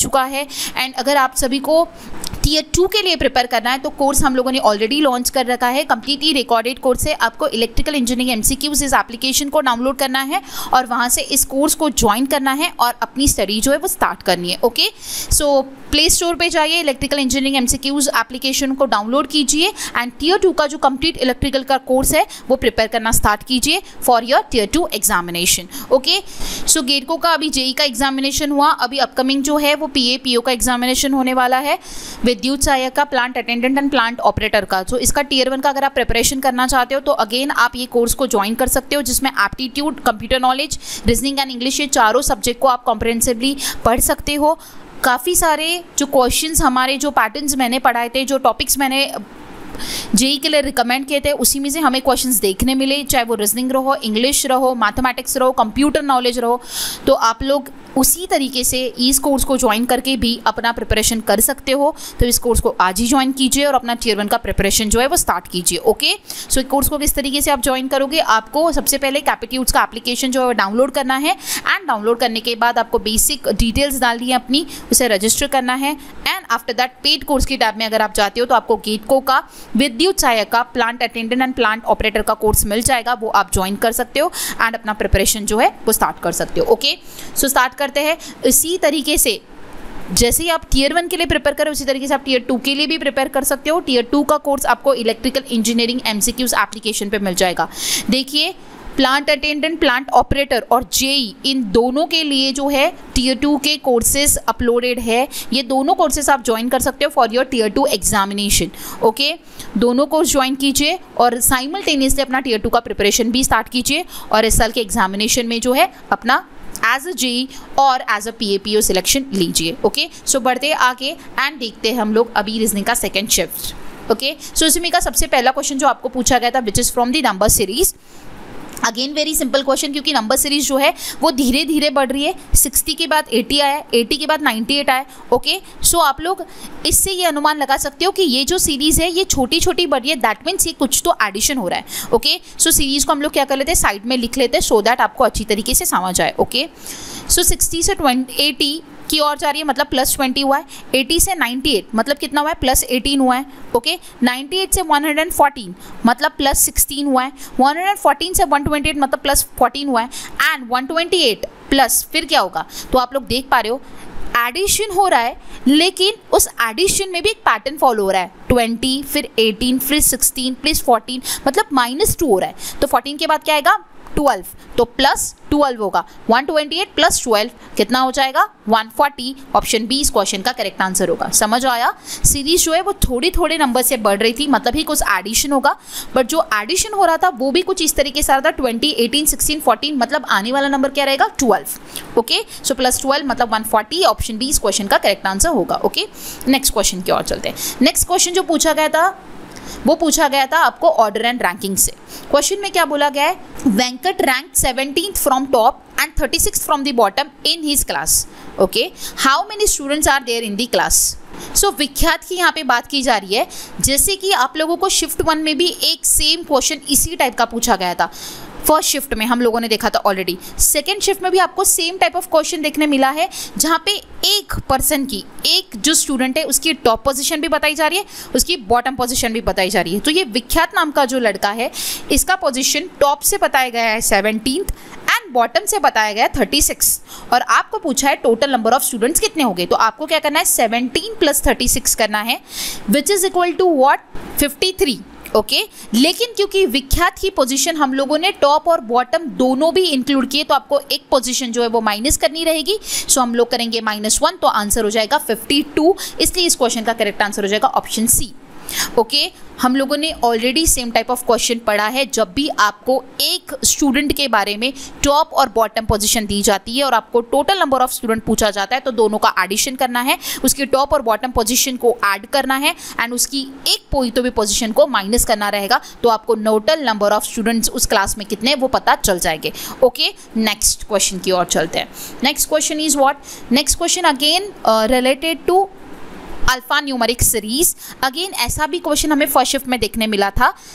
चुका है। एंड अगर आप सभी को टीयर टू के लिए प्रिपेयर करना है तो कोर्स हम लोगों ने ऑलरेडी लॉन्च कर रखा है, कंप्लीटली रिकॉर्डेड कोर्स है। आपको इलेक्ट्रिकल इंजीनियरिंग एमसीक्यूज इस एप्लीकेशन को डाउनलोड करना है और वहाँ से इस कोर्स को ज्वाइन करना है और अपनी स्टडी जो है वो स्टार्ट करनी है। ओके, सो प्ले स्टोर पे जाइए, इलेक्ट्रिकल इंजीनियरिंग एमसीक्यूज एप्लीकेशन को डाउनलोड कीजिए एंड टीयर टू का जो कंप्लीट इलेक्ट्रिकल का कोर्स है वो प्रिपेयर करना स्टार्ट कीजिए for your tier two examination. Okay, so गेटको का अभी जेई का एग्जामिनेशन हुआ, अभी अपकमिंग जो है वो पीए पीओ का एग्जामिनेशन होने वाला है, विद्युत सहायक का, plant attendant and plant operator का। तो इसका टीयर वन का अगर आप प्रिपरेशन करना चाहते हो तो अगेन आप ये कोर्स को ज्वाइन कर सकते हो, जिसमें aptitude, computer knowledge, reasoning and English, ये चारों सब्जेक्ट को आप कॉम्प्रिहेंसिवली पढ़ सकते हो। काफ़ी सारे जो क्वेश्चंस हमारे, जो पैटर्न्स मैंने पढ़ाए थे, जो टॉपिक्स मैंने जेई के लिए रिकमेंड किए थे, उसी में से हमें क्वेश्चंस देखने मिले, चाहे वो रीजनिंग रहो, इंग्लिश रहो, मैथमेटिक्स रहो, कंप्यूटर नॉलेज रहो। तो आप लोग उसी तरीके से इस कोर्स को ज्वाइन करके भी अपना प्रिपरेशन कर सकते हो। तो इस कोर्स को आज ही ज्वाइन कीजिए और अपना टीयर वन का प्रिपरेशन जो है वो स्टार्ट कीजिए। ओके, सो इस कोर्स को किस तरीके से आप ज्वाइन करोगे, आपको सबसे पहले कैपेट्यूड्स का एप्लीकेशन जो है वो डाउनलोड करना है एंड डाउनलोड करने के बाद आपको बेसिक डिटेल्स डालनी है अपनी, उसे रजिस्टर करना है and after that paid course की टैब में अगर आप जाते हो तो आपको गेटको का विद्युत सहायक का, plant attendant and plant operator का कोर्स मिल जाएगा, वो आप ज्वाइन कर सकते हो एंड अपना प्रिपरेशन जो है वो स्टार्ट कर सकते हो। ओके, सो स्टार्ट करते हैं। इसी तरीके से जैसे ही आप टीयर वन के लिए प्रिपेयर करें उसी तरीके से आप टीयर टू के लिए भी प्रिपेयर कर सकते हो। टीयर टू का कोर्स आपको इलेक्ट्रिकल इंजीनियरिंग एमसीक्यूज एप्लीकेशन पे मिल जाएगा। देखिए, प्लांट अटेंडेंट, प्लांट ऑपरेटर और जेई, इन दोनों के लिए जो है टीयर टू के कोर्सेज अपलोडेड है। ये दोनों कोर्सेज आप ज्वाइन कर सकते हो for your tier two examination. Okay, दोनों कोर्स ज्वाइन कीजिए और साइमल्टेनियसली अपना टीयर टू का प्रिपरेशन भी स्टार्ट कीजिए और इस साल के एग्जामिनेशन में जो है अपना एज अ जेई और as a PA PO selection लीजिए। ओके, सो बढ़ते आगे एंड देखते हैं हम लोग अभी रीजनिंग का सेकेंड शिफ्ट। ओके, सो इसमें का सबसे पहला क्वेश्चन जो आपको पूछा गया था, which is from the number series. Again very simple question, क्योंकि नंबर सीरीज जो है वो धीरे धीरे बढ़ रही है। सिक्सटी के बाद एटी आया, एटी के बाद नाइन्टी एट आया। ओके, सो आप लोग इससे ये अनुमान लगा सकते हो कि ये जो सीरीज़ है ये छोटी छोटी बढ़ रही है, दैट मीन्स ये कुछ तो एडिशन हो रहा है। ओके, सो सीरीज़ को हम लोग क्या कर लेते हैं, साइड में लिख लेते हैं सो दैट आपको अच्छी तरीके से समझ आए। ओके, सो सिक्सटी से ट्वेंटी एटी की ओर जा रही है, मतलब प्लस ट्वेंटी हुआ है। एटी से नाइन्टी एट मतलब कितना हुआ है, प्लस एटीन हुआ है। ओके, नाइन्टी एट से वन हंड्रेड फोर्टीन मतलब प्लस सिक्सटीन हुआ है। वन हंड्रेड फोर्टीन से वन ट्वेंटी एट मतलब प्लस फोर्टीन हुआ है and one twenty eight plus फिर क्या होगा। तो आप लोग देख पा रहे हो एडिशन हो रहा है, लेकिन उस एडिशन में भी एक पैटर्न फॉलो हो रहा है। ट्वेंटी फिर एटीन फिर सिक्सटीन प्लस फोर्टीन मतलब माइनस टू हो रहा है। तो फोर्टीन के बाद क्या आएगा, ट्वेल्व, तो प्लस ट्वेल्व होगा। One twenty eight plus twelve कितना हो जाएगा, वन फोर्टी। ऑप्शन बी इस क्वेश्चन का करेक्ट आंसर होगा। समझ आया, सीरीज जो है वो थोड़ी थोड़े नंबर से बढ़ रही थी, मतलब ही कुछ एडिशन होगा, बट जो एडिशन हो रहा था वो भी कुछ इस तरीके से आ रहा था, ट्वेंटी, एटीन, सिक्सटीन, फोर्टीन, मतलब आने वाला नंबर क्या रहेगा, twelve. Okay, so plus twelve मतलब वन फोर्टी। ऑप्शन बी इस क्वेश्चन का करेक्ट आंसर होगा। ओके, नेक्स्ट क्वेश्चन की ओर चलते हैं। नेक्स्ट क्वेश्चन जो पूछा गया था वो पूछा गया था आपको ऑर्डर एंड रैंकिंग से। क्वेश्चन में क्या बोला गया है, Venkat rank seventeenth from top and thirty sixth from the bottom in his class. Okay, how many students are there in the class. So विख्यात की यहाँ पे बात की जा रही है, जैसे कि आप लोगों को शिफ्ट वन में भी एक सेम क्वेश्चन इसी टाइप का पूछा गया था। फर्स्ट शिफ्ट में हम लोगों ने देखा था ऑलरेडी, सेकेंड शिफ्ट में भी आपको सेम टाइप ऑफ क्वेश्चन देखने मिला है, जहाँ पे एक पर्सन की, एक जो स्टूडेंट है उसकी टॉप पोजीशन भी बताई जा रही है, उसकी बॉटम पोजीशन भी बताई जा रही है। तो ये विख्यात नाम का जो लड़का है, इसका पोजीशन टॉप से बताया गया है सेवनटीन्थ एंड बॉटम से बताया गया है थर्टी सिक्स, और आपको पूछा है टोटल नंबर ऑफ स्टूडेंट्स कितने हो गए। तो आपको क्या करना है, सेवनटीन प्लस थर्टी सिक्स करना है, which is equal to what, fifty three. Okay okay? लेकिन क्योंकि विख्यात की पोजीशन हम लोगों ने टॉप और बॉटम दोनों भी इंक्लूड किए, तो आपको एक पोजीशन जो है वो माइनस करनी रहेगी। सो हम लोग करेंगे माइनस वन, तो आंसर हो जाएगा फिफ्टी टू। इसलिए इस क्वेश्चन का करेक्ट आंसर हो जाएगा ऑप्शन सी। Okay okay? हम लोगों ने already same type of question पढ़ा है, जब भी आपको एक स्टूडेंट के बारे में टॉप और बॉटम पोजीशन दी जाती है और आपको टोटल नंबर ऑफ स्टूडेंट पूछा जाता है, तो दोनों का एडिशन करना है, उसकी टॉप और बॉटम पोजीशन को ऐड करना है एंड उसकी एक कोई तो भी पोजीशन को माइनस करना रहेगा, तो आपको टोटल नंबर ऑफ स्टूडेंट्स उस क्लास में कितने वो पता चल जाएंगे। ओके, नेक्स्ट क्वेश्चन की ओर चलते हैं। Next question is what, next question again related to alphanumeric series. Again ऐसा भी क्वेश्चन हमें फर्स्ट शिफ्ट में देखने मिला था।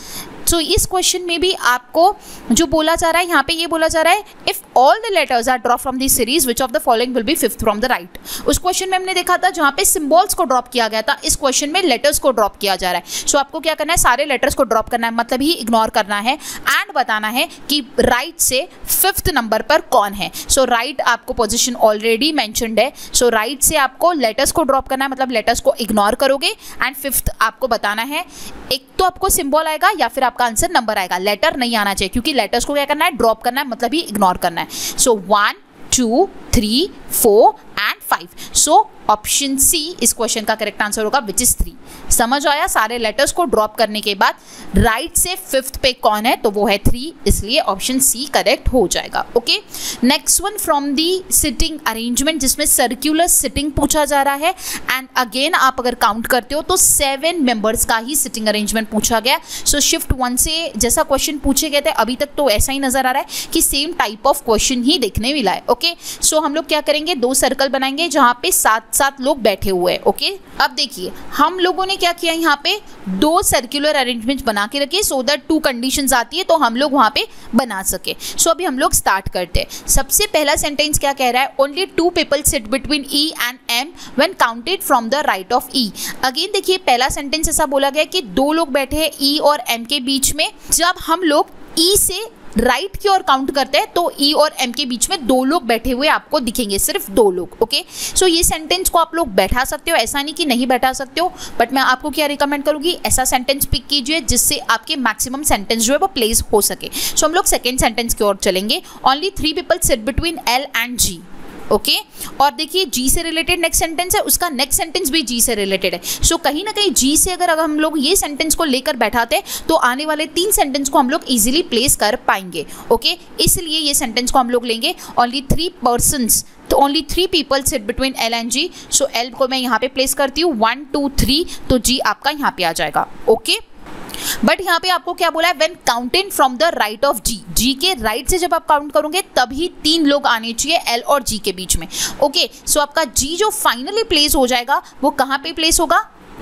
सो so, इस क्वेश्चन में भी आपको जो बोला जा रहा है यहाँ पे ये बोला जा रहा है if all the letters are drop from this series which of the following will be fifth from the right. उस क्वेश्चन में हमने देखा था जहाँ पे सिंबल्स को ड्रॉप किया गया था, इस क्वेश्चन में लेटर्स को ड्रॉप किया जा रहा है। सो so, आपको क्या करना है, सारे लेटर्स को ड्रॉप करना है, मतलब ही इग्नोर करना है एंड बताना है कि राइट से फिफ्थ नंबर पर कौन है। सो so, राइट right आपको पोजिशन ऑलरेडी मैंशनड है। सो so, राइट right से आपको लेटर्स को ड्रॉप करना है, मतलब लेटर्स को इग्नोर करोगे एंड फिफ्थ आपको बताना है। एक तो आपको सिंबल आएगा या फिर आपका आंसर नंबर आएगा, लेटर नहीं आना चाहिए क्योंकि लेटर्स को क्या करना है, ड्रॉप करना है, मतलब ही इग्नोर करना है। So one two three four and five. So option C इस क्वेश्चन का करेक्ट आंसर होगा विच इज थ्री। समझ आया, सारे लेटर्स को ड्रॉप करने के बाद राइट से फिफ्थ पे कौन है तो वो है थ्री, इसलिए ऑप्शन सी करेक्ट हो जाएगा। Okay, next one from the sitting arrangement, जिसमें सर्कुलर सिटिंग पूछा जा रहा है एंड अगेन आप अगर काउंट करते हो तो सेवन मेंबर्स का ही सिटिंग अरेंजमेंट पूछा गया। सो शिफ्ट वन से जैसा क्वेश्चन पूछे गए थे अभी तक तो ऐसा ही नजर आ रहा है कि सेम टाइप ऑफ क्वेश्चन ही देखने मिला है। ओके, सो हम लोग क्या करेंगे, दो सर्कल बनाएंगे जहाँ पे सात सात लोग बैठे हुए हैं। ओके, अब देखिए हम लोगों ने क्या किया, यहाँ पे दो सर्कुलर अरेंजमेंट बना के रखे सो दैट टू कंडीशंस आती है तो हम लोग वहाँ पे बना सके। सो so, अभी हम लोग स्टार्ट करते हैं। सबसे पहला सेंटेंस क्या कह रहा है, only two people sit between E and M when counted from the right of E. Again देखिए पहला सेंटेंस ऐसा बोला गया कि दो लोग बैठे हैं ई और एम के बीच में। जब हम लोग ई से राइट right की ओर काउंट करते हैं तो ई और एम के बीच में दो लोग बैठे हुए आपको दिखेंगे, सिर्फ दो लोग। ओके, सो ये सेंटेंस को आप लोग बैठा सकते हो, ऐसा नहीं कि नहीं बैठा सकते हो, बट मैं आपको क्या रिकमेंड करूंगी, ऐसा सेंटेंस पिक कीजिए जिससे आपके मैक्सिमम सेंटेंस जो है वो प्लेस हो सके। सो so, हम लोग सेकेंड सेंटेंस की ओर चलेंगे। Only three people sit between L and G. Okay okay? और देखिए जी से रिलेटेड नेक्स्ट सेंटेंस है, उसका नेक्स्ट सेंटेंस भी जी से रिलेटेड है। सो so, कहीं ना कहीं जी से अगर, अगर हम लोग ये सेंटेंस को लेकर बैठाते तो आने वाले तीन सेंटेंस को हम लोग इजीली प्लेस कर पाएंगे। Okay okay? इसलिए ये सेंटेंस को हम लोग लेंगे ओनली थ्री पर्सन्स, तो only three people sit between L and G. So L को मैं यहाँ पे प्लेस करती हूँ, वन टू थ्री, तो जी आपका यहाँ पे आ जाएगा। Okay okay? बट यहाँ पे आपको क्या बोला है, when counted from the right of G, G के राइट right से जब आप काउंट करोगे तभी तीन लोग आने चाहिए एल और जी के बीच में। ओके, सो आपका जी जो फाइनली प्लेस हो जाएगा वो कहाँ पे प्लेस होगा,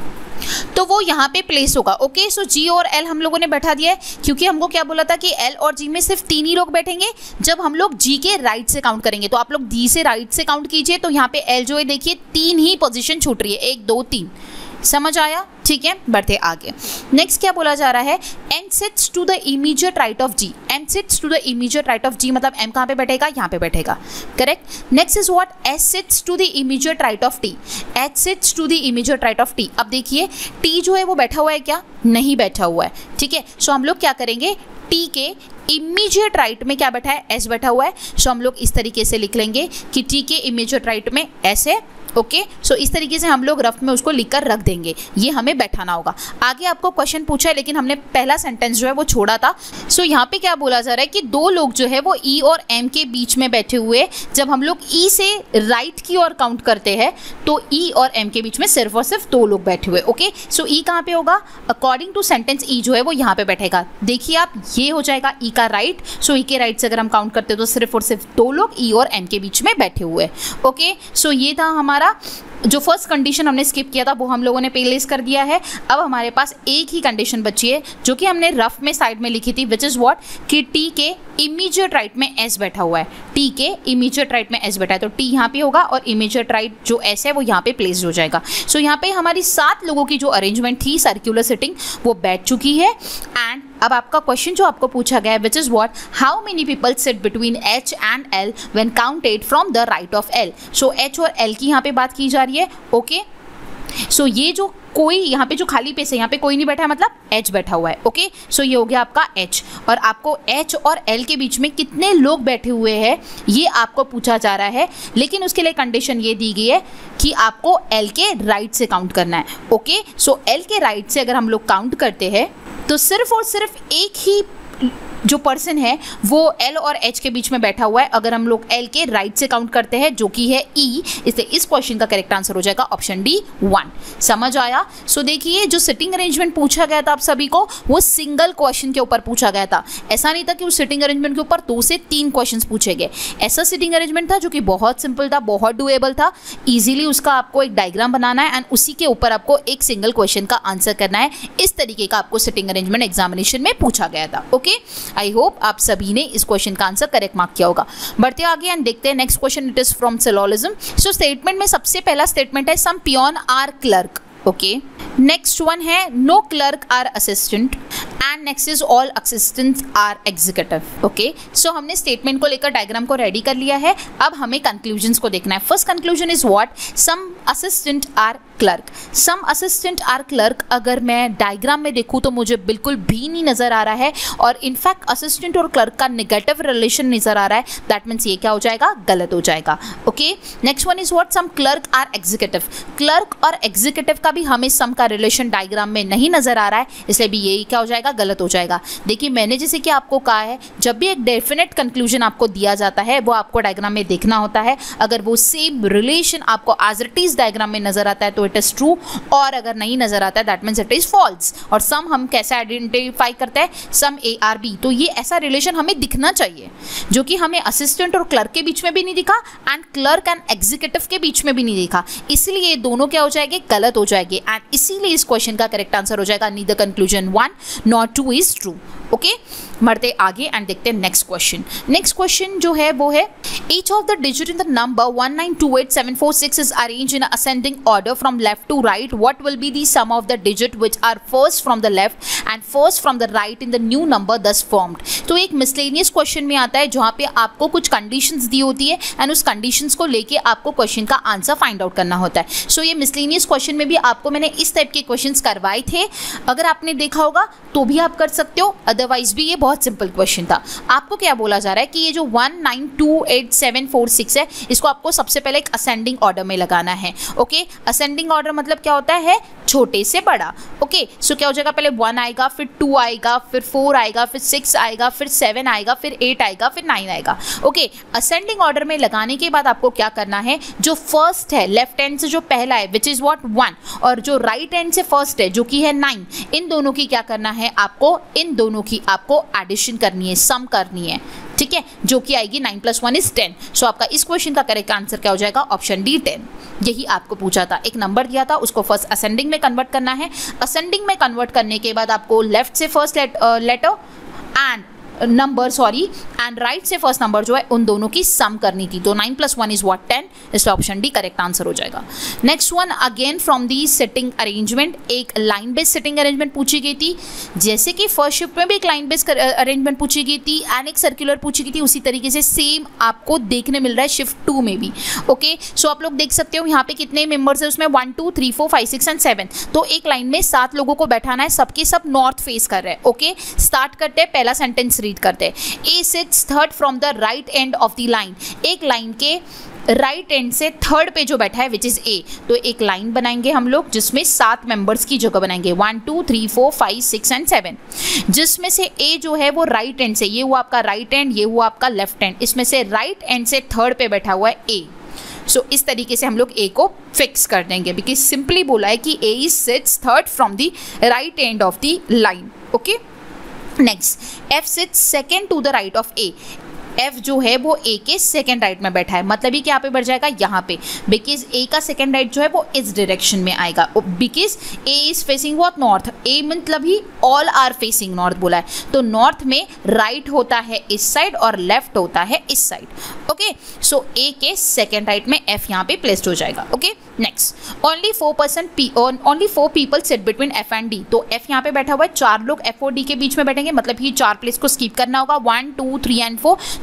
तो वो यहाँ पे प्लेस होगा। ओके, सो जी और एल हम लोगों ने बैठा दिया है क्योंकि हमको क्या बोला था कि एल और जी में सिर्फ तीन ही लोग बैठेंगे। जब हम लोग जी के राइट से काउंट करेंगे तो आप लोग जी से राइट से काउंट कीजिए, तो यहाँ पे एल जो है देखिए तीन ही पोजीशन छूट रही है, एक दो तीन। समझ आया, ठीक है, बढ़ते आगे। नेक्स्ट क्या बोला जा रहा है, M sits to the immediate right of G. M sits to the immediate right of G मतलब एम कहाँ पे बैठेगा, यहाँ पे बैठेगा। Correct. Next is what, H sits to the immediate right of T. H sits to the immediate right of T. अब देखिए T जो है वो बैठा हुआ है क्या, नहीं बैठा हुआ है। ठीक है, सो हम लोग क्या करेंगे, टी के इमीडिएट राइट में क्या बैठा है, एस बैठा हुआ है। सो हम लोग इस तरीके से लिख लेंगे कि टी के इमीडिएट राइट में एस है। ओके, सो इस तरीके से हम लोग रफ में उसको लिखकर रख देंगे, ये हमें बैठाना होगा। आगे आपको क्वेश्चन पूछा है लेकिन हमने पहला सेंटेंस जो है वो छोड़ा था। सो so, यहाँ पे क्या बोला जा रहा है कि दो लोग जो है वो ई और एम के बीच में बैठे हुए। जब हम लोग ई से राइट की ओर काउंट करते हैं तो ई और एम के बीच में सिर्फ और सिर्फ दो लोग बैठे हुए। ओके, सो ई कहाँ पे होगा, अकॉर्डिंग टू सेंटेंस ई जो है वो यहाँ पे बैठेगा। देखिए आप, ये हो जाएगा ई का राइट। सो ई के राइट से अगर हम काउंट करते हैं तो सिर्फ और सिर्फ दो लोग ई और एम के बीच में बैठे हुए। ओके, सो ये था हमारा जो फर्स्ट कंडीशन हमने स्किप किया था वो हम लोगों ने प्लेस कर दिया है। अब हमारे पास एक ही कंडीशन बची है जो कि हमने रफ में साइड में लिखी थी, विच इज व्हाट, कि टी के इमीडिएट राइट में एस बैठा हुआ है। टी के इमीडिएट राइट में एस बैठा है तो टी यहाँ पे होगा और इमीडिएट राइट जो एस है वो यहाँ पे प्लेस हो जाएगा। सो so, यहाँ पे हमारी सात लोगों की जो अरेंजमेंट थी सर्कुलर सिटिंग वो बैठ चुकी है। एंड अब आपका क्वेश्चन जो आपको पूछा गया है, which is what, how many people sit between H and L when counted from the right of L. So H और एल की यहाँ पे बात की जा रही है। ओके, सो ये जो कोई यहाँ पे जो खाली पेस है यहाँ पे कोई नहीं बैठा है, मतलब एच बैठा हुआ है। ओके, सो ये हो गया आपका एच। और आपको एच और एल के बीच में कितने लोग बैठे हुए हैं ये आपको पूछा जा रहा है, लेकिन उसके लिए कंडीशन ये दी गई है कि आपको एल के राइट से काउंट करना है। ओके, सो एल के राइट से अगर हम लोग काउंट करते हैं तो सिर्फ और सिर्फ एक ही जो पर्सन है वो एल और एच के बीच में बैठा हुआ है। अगर हम लोग एल के राइट से काउंट करते हैं जो कि है ई, इसलिए इस क्वेश्चन का करेक्ट आंसर हो जाएगा ऑप्शन डी वन। समझ आया? सो so, देखिए जो सिटिंग अरेंजमेंट पूछा गया था आप सभी को वो सिंगल क्वेश्चन के ऊपर पूछा गया था। ऐसा नहीं था कि उस सिटिंग अरेंजमेंट के ऊपर दो से तीन क्वेश्चन पूछे गए। ऐसा सिटिंग अरेंजमेंट था जो कि बहुत सिंपल था, बहुत डुएबल था। इजीली उसका आपको एक डायग्राम बनाना है एंड उसी के ऊपर आपको एक सिंगल क्वेश्चन का आंसर करना है। इस तरीके का आपको सिटिंग अरेंजमेंट एग्जामिनेशन में पूछा गया था। ओके, आई होप आप सभी ने इस क्वेश्चन का आंसर करेक्ट मार्क किया होगा। बढ़ते आगे एंड देखते हैं next question. It is from syllogism. So statement में सबसे पहला स्टेटमेंट है some peon are clerk. Okay, next one है no clerk are assistant and next is all assistants are executive. Okay, so हमने स्टेटमेंट को लेकर डायग्राम को ready कर लिया है। अब हमें कंक्लूजन्स को देखना है। First conclusion is what? Some assistant are clerk. Some assistant are clerk अगर मैं डायग्राम में देखूँ तो मुझे बिल्कुल भी नहीं नजर आ रहा है और इनफैक्ट असिस्टेंट और क्लर्क का नेगेटिव रिलेशन नजर आ रहा है। दैट मीन्स ये क्या हो जाएगा? गलत हो जाएगा। Okay, next one is what? Some clerk are executive. Clerk और एग्जीक्यूटिव का भी हमें सम का रिलेशन डायग्राम में नहीं नजर आ रहा है, इसलिए भी यही क्या हो जाएगा? गलत हो जाएगा। देखिए मैंने जैसे कि आपको कहा है जब भी एक डेफिनेट कंक्लूजन आपको दिया जाता है वो आपको डायग्राम में देखना होता है। अगर वो सेम रिलेशन आपको एज इट इज डायग्राम में नजर आता है तो इट इज ट्रू, और अगर नहीं नजर आता है that means it is false. और सम हम कैसे आइडेंटिफाई करते हैं? Some A are B. तो ये ऐसा रिलेशन हमें दिखना चाहिए जो कि हमें असिस्टेंट और क्लर्क के बीच में भी नहीं दिखा एंड क्लर्क एंड एग्जीक्यूटिव के बीच में भी नहीं दिखा, इसलिए ये दोनों क्या हो जाएंगे? गलत हो जाएंगे। एंड इसीलिए इस क्वेश्चन का करेक्ट आंसर हो जाएगा neither conclusion one not two is true. Okay, बढ़ते आगे एंड देखते हैं नेक्स्ट क्वेश्चन। नेक्स्ट क्वेश्चन जो है वो है each of the digit in the number one nine two eight seven four six is arranged in a ascending order from left to right. What will be the sum of the digit which are first from the left and first from the right in the new number thus formed? तो एक miscellaneous question में आता है जहाँ पे आपको कुछ conditions दी होती है एंड उस कंडीशंस को लेके आपको क्वेश्चन का आंसर फाइंड आउट करना होता है। सो so, ये मिसलेनियस क्वेश्चन में भी आपको मैंने इस टाइप के क्वेश्चंस करवाए थे। अगर आपने देखा होगा तो भी आप कर सकते हो, अदरवाइज भी ये बहुत सिंपल क्वेश्चन था। आपको क्या बोला जा रहा है कि ये जो one nine two eight seven four six है इसको आपको सबसे पहले एक असेंडिंग ऑर्डर में लगाना है। ओके, असेंडिंग ऑर्डर मतलब क्या होता है? छोटे से बड़ा। ओके, सो क्या हो जाएगा? पहले वन आएगा, फिर टू आएगा, फिर फोर आएगा, फिर सिक्स आएगा, फिर सेवन आएगा, फिर एट आएगा, फिर नाइन आएगा। ओके, असेंडिंग ऑर्डर में लगाने के बाद आपको क्या करना है? जो फर्स्ट है लेफ्ट हैंड से जो पहला है विच इज व्हाट? वन, और जो राइट हैंड से फर्स्ट है जो कि है नाइन, इन दोनों की क्या करना है आपको? इन दोनों की आपको एडिशन करनी है, सम करनी है। ठीक है, जो कि आएगी nine plus one is ten. So आपका इस क्वेश्चन का करेक्ट आंसर क्या हो जाएगा? Option D ten. यही आपको पूछा था, एक नंबर दिया था उसको फर्स्ट असेंडिंग में कन्वर्ट करना है। असेंडिंग में कन्वर्ट करने के बाद आपको लेफ्ट से first letter and number sorry and right से फर्स्ट नंबर जो है उन दोनों की सम करनी थी। तो nine plus one is what? Ten. इसलिए ऑप्शन डी करेक्ट आंसर हो जाएगा। Next one again from the sitting arrangement, एक लाइन बेस्ड सिटिंग अरेंजमेंट पूछी गई थी। जैसे कि फर्स्ट शिफ्ट में भी एक लाइन बेस्ड अरेंजमेंट पूछी गई थी एंड एक सर्कुलर पूछी गई थी, उसी तरीके से सेम आपको देखने मिल रहा है शिफ्ट टू में भी। ओके, सो आप लोग देख सकते हो यहाँ पे कितने मेंबर्स है उसमें? One two three four five six and seven. तो एक लाइन में सात लोगों को बैठाना है, सबके सब नॉर्थ फेस कर रहे हैं। ओके, स्टार्ट करते हैं, पहला सेंटेंस रीड करते हैं। A sits third from the right end of the line. एक लाइन के राइट एंड से थर्ड पे जो बैठा है विच इज ए, तो एक लाइन बनाएंगे हम लोग जिसमें सात मेंबर्स की जगह बनाएंगे one two three four five six and seven, जिसमें से ए जो है वो राइट एंड से, ये हुआ आपका राइट एंड, ये हुआ आपका लेफ्ट एंड, इसमें से राइट एंड से थर्ड पे बैठा हुआ है ए। सो so, इस तरीके से हम लोग ए को फिक्स कर देंगे बिकॉज सिंपली बोला है कि A is sits third from the right end of the line. Okay, next F sits second to the right of A. F जो है वो A के सेकेंड राइट में बैठा है, मतलब ये क्या पे बढ़ जाएगा? यहाँ पे, बिकॉज A का सेकेंड राइट जो है वो इस डायरेक्शन में आएगा, because A is facing what? North. A मतलब ही ऑल आर फेसिंग नॉर्थ बोला है, तो नॉर्थ में राइट होता है इस साइड और लेफ्ट होता है इस साइड। ओके, सो A के सेकेंड राइट में F यहाँ पे प्लेस्ड हो जाएगा। Okay, next only four person only four people sit between F and D। तो F यहाँ पे बैठा हुआ है, चार लोग F और D के बीच में बैठेंगे, मतलब ही चार प्लेस को स्किप करना होगा, one two three and four.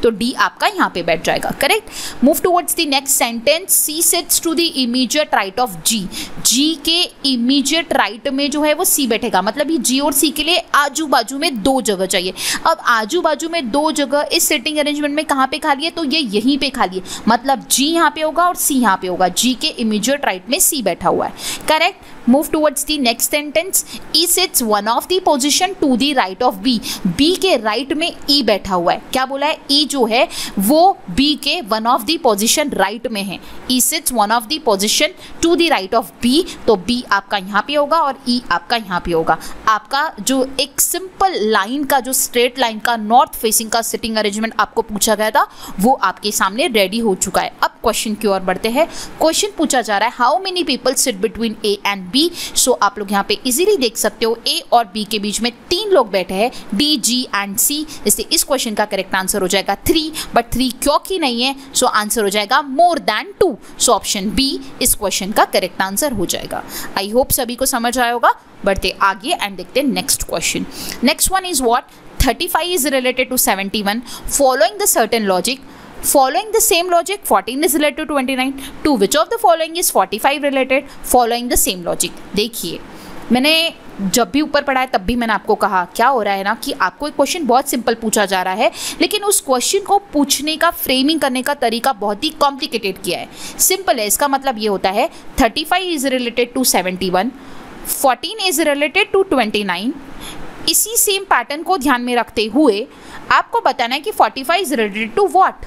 तो डी आपका यहाँ पे बैठ जाएगा, correct. Move towards the next sentence, C sits to the immediate right of G. G के इमीडिएट राइट में जो है वो सी बैठेगा, मतलब ये जी और सी के लिए आजू बाजू में दो जगह चाहिए। अब आजू बाजू में दो जगह इस सिटिंग अरेंजमेंट में कहाँ पे खाली है, तो ये यहीं पे खाली है, मतलब जी यहाँ पे होगा और सी यहाँ पे होगा। जी के इमीडिएट राइट में सी बैठा हुआ है, correct. Move towards the next sentence, E sits one of the position to the right of B. B के राइट में ई बैठा हुआ है, क्या बोला है, ई जो है वो बी के one of the position right में है। E sits one of the position to the right of B, तो बी आपका यहाँ पे होगा और ई आपका यहाँ पे होगा। आपका जो एक सिंपल लाइन का, जो स्ट्रेट लाइन का नॉर्थ फेसिंग का सिटिंग अरेंजमेंट आपको पूछा गया था, वो आपके सामने रेडी हो चुका है। अब क्वेश्चन की ओर बढ़ते हैं। क्वेश्चन पूछा जा रहा है, how many people sit between A and B. So आप लोग यहाँ पे इजीली देख सकते हो ए और बी के बीच में तीन लोग बैठे हैं, डी, जी एंड सी, इसलिए इस क्वेश्चन का करेक्ट आंसर हो जाएगा थ्री। बट थ्री क्योंकि नहीं है, सो आंसर हो जाएगा more than two. So option B इस क्वेश्चन का करेक्ट आंसर हो जाएगा। आई होप सभी को समझ आया होगा। बढ़ते आगे एंड देखते हैं next question. Next one is what, thirty-five is related to seventy-one following the certain logic. Following the same logic, fourteen is related to twenty-nine. To which of the following is forty-five related? Following the same logic. देखिए, मैंने जब भी ऊपर पढ़ा है तब भी मैंने आपको कहा क्या हो रहा है ना, कि आपको एक क्वेश्चन बहुत सिंपल पूछा जा रहा है, लेकिन उस क्वेश्चन को पूछने का, फ्रेमिंग करने का तरीका बहुत ही कॉम्प्लिकेटेड किया है। सिंपल है, इसका मतलब ये होता है thirty-five is related to seventy-one, fourteen is related to twenty-nine। इसी सेम पैटर्न को ध्यान में रखते हुए आपको बताना है कि forty-five is related to what,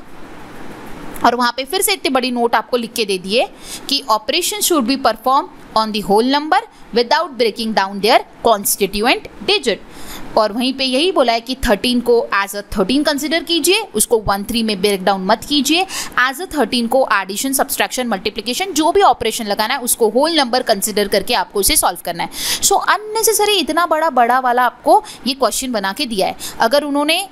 और वहाँ पे फिर से इतनी बड़ी नोट आपको लिख के दे दिए कि operation should be perform on the whole number without breaking down their constituent digit. और वहीं पे यही बोला है कि थर्टीन को एज अ थर्टीन कंसिडर कीजिए, उसको वन थ्री में ब्रेक डाउन मत कीजिए। एज अ थर्टीन को एडिशन, सब्सट्रैक्शन, मल्टीप्लिकेशन जो भी ऑपरेशन लगाना है उसको होल नंबर कंसिडर करके आपको इसे सॉल्व करना है। सो अननेसेसरी इतना बड़ा बड़ा वाला आपको ये क्वेश्चन बना के दिया है। अगर उन्होंने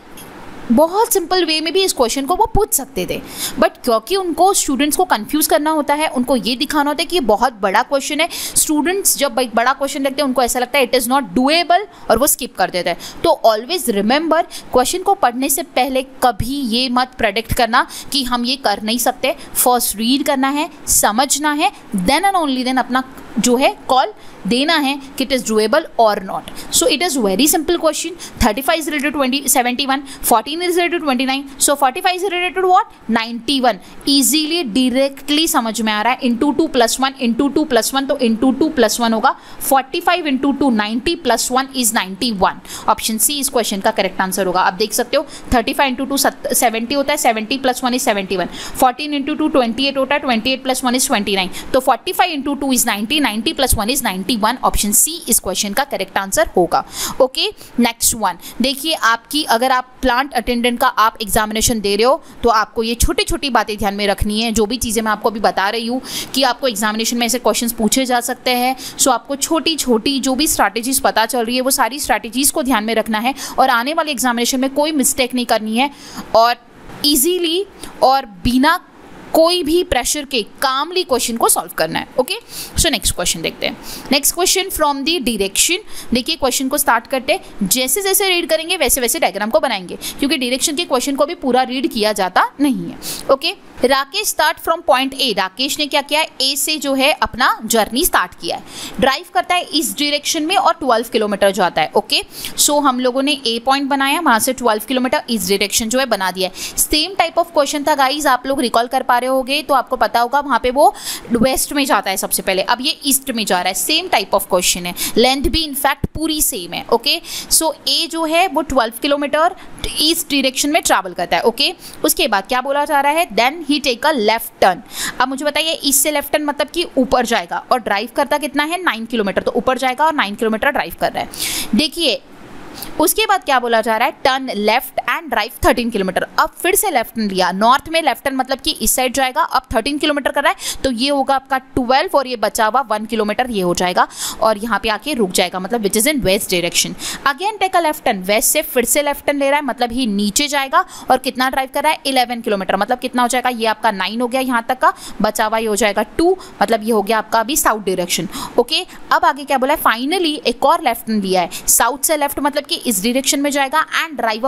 बहुत सिंपल वे में भी इस क्वेश्चन को वो पूछ सकते थे, बट क्योंकि उनको स्टूडेंट्स को कंफ्यूज करना होता है, उनको ये दिखाना होता है कि ये बहुत बड़ा क्वेश्चन है। स्टूडेंट्स जब एक बड़ा क्वेश्चन देखते हैं उनको ऐसा लगता है इट इज़ नॉट डूएबल और वो स्किप कर देते हैं। तो ऑलवेज रिमेंबर, क्वेश्चन को पढ़ने से पहले कभी ये मत प्रेडिक्ट करना कि हम ये कर नहीं सकते। फर्स्ट रीड करना है, समझना है, देन एंड ओनली देन अपना जो है कॉल देना है कि इट इज़ डूएबल और not. So it is very simple question. thirty-five is related to twenty seventy-one, fourteen is related to twenty-nine, so forty-five is related to what, ninety-one। Easily directly समझ में आ रहा है, into two plus one, into two plus one, तो into two plus one होगा forty-five into two ninety plus one is ninety-one। Option C इस question का correct answer होगा। आप देख सकते हो thirty-five इंटू टू seventy होता है, seventy plus one is seventy-one, fourteen into two twenty-eight होता है, twenty-eight plus one is twenty-nine, तो forty-five into two is ninety, ninety plus one is ninety-one। Option C इस क्वेश्चन का correct answer होगा। Okay, next one देखिए, आपकी अगर आप प्लांट अटेंडेंट का आप एग्जामिनेशन दे रहे हो तो आपको ये छोटी छोटी बातें ध्यान में रखनी है। जो भी चीज़ें मैं आपको अभी बता रही हूँ कि आपको एग्जामिनेशन में ऐसे क्वेश्चंस पूछे जा सकते हैं, सो आपको छोटी छोटी जो भी स्ट्रैटेजीज पता चल रही है वो सारी स्ट्रैटेजीज को ध्यान में रखना है और आने वाले एग्जामिनेशन में कोई मिस्टेक नहीं करनी है और ईजीली और बिना कोई भी प्रेशर के कामली क्वेश्चन को सॉल्व करना है। ओके, सो नेक्स्ट क्वेश्चन देखते हैं। Next question from the direction. देखिए क्वेश्चन को स्टार्ट करते हैं, जैसे जैसे रीड करेंगे वैसे वैसे डायग्राम को बनाएंगे, क्योंकि डायरेक्शन के क्वेश्चन को भी पूरा रीड किया जाता नहीं है। Okay, Rakesh start from point A. Rakesh ने क्या किया है, ए से जो है अपना जर्नी स्टार्ट किया है, ड्राइव करता है इस डायरेक्शन में और ट्वेल्व किलोमीटर जाता है। ओके, सो हम लोगों ने ए पॉइंट बनाया, वहां से ट्वेल्व किलोमीटर इस डायरेक्शन जो है बना दिया है। सेम टाइप ऑफ क्वेश्चन था गाइज, आप लोग रिकॉल कर पा रहे होगे तो आपको पता होगा वहां पे वो वेस्ट में जाता है सबसे पहले, अब ये ईस्ट में जा रहा है। सेम टाइप ऑफ क्वेश्चन है, लेंथ भी इनफैक्ट पूरी सेम है। ओके, सो ए जो है वो ट्वेल्व किलोमीटर ईस्ट डायरेक्शन में ट्रैवल करता है। ओके, उसके बाद क्या बोला जा रहा है, then he take a left turn. अब मुझे बताइए ईस्ट से लेफ्ट टर्न मतलब कि ऊपर जाएगा और ड्राइव करता कितना है, नाइन किलोमीटर, तो ऊपर जाएगा और नाइन किलोमीटर ड्राइव कर रहा है। देखिए उसके बाद क्या बोला जा रहा है, turn left and drive thirteen kilometre. अब फिर से लेफ्ट टर्न लिया, नॉर्थ में लेफ्ट टर्न मतलब कि इस साइड जाएगा, अब थर्टीन किलोमीटर कर रहा है तो ये होगा आपका ट्वेल्व और ये बचा हुआ वन किलोमीटर ये हो जाएगा और यहाँ पे आके रुक जाएगा, मतलब which is in west direction. Again take a left turn, west से फिर से लेफ्ट टर्न ले रहा है, मतलब ही नीचे जाएगा और कितना ड्राइव कर रहा है, इलेवन किलोमीटर, मतलब कितना हो जाएगा, ये आपका नाइन हो गया यहाँ तक का, बचा हुआ ये हो जाएगा टू, मतलब ये हो गया आपका अभी साउथ डायरेक्शन। ओके, अब आगे क्या बोला है, फाइनली एक और लेफ्ट टर्न लिया है, साउथ से लेफ्ट मतलब कि इस डायरेक्शन में जाएगा and drive one kilometre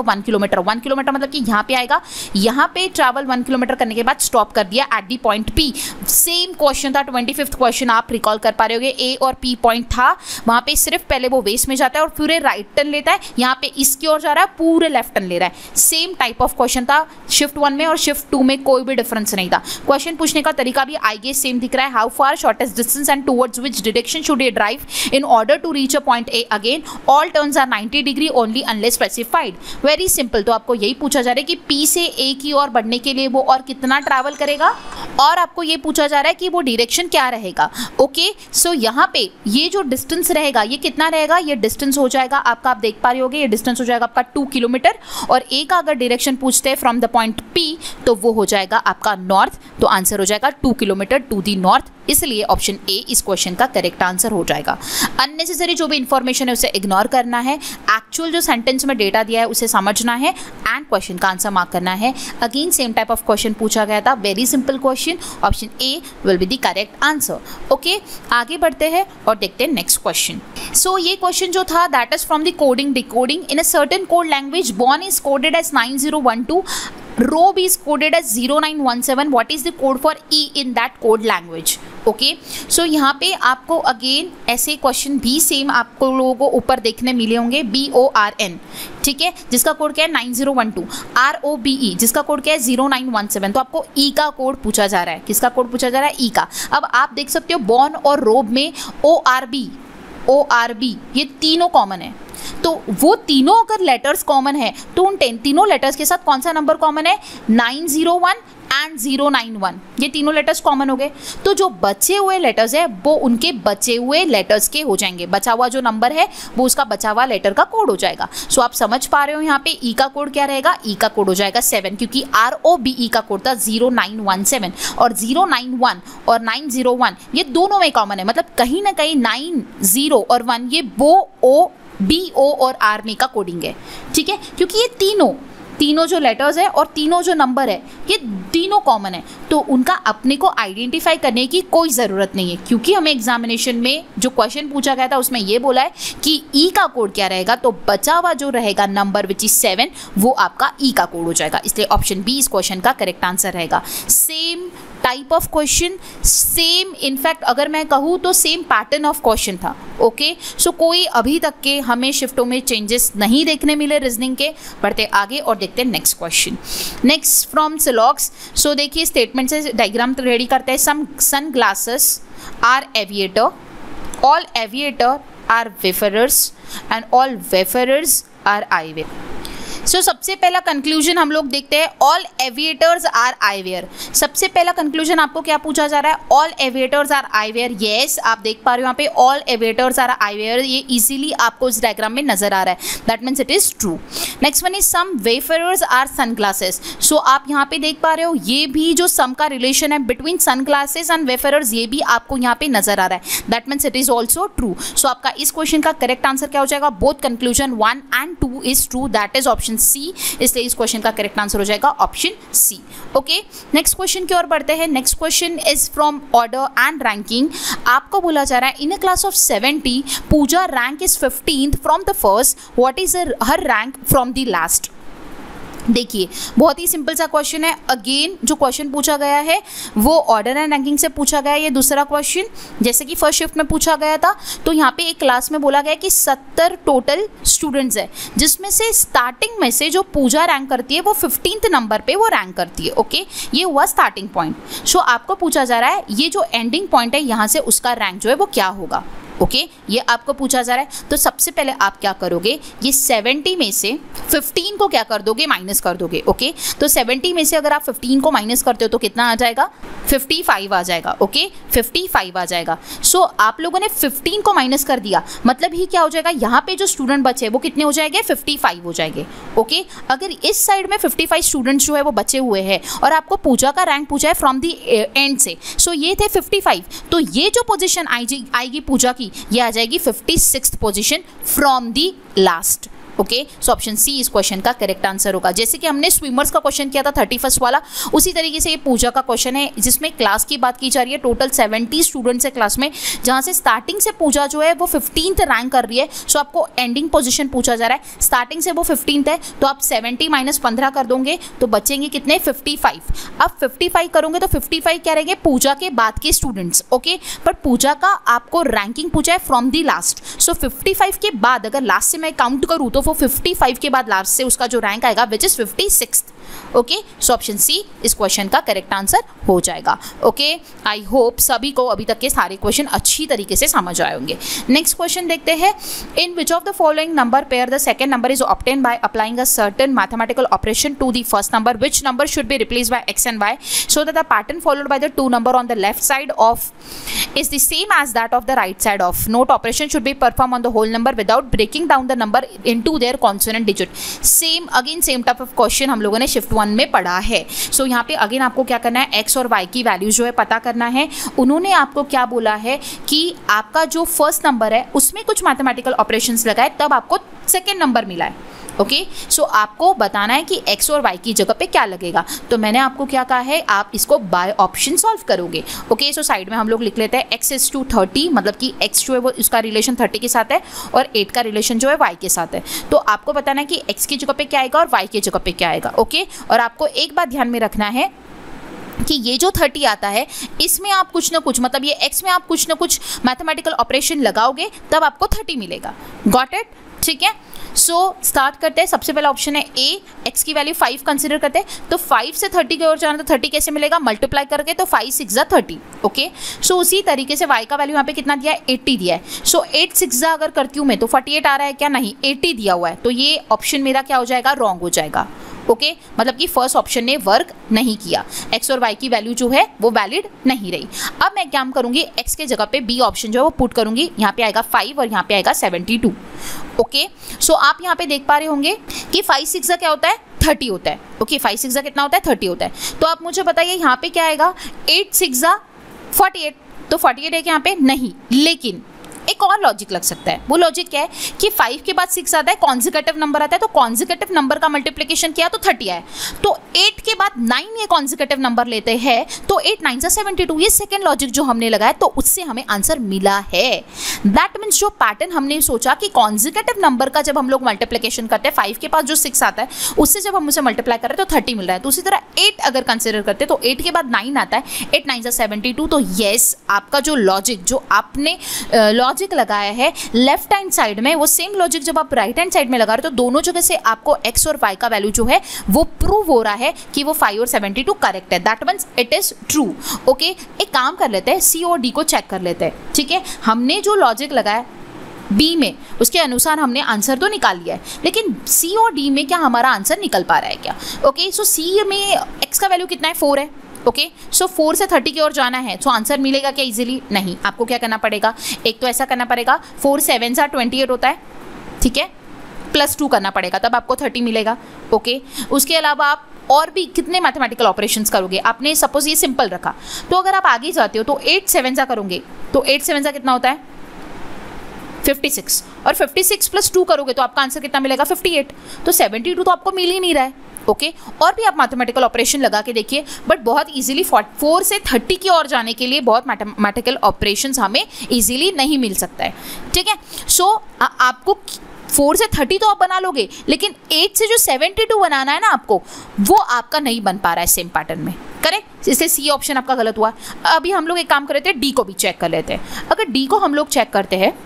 kilometre, one kilometre मतलब कि यहाँ पे आएगा, यहाँ पे ट्रैवल वन किलोमीटर करने के बाद स्टॉप कर दिया at the point P. Same question था, ट्वेंटी फिफ्थ क्वेश्चन आप रिकॉल कर पा रहे होगे, ए और पी पॉइंट था, वहाँ पे सिर्फ पहले वो वेस्ट में जाता है और पूरे राइट टर्न लेता है, यहाँ पे इसकी ओर जा रहा है, पूरे लेफ्ट टर्न ले रहा है। सेम टाइप ऑफ क्वेश्चन था, शिफ्ट वन में और शिफ्ट टू में कोई भी डिफरेंस नहीं था। क्वेश्चन पूछने का तरीका भी आई गेस सेम दिख रहा है, how far shortest distance and towards which direction should ये drive in order to reach a point A, again all turns are ninety degree only unless specified. Very simple, तो आपको यही पूछा जा रहा है कि पी से ए की ओर बढ़ने के लिए वो और कितना ट्रैवल करेगा, और आपको ये पूछा जा रहा है कि वो डायरेक्शन क्या रहेगा। ओके, सो यहाँ पे ये जो डिस्टेंस रहेगा ये कितना रहेगा, ये डिस्टेंस हो जाएगा आपका, आप देख पा रहे होगे, ये डिस्टेंस हो जाएगा आपका टू किलोमीटर, और ए का अगर डायरेक्शन पूछते हैं फ्रॉम द पॉइंट पी तो वो हो जाएगा आपका नॉर्थ, तो आंसर हो जाएगा two kilometre to the north, इसलिए ऑप्शन ए इस क्वेश्चन का करेक्ट आंसर हो जाएगा। अननेसेसरी जो भी इंफॉर्मेशन है उसे इग्नोर करना है, एक्चुअल जो सेंटेंस में डेटा दिया है उसे समझना है एंड क्वेश्चन का आंसर मार्क करना है। Again same type of question पूछा गया था, very simple question, option A will be the correct answer. Okay, आगे बढ़ते हैं और देखते हैं नेक्स्ट क्वेश्चन। सो ये क्वेश्चन जो था that is from the coding decoding in a certain code language, born is coded as nine zero one two, robe is coded as zero nine one seven, what is the code for E in that code language? Okay, so यहाँ पे आपको again ऐसे question भी same आपको लोगों को ऊपर देखने मिले होंगे, बी ओ आर एन, ठीक है, जिसका कोड क्या है nine zero one two, R O B E जिसका कोड क्या है ज़ीरो नाइन वन सेवन, तो आपको ई का कोड पूछा जा रहा है, किसका कोड पूछा जा रहा है, ई का। अब आप देख सकते हो बॉर्न और रोब में O R B O R B ये तीनों कॉमन है, तो वो तीनों अगर लेटर्स कॉमन है तो उन टेन तीनों लेटर्स के साथ कौन सा नंबर कॉमन है, nine zero one and zero nine one, ये तीनों लेटर्स कॉमन हो गए, तो जो बचे हुए लेटर्स है वो उनके बचे हुए लेटर्स के हो जाएंगे, बचा हुआ जो नंबर है वो उसका बचा हुआ लेटर का कोड हो जाएगा। सो आप समझ पा रहे हो यहाँ पे ई का कोड क्या रहेगा, ई का कोड हो जाएगा सेवन, क्योंकि आर ओ बी ई का कोड था ज़ीरो नाइन वन सेवन, और ज़ीरो नाइन वन और नाइन ज़ीरो वन ये दोनों में कॉमन है, मतलब कहीं ना कहीं नाइन ज़ीरो और वन ये वो ओ बी ओ और आर में का कोडिंग है, ठीक है, क्योंकि ये तीनों तीनों जो लेटर्स है और तीनों जो नंबर है ये तीनों कॉमन है, तो उनका अपने को आइडेंटिफाई करने की कोई ज़रूरत नहीं है, क्योंकि हमें एग्जामिनेशन में जो क्वेश्चन पूछा गया था उसमें ये बोला है कि ई का कोड क्या रहेगा, तो बचा हुआ जो रहेगा नंबर विच इज सेवन वो आपका ई का कोड हो जाएगा, इसलिए ऑप्शन बी इस क्वेश्चन का करेक्ट आंसर रहेगा। Same type of question, same in fact अगर मैं कहूँ तो सेम पैटर्न ऑफ क्वेश्चन था। ओके, सो कोई अभी तक के हमें शिफ्टों में चेंजेस नहीं देखने मिले रीजनिंग के। बढ़ते आगे और देखते हैं नेक्स्ट क्वेश्चन। नेक्स्ट फ्रॉम सिलॉक्स, सो देखिए स्टेटमेंट से डायग्राम रेडी करते हैं। Some sunglasses are aviator, all aviator are wayfarers and all wayfarers are eyewear. So so, सबसे पहला कंक्लूजन हम लोग देखते हैं, ऑल एविएटर्स आर आईवेयर। सबसे पहला कंक्लूजन आपको क्या पूछा जा रहा है, all aviators are eyewear. Yes, आप देख पा रहे हो यहाँ पे ऑल एविएटर्स आर आईवेयर, ये इजीली आपको इस डायग्राम में नजर आ रहा है, that means it is true. Next one is some wayfarers are sunglasses. So आप यहाँ पे देख पा रहे हो ये भी जो सम का रिलेशन है बिटवीन सनग्लासेस एंड वेफरर्स ये भी आपको यहाँ पे नजर आ रहा है, that means it is also true. So आपका इस क्वेश्चन का करेक्ट आंसर क्या हो जाएगा, both conclusion one and two is true, that is option C, इसलिए इस क्वेश्चन का करेक्ट आंसर हो जाएगा option C. Okay, next question की ओर बढ़ते हैं। Next question is from order and ranking. आपको बोला जा रहा है in a class of seventy Pooja rank is fifteenth from the first, what is her rank from the last. देखिए बहुत ही सिंपल सा क्वेश्चन है। अगेन जो क्वेश्चन पूछा गया है वो ऑर्डर एंड रैंकिंग से पूछा गया है। ये दूसरा क्वेश्चन जैसे कि फर्स्ट शिफ्ट में पूछा गया था, तो यहाँ पे एक क्लास में बोला गया कि सत्तर टोटल स्टूडेंट्स है, जिसमें से स्टार्टिंग में से जो पूजा रैंक करती है वो फिफ्टींथ नंबर पे वो रैंक करती है। ओके, ये हुआ स्टार्टिंग पॉइंट। सो आपको पूछा जा रहा है ये जो एंडिंग पॉइंट है यहाँ से उसका रैंक जो है वो क्या होगा। ओके okay, ये आपको पूछा जा रहा है। तो सबसे पहले आप क्या करोगे, ये सेवेंटी में से फिफ्टीन को क्या कर दोगे, माइनस कर दोगे। Okay okay? तो सेवेंटी में से अगर आप फिफ्टीन को माइनस करते हो तो कितना आ जाएगा, फिफ्टी फाइव आ जाएगा। Okay okay? फिफ्टी फाइव आ जाएगा। सो so, आप लोगों ने फिफ्टीन को माइनस कर दिया, मतलब ही क्या हो जाएगा, यहाँ पे जो स्टूडेंट बचे वो कितने हो जाएंगे, फिफ्टी फाइव हो जाएंगे। Okay okay? अगर इस साइड में फिफ्टी फाइव स्टूडेंट्स जो है वो बचे हुए हैं और आपको पूजा का रैंक पूछा है फ्रॉम दी एंड से, सो so, ये थे फिफ्टी फाइव, तो ये जो पोजिशन आएगी आएगी पूजा की, ये आ जाएगी fifty sixth position from the last. Okay, so option C इस क्वेश्चन का करेक्ट आंसर होगा। जैसे कि हमने स्विमर्स का क्वेश्चन किया था थर्टी फर्स्ट वाला, उसी तरीके से ये पूजा का क्वेश्चन है जिसमें क्लास की बात की जा रही है। टोटल सेवेंटी स्टूडेंट्स है क्लास में, जहां से स्टार्टिंग से पूजा जो है वो फिफ्टींथ रैंक कर रही है। सो आपको एंडिंग पोजीशन पूछा जा रहा है, स्टार्टिंग से वो फिफ्टींथ है, तो आप सेवेंटी माइनस पंद्रह कर दोगे तो बचेंगे कितने, फिफ्टी फाइव। अब फिफ्टी फाइव करोगे तो फिफ्टी फाइव क्या रहेंगे, पूजा के बाद के स्टूडेंट्स। ओके, बट पूजा का आपको रैंकिंग पूछा है from the last, so fifty five के बाद अगर लास्ट से मैं काउंट करूँ तो वो फिफ्टी फाइव के बाद लास्ट से उसका जो रैंक आएगा which is fifty six. Okay, so option C इस क्वेश्चन का करेक्ट आंसर हो जाएगा। ओके, आई होप सभी को अभी तक के सारे क्वेश्चन अच्छी तरीके से समझ आए होंगे। नेक्स्ट क्वेश्चन देखते हैं, in which of the following number pair the second number is obtain by applying a certain mathematical operation to the first number, which number should be replaced by X and Y so that the pattern followed by the two number on the left side of is the same as that of the right side of. Note operation should be performed on the whole number without breaking down the number into their consonant digit. Same again same type of question हम लोगों ने shift one में पढ़ा है। So so, यहाँ पे again आपको क्या करना है, x और y की वैल्यू जो है पता करना है। उन्होंने आपको क्या बोला है कि आपका जो फर्स्ट नंबर है उसमें कुछ मैथमेटिकल ऑपरेशंस लगाए तब आपको सेकेंड नंबर मिला है। ओके, सो आपको बताना है कि x और y की जगह पे क्या लगेगा। तो मैंने आपको क्या कहा है, आप इसको बाय ऑप्शन सॉल्व करोगे। ओके, सो साइड में हम लोग लिख लेते हैं x इज टू थर्टी, मतलब कि x जो है वो उसका रिलेशन थर्टी के साथ है और एट का रिलेशन जो है y के साथ है। तो आपको बताना है कि x की जगह पे क्या आएगा और y की जगह पे क्या आएगा। ओके, और आपको एक बात ध्यान में रखना है कि ये जो थर्टी आता है इसमें आप कुछ ना कुछ, मतलब ये x में आप कुछ ना कुछ मैथमेटिकल ऑपरेशन लगाओगे तब आपको थर्टी मिलेगा। Got it? ठीक है, सो so, स्टार्ट करते हैं। सबसे पहला ऑप्शन है ए, एक्स की वैल्यू फाइव कंसिडर करते हैं, तो फाइव से थर्टी की ओर जाना, तो थर्टी कैसे मिलेगा, मल्टीप्लाई करके, तो फाइव सिक्स जा थर्टी। ओके, सो उसी तरीके से वाई का वैल्यू यहाँ पे कितना दिया है, एट्टी दिया है। सो एट सिक्स जा अगर करती हूँ मैं तो फोर्टी एट आ रहा है क्या, नहीं, एट्टी दिया हुआ है, तो ये ऑप्शन मेरा क्या हो जाएगा, रॉन्ग हो जाएगा। Okay okay? मतलब कि फर्स्ट ऑप्शन ने वर्क नहीं किया, एक्स और वाई की वैल्यू जो है वो वैलिड नहीं रही। अब मैं क्या करूंगी, एक्स के जगह पे बी ऑप्शन जो है वो पुट करूंगी, यहाँ पे आएगा फाइव और यहाँ पे आएगा सेवेंटी टू। ओके, सो आप यहाँ पे देख पा रहे होंगे कि फाइव सिक्स का क्या होता है, थर्टी होता है। ओके, फाइव सिक्स का कितना होता है, थर्टी होता है। तो आप मुझे बताइए यहाँ पे क्या आएगा, एट सिक्स जा फोर्टी एट, तो फोर्टी एट है कि यहाँ पे नहीं, लेकिन एक और लॉजिक लग सकता है। वो लॉजिक क्या है कि फाइव के बाद सिक्स आता है, कॉन्जिक्यूटिव नंबर आता है, तो कॉन्जिक्यूटिव नंबर का मल्टीप्लिकेशन किया तो थर्टी आया, तो एट के बाद नाइन ये कॉन्जिक्यूटिव नंबर लेते हैं, तो एट नाइन से सेवेंटी टू, ये सेकंड लॉजिक जो हमने लगाया तो उससे हमें आंसर मिला है। दैट मीन्स जो पैटर्न हमने सोचा कि कॉन्जिक्यूटिव नंबर का जब हम लोग मल्टीप्लिकेशन करते हैं, फाइव के पास जो सिक्स आता है उससे जब हम उसे मल्टीप्लाई कर रहे हैं तो थर्टी मिल रहा है, तो उसी तरह एट अगर कंसिडर करते हैं तो एट के बाद नाइन आता है, एट नाइन से सेवेंटी टू। तो येस, आपका जो लॉजिक जो आपने लॉजिक लगाया है लेफ्ट हैंड साइड में, वो सेम लॉजिक जब आप राइट हैंड साइड में लगा रहे हो तो दोनों जगह से आपको x और y का वैल्यू जो है वो प्रूव हो रहा है कि वो फाइव और सेवेंटी टू करेक्ट है। That means it is true. Okay, एक काम कर लेते हैं, सी और डी को चेक कर लेते हैं। ठीक है, हमने जो लॉजिक लगाया बी में उसके अनुसार हमने आंसर तो निकाल लिया है, लेकिन सी और डी में क्या हमारा आंसर निकल पा रहा है क्या। ओके, सो सी में x का वैल्यू कितना है, फोर है। ओके, सो फोर से थर्टी की ओर जाना है, सो आंसर मिलेगा क्या इजीली, नहीं। आपको क्या करना पड़ेगा, एक तो ऐसा करना पड़ेगा, फोर सेवन सा ट्वेंटी एट होता है, ठीक है, प्लस टू करना पड़ेगा तब आपको थर्टी मिलेगा। ओके, उसके अलावा आप और भी कितने मैथमेटिकल ऑपरेशंस करोगे। आपने सपोज ये सिंपल रखा, तो अगर आप आगे जाते हो तो एट सेवन सा करोगे, तो एट सेवन सा कितना होता है, फिफ्टी सिक्स, और फिफ्टी सिक्स प्लस टू करोगे तो आपका आंसर कितना मिलेगा, फिफ्टी एट। तो सेवेंटी टू तो आपको मिल ही नहीं रहा है। ओके, और भी आप मैथमेटिकल ऑपरेशन लगा के देखिए, बट बहुत इजीली फोर से थर्टी की ओर जाने के लिए बहुत मैथमेटिकल ऑपरेशंस हमें इजीली नहीं मिल सकता है। ठीक है, सो so, आपको फोर से थर्टी तो आप बना लोगे, लेकिन एट से जो सेवेंटी टू बनाना है ना आपको, वो आपका नहीं बन पा रहा है सेम पैटर्न में। करेक्ट, इसलिए सी ऑप्शन आपका गलत हुआ। अभी हम लोग एक काम कर लेते हैं, डी को भी चेक कर लेते हैं। अगर डी को हम लोग चेक करते हैं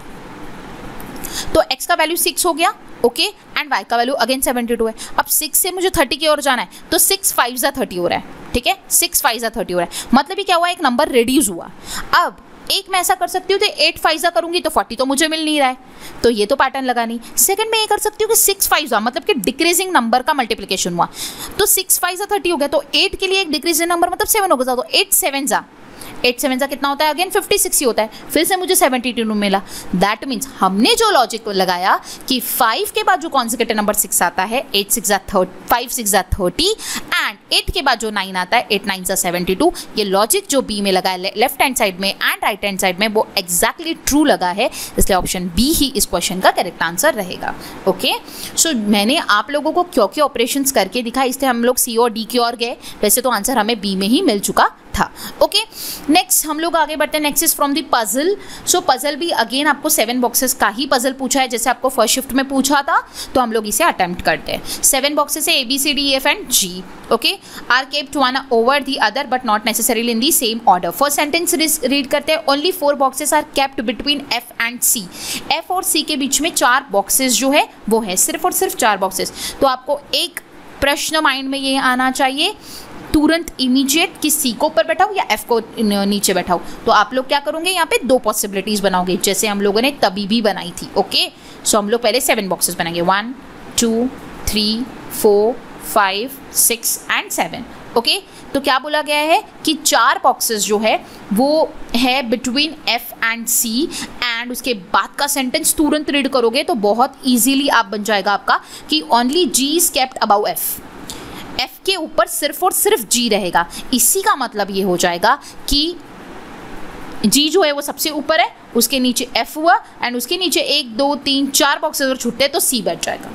तो x का वैल्यू सिक्स हो गया, ओके, एंड y का वैल्यू अगेन सेवेंटी टू है। अब सिक्स से मुझे थर्टी की ओर जाना है, तो सिक्स फाइव जा थर्टी हो रहा है। ठीक है, सिक्स फाइव जा थर्टी हो रहा है, मतलब ये क्या हुआ, एक नंबर रिड्यूस हुआ। अब एक मैं ऐसा कर सकती हूँ, तो एट फाइव जा करूंगी तो फोर्टी तो मुझे मिल नहीं रहा है, तो ये तो पैटर्न लगा नहीं। सेकंड में ये कर सकती हूँ कि सिक्स फाइव जा, मतलब कि डिक्रीजिंग नंबर का मल्टीप्लिकेशन हुआ, तो सिक्स फाइव जा थर्टी हो गया, तो एट के लिए एक डिक्रीजिंग नंबर मतलब सेवन हो गया, तो एट सेवन जा एट सेवन का कितना होता है, अगेन फिफ्टी सिक्स ही होता है, फिर से मुझे सेवेंटी टू मिला। दैट मीन्स हमने जो लॉजिक लगाया कि फाइव के बाद जो कॉन्सेक्यूटिव नंबर सिक्स आता है, eight six thirty, five six thirty and eight के बाद जो नाइन आता है, एट नाइन सेवेंटी टू, ये लॉजिक जो बी में लगा है लेफ्ट हैंड साइड में एंड राइट हैंड साइड में, वो एग्जैक्टली ट्रू लगा है, इसलिए ऑप्शन बी ही इस क्वेश्चन का करेक्ट आंसर रहेगा। ओके, सो मैंने आप लोगों को क्यों क्यों ऑपरेशंस करके दिखा, इसलिए हम लोग सी और डी की ओर गए, वैसे तो आंसर हमें बी में ही मिल चुका था। ओके, नेक्स्ट हम लोग आगे बढ़ते हैं। Next is from the puzzle. So puzzle भी अगेन आपको सेवन बॉक्सेस का ही पजल पूछा है, जैसे आपको फर्स्ट शिफ्ट में पूछा था, तो हम लोग इसे अटेम्प्ट करते हैं। सेवन बॉक्सेस है, A B C D F and G. Okay, are kept one over the other but not necessarily in the same order. First sentence read करते हैं, only four boxes are kept between F and C. F और C के बीच में चार boxes जो है वो है, सिर्फ और सिर्फ चार बॉक्सेस। तो आपको एक प्रश्न माइंड में ये आना चाहिए, तुरंत इमीडिएट कि सी को ऊपर बैठाओ या एफ को नीचे बैठाओ। तो आप लोग क्या करोगे, यहाँ पे दो पॉसिबिलिटीज बनाओगे, जैसे हम लोगों ने तभी भी बनाई थी। ओके, सो हम लोग पहले सेवन बॉक्सेस बनाएंगे, one two three four five six and seven. Okay, तो क्या बोला गया है कि चार बॉक्सेस जो है वो है between F and C, and उसके बाद का सेंटेंस तुरंत रीड करोगे तो बहुत ईजीली आप बन जाएगा आपका कि only G is kept above F. F के ऊपर सिर्फ और सिर्फ जी रहेगा। इसी का मतलब ये हो जाएगा कि जी जो है वो सबसे ऊपर है, उसके नीचे एफ हुआ एंड उसके नीचे एक दो तीन चार बॉक्सेस और छूटते तो सी बैठ जाएगा।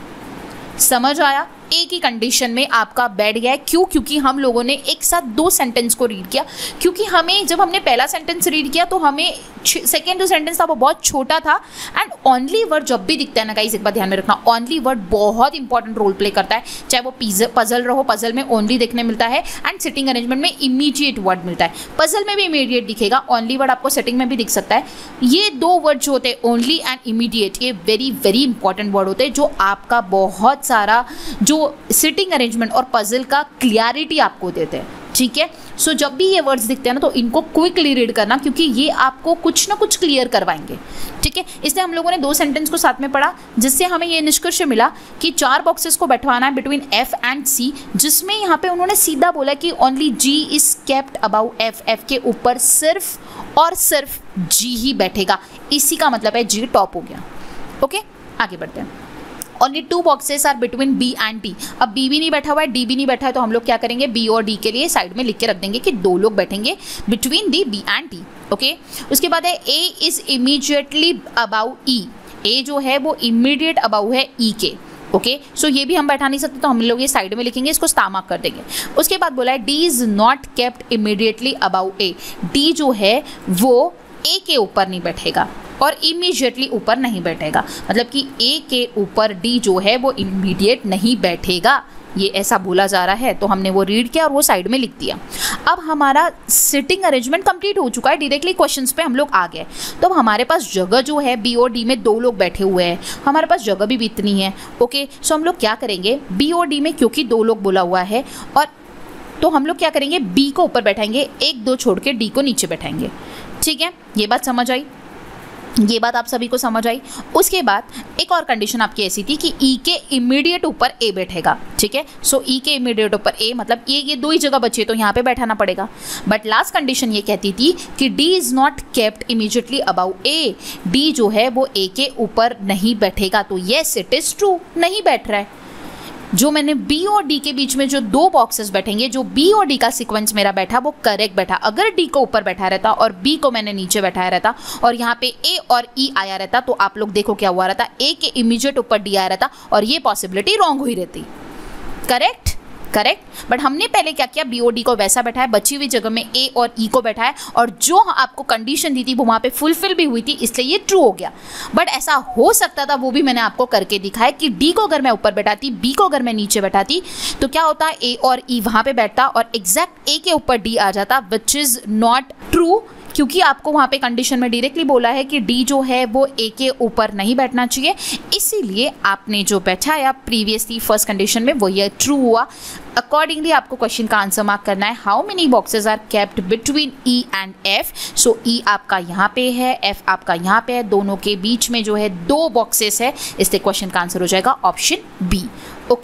समझ आया? एक ही कंडीशन में आपका बैठ गया है। क्यों? क्योंकि हम लोगों ने एक साथ दो सेंटेंस को रीड किया, क्योंकि हमें जब हमने पहला सेंटेंस रीड किया तो हमें सेकेंड जो सेंटेंस था वो बहुत छोटा था, एंड ओनली वर्ड जब भी दिखता है ना गाइस, एक बार ध्यान में रखना, ओनली वर्ड बहुत इंपॉर्टेंट रोल प्ले करता है। चाहे वो पजल रहो, पजल में ओनली देखने मिलता है एंड सिटिंग अरेंजमेंट में इमीडिएट वर्ड मिलता है। पजल में भी इमीडिएट दिखेगा, ओनली वर्ड आपको सेटिंग में भी दिख सकता है। ये दो वर्ड जो होते हैं ओनली एंड इमीडिएट, ये वेरी वेरी इंपॉर्टेंट वर्ड होते हैं जो आपका बहुत सारा जो सिटिंग अरेंजमेंट और पजल का क्लियरिटी आपको देते हैं। ठीक है, सो so, जब भी ये वर्ड्स दिखते हैं ना तो इनको क्विकली रीड करना, क्योंकि ये आपको कुछ ना कुछ क्लियर करवाएंगे। ठीक है, इसलिए हम लोगों ने दो सेंटेंस को साथ में पढ़ा, जिससे हमें ये निष्कर्ष मिला कि चार बॉक्सेस को बैठवाना है बिटवीन एफ एंड सी, जिसमें यहाँ पे उन्होंने सीधा बोला कि only G is kept above F. F के ऊपर सिर्फ और सिर्फ जी ही बैठेगा। इसी का मतलब है जी टॉप हो गया। ओके, आगे बढ़ते हैं। Only two boxes are between B and D. अब बी भी नहीं बैठा हुआ है, डी भी नहीं बैठा है, तो हम लोग क्या करेंगे, बी और डी के लिए साइड में लिख के रख देंगे कि दो लोग बैठेंगे between the B and D. Okay, उसके बाद है A is immediately above E. A जो है वो इमीडिएट अबाउ है ई के। ओके, सो ये भी हम बैठा नहीं सकते, तो हम लोग ये साइड में लिखेंगे, इसको स्टार मार्क कर देंगे। उसके बाद बोला है D is not kept immediately above A. D जो है वो ए के ऊपर नहीं बैठेगा और इमीडिएटली ऊपर नहीं बैठेगा, मतलब कि ए के ऊपर डी जो है वो इमीडिएट नहीं बैठेगा, ये ऐसा बोला जा रहा है। तो हमने वो रीड किया और वो साइड में लिख दिया। अब हमारा सिटिंग अरेंजमेंट कंप्लीट हो चुका है, डायरेक्टली क्वेश्चंस पे हम लोग आ गए। तो अब हमारे पास जगह जो है बी और डी में दो लोग बैठे हुए हैं, हमारे पास जगह भी इतनी है। ओके, सो हम लोग क्या करेंगे, बी और डी में क्योंकि दो लोग बोला हुआ है, और तो हम लोग क्या करेंगे, बी को ऊपर बैठाएंगे, एक दो छोड़ के डी को नीचे बैठाएंगे। ठीक है, ये बात समझ आई? ये बात आप सभी को समझ आई? उसके बाद एक और कंडीशन आपकी ऐसी थी कि ई के इमीडिएट ऊपर ए बैठेगा। ठीक है, सो ई के इमीडिएट ऊपर ए, मतलब ये ये दो ही जगह बचे तो यहाँ पे बैठाना पड़ेगा। बट लास्ट कंडीशन ये कहती थी कि D is not kept immediately above A. D जो है वो ए के ऊपर नहीं बैठेगा, तो येस इट इज ट्रू, नहीं बैठ रहा है। जो मैंने बी और डी के बीच में जो दो बॉक्सेस बैठेंगे, जो बी और डी का सीक्वेंस मेरा बैठा वो करेक्ट बैठा। अगर डी को ऊपर बैठा रहता और बी को मैंने नीचे बैठाया रहता और यहाँ पे ए और ई आया रहता, तो आप लोग देखो क्या हुआ रहता, ए के इमीडिएट ऊपर डी आया रहता और ये पॉसिबिलिटी रॉन्ग हुई रहती। करेक्ट करेक्ट बट हमने पहले क्या किया, बी और डी को वैसा बैठाया, बची हुई जगह में ए और ई को बैठाया, और जो आपको कंडीशन दी थी वो वहाँ पे फुलफिल भी हुई थी, इसलिए ये ट्रू हो गया। बट ऐसा हो सकता था, वो भी मैंने आपको करके दिखाया कि डी को अगर मैं ऊपर बैठाती, बी को अगर मैं नीचे बैठाती, तो क्या होता, ए और ई वहाँ पे बैठता और एग्जैक्ट ए के ऊपर डी आ जाता, विच इज़ नॉट ट्रू, क्योंकि आपको वहाँ पे कंडीशन में डायरेक्टली बोला है कि डी जो है वो ए के ऊपर नहीं बैठना चाहिए। इसीलिए आपने जो बैठाया प्रीवियसली फर्स्ट कंडीशन में वो ये ट्रू हुआ। अकॉर्डिंगली आपको क्वेश्चन का आंसर मार्क करना है, how many boxes are kept between E and F. So E आपका यहाँ पे है, एफ आपका यहाँ पे है, दोनों के बीच में जो है दो बॉक्सेस है, इसलिए क्वेश्चन का आंसर हो जाएगा option B. Okay,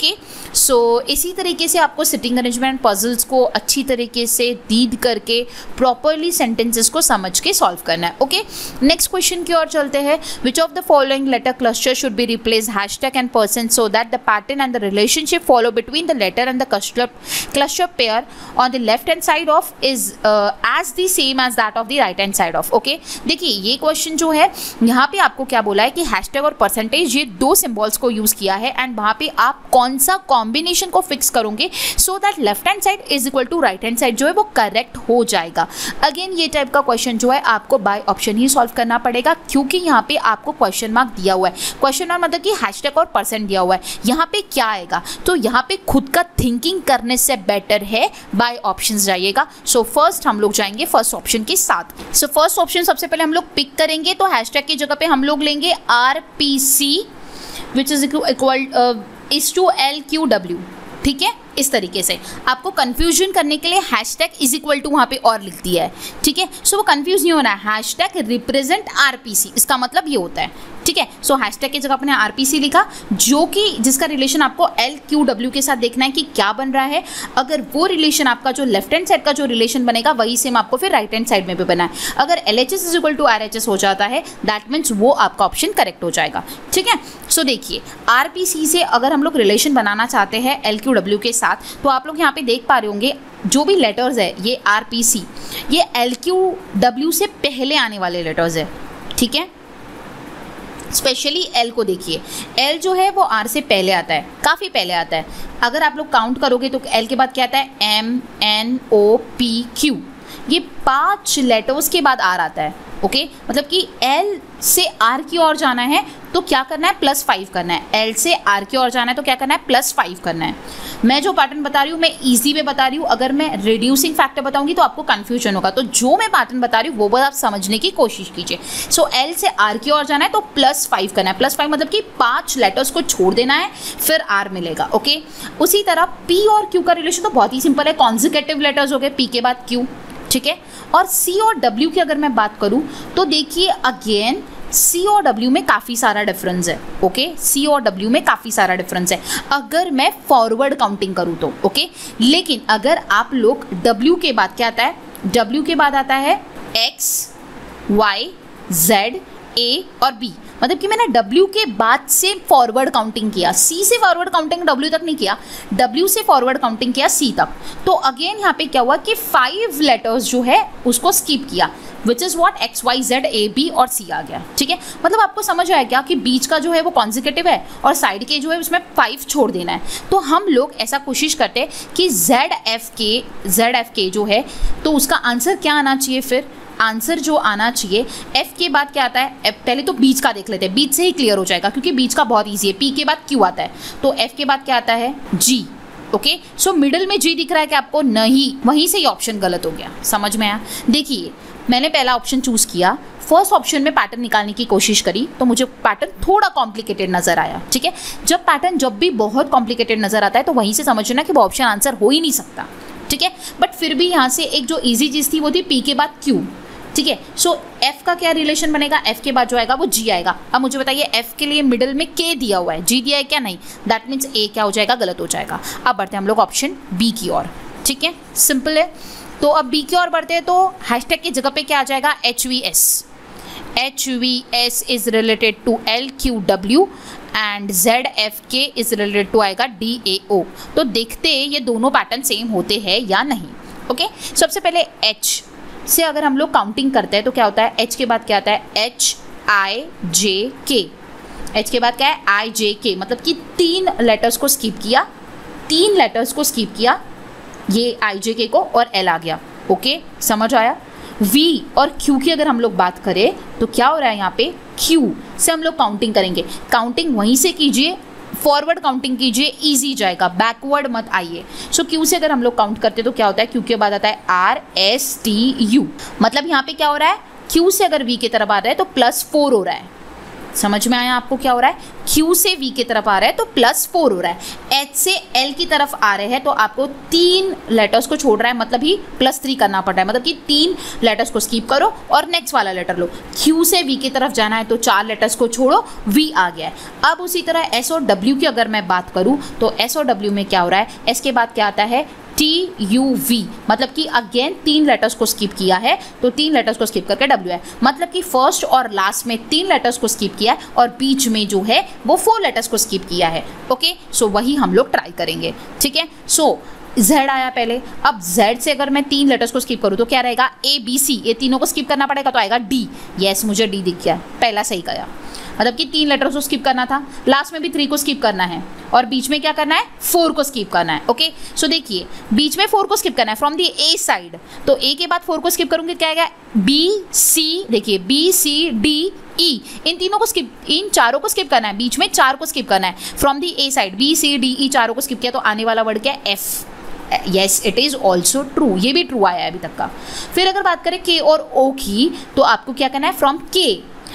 so so, इसी तरीके से आपको सिटिंग अरेंजमेंट पजल्स को अच्छी तरीके से रीड करके प्रॉपरली सेंटेंसेस को समझ के सॉल्व करना है। ओके, नेक्स्ट क्वेश्चन की ओर चलते हैं। Which of the following letter cluster should be replace hashtag and person so that the pattern and the relationship follow between the letter and the cluster cluster pair on the left hand side of is as the same as that of the right hand side of. Okay, देखिए ये question जो है यहाँ पे आपको क्या बोला है कि हैशटैग और परसेंटेज ये दो सिंबल्स को यूज किया है एंड वहाँ पे आप कौन सा कॉम्बिनेशन को फिक्स करोगे so that left hand side is equal to right hand side जो है वो करेक्ट हो जाएगा। अगेन ये टाइप का क्वेश्चन जो है आपको बाय ऑप्शन ही सॉल्व करना पड़ेगा क्योंकि यहाँ पे आपको क्वेश्चन मार्क दिया हुआ है। क्वेश्चन मार्क मतलब कि हैशटैग और परसेंट दिया हुआ है, यहाँ पे क्या आएगा, तो यहाँ पे खुद का थिंकिंग करने से बेटर है बाय ऑप्शन जाइएगा। सो फर्स्ट हम लोग जाएंगे फर्स्ट ऑप्शन के साथ। सो फर्स्ट ऑप्शन सबसे पहले हम लोग पिक करेंगे, तो हैशटैग की जगह पे हम लोग लेंगे R P C which is equal is to L Q W. ठीक है, इस तरीके से आपको कंफ्यूजन करने के लिए हैशटैग इज इक्वल टू वहाँ पे और लिख दिया है। ठीक है, सो वो कंफ्यूज नहीं होना है। हैशटैग रिप्रेजेंट आरपीसी, इसका मतलब ये होता है। ठीक है, सो हैशटैग की जगह अपने आरपीसी लिखा जो कि जिसका रिलेशन आपको एल क्यू डब्ल्यू के साथ देखना है कि क्या बन रहा है। अगर वो रिलेशन आपका जो लेफ्ट हैंड साइड का जो रिलेशन बनेगा वही सेम आपको फिर राइट हैंड साइड में भी बना है। अगर L H S is equal to R H S हो जाता है दैट मीन्स वो आपका ऑप्शन करेक्ट हो जाएगा। ठीक है, सो देखिए आरपीसी से अगर हम लोग रिलेशन बनाना चाहते हैं एल क्यू डब्ल्यू के साथ तो आप लोग यहाँ पे देख पा रहे होंगे जो भी लेटर्स है ये आर पी सी ये एल क्यू डब्ल्यू से पहले आने वाले लेटर्स है। ठीक है, स्पेशली एल को देखिए, एल जो है वो आर से पहले आता है, काफ़ी पहले आता है। अगर आप लोग काउंट करोगे तो एल के बाद क्या आता है, M N O P Q, ये पांच लेटर्स के बाद आर आता है। ओके, मतलब कि एल से आर की ओर जाना है तो क्या करना है, प्लस फाइव करना है। एल से आर की ओर जाना है तो क्या करना है, प्लस फाइव करना है। मैं जो पैटर्न बता रही हूँ मैं इजी में बता रही हूँ, अगर मैं रिड्यूसिंग फैक्टर बताऊंगी तो आपको कंफ्यूजन होगा। तो जो मैं पैटर्न बता रही हूँ वो बस आप समझने की कोशिश कीजिए। सो एल से आर की ओर जाना है तो प्लस फाइव करना है। प्लस फाइव मतलब कि पांच लेटर्स को छोड़ देना है फिर आर मिलेगा। ओके, उसी तरह पी और क्यू का रिलेशन तो बहुत ही सिंपल है, कॉन्जिक्यूटिव लेटर्स हो गए पी के बाद क्यू। ठीक है, और सी और डब्ल्यू की अगर मैं बात करूं तो देखिए अगेन सी और डब्ल्यू में काफ़ी सारा डिफरेंस है। ओके, सी और डब्ल्यू में काफ़ी सारा डिफरेंस है अगर मैं फॉरवर्ड काउंटिंग करूं तो। ओके, लेकिन अगर आप लोग डब्ल्यू के बाद क्या आता है, डब्ल्यू के बाद आता है एक्स वाई जेड ए और बी, मतलब कि मैंने W के बाद से फॉरवर्ड काउंटिंग किया, C से फॉरवर्ड काउंटिंग W तक नहीं किया, W से फॉरवर्ड काउंटिंग किया C तक। तो अगेन यहाँ पे क्या हुआ कि फाइव लेटर्स जो है उसको स्किप किया, which is what X Y Z A B और C आ गया। ठीक है, मतलब आपको समझ आया क्या कि बीच का जो है वो कॉन्जिक्यूटिव है और साइड के जो है उसमें फाइव छोड़ देना है। तो हम लोग ऐसा कोशिश करते हैं कि Z F K Z F K जो है तो उसका आंसर क्या आना चाहिए, फिर आंसर जो आना चाहिए F के बाद क्या आता है, F, पहले तो बीच का देख लेते हैं, बीच से ही क्लियर हो जाएगा क्योंकि बीच का बहुत इजी है। P के बाद Q आता है तो F के बाद क्या आता है, G। ओके, सो मिडिल में G दिख रहा है कि आपको, नहीं, वहीं से ही ऑप्शन गलत हो गया। समझ में आया? देखिए मैंने पहला ऑप्शन चूज़ किया, फर्स्ट ऑप्शन में पैटर्न निकालने की कोशिश करी तो मुझे पैटर्न थोड़ा कॉम्प्लिकेटेड नजर आया। ठीक है, जब पैटर्न जब भी बहुत कॉम्प्लिकेटेड नजर आता है तो वहीं से समझना कि वो ऑप्शन आंसर हो ही नहीं सकता। ठीक है, बट फिर भी यहाँ से एक जो ईजी चीज़ थी वो थी P के बाद Q। ठीक है, सो F का क्या रिलेशन बनेगा, F के बाद जो आएगा वो G आएगा। अब मुझे बताइए F के लिए मिडिल में K दिया हुआ है, G दिया है क्या, नहीं, दैट मीन्स A क्या हो जाएगा, गलत हो जाएगा। अब बढ़ते हैं हम लोग ऑप्शन B की ओर। ठीक है, सिंपल है। तो अब B की ओर बढ़ते हैं तो हैशटैग की जगह पे क्या आ जाएगा, H V S. H V S is related to L Q W and Z F K is related to आएगा डी ए ओ। तो देखते ये दोनों पैटर्न सेम होते हैं या नहीं। ओके, सबसे पहले H से अगर हम लोग काउंटिंग करते हैं तो क्या होता है, H के बाद क्या आता है, एच आई जे के। एच के बाद क्या है, आई जे के, मतलब कि तीन लेटर्स को स्किप किया, तीन लेटर्स को स्किप किया, ये आई जे के को और एल आ गया। ओके, समझ आया? V और Q की अगर हम लोग बात करें तो क्या हो रहा है, यहाँ पे Q से हम लोग काउंटिंग करेंगे, काउंटिंग वहीं से कीजिए, फॉरवर्ड काउंटिंग कीजिए, इजी जाएगा, बैकवर्ड मत आइए। सो क्यू से अगर हम लोग काउंट करते हैं तो क्या होता है, क्यू के बाद आता है आर एस टी यू, मतलब यहाँ पे क्या हो रहा है, क्यू से अगर वी की तरफ आ रहा है तो प्लस फोर हो रहा है। समझ में आया आपको क्या हो रहा है? Q से V की तरफ आ रहा है तो प्लस फोर हो रहा है, H से L की तरफ आ रहे हैं तो आपको तीन लेटर्स को छोड़ रहा है, मतलब ही प्लस थ्री करना पड़ रहा है, मतलब कि तीन लेटर्स को स्किप करो और नेक्स्ट वाला लेटर लो। Q से V की तरफ जाना है तो चार लेटर्स को छोड़ो, V आ गया है। अब उसी तरह S और W की अगर मैं बात करूँ तो S और W में क्या हो रहा है, S के बाद क्या आता है टी यू वी, मतलब कि अगेन तीन लेटर्स को स्किप किया है तो तीन लेटर्स को स्किप करके डब्ल्यू है, मतलब कि फर्स्ट और लास्ट में तीन लेटर्स को स्किप किया है और बीच में जो है वो फोर लेटर्स को स्किप किया है। ओके, सो वही हम लोग ट्राई करेंगे। ठीक है, सो Z आया पहले, अब Z से अगर मैं तीन लेटर्स को स्किप करूँ तो क्या रहेगा, ए बी सी, ये तीनों को स्किप करना पड़ेगा तो आएगा D। यस, मुझे D दिख गया, पहला सही गया, मतलब कि तीन लेटर्स को स्किप करना था, लास्ट में भी थ्री को स्किप करना है और बीच में क्या करना है, फोर को स्किप करना है। ओके, सो देखिए बीच में फोर को स्किप करना है फ्रॉम दी ए साइड, तो ए के बाद फोर को स्किप करूंगी क्या आएगा, बी सी, देखिए बी सी डी ई, इन तीनों को स्किप, इन चारों को स्किप करना है, बीच में चार को स्किप करना है from the A side, B C D E चारों को स्किप किया तो आने वाला वर्ड क्या है, F. Yes, it is also true, ये भी ट्रू आया है अभी तक का। फिर अगर बात करें के और ओ की तो आपको क्या करना है, फ्रॉम के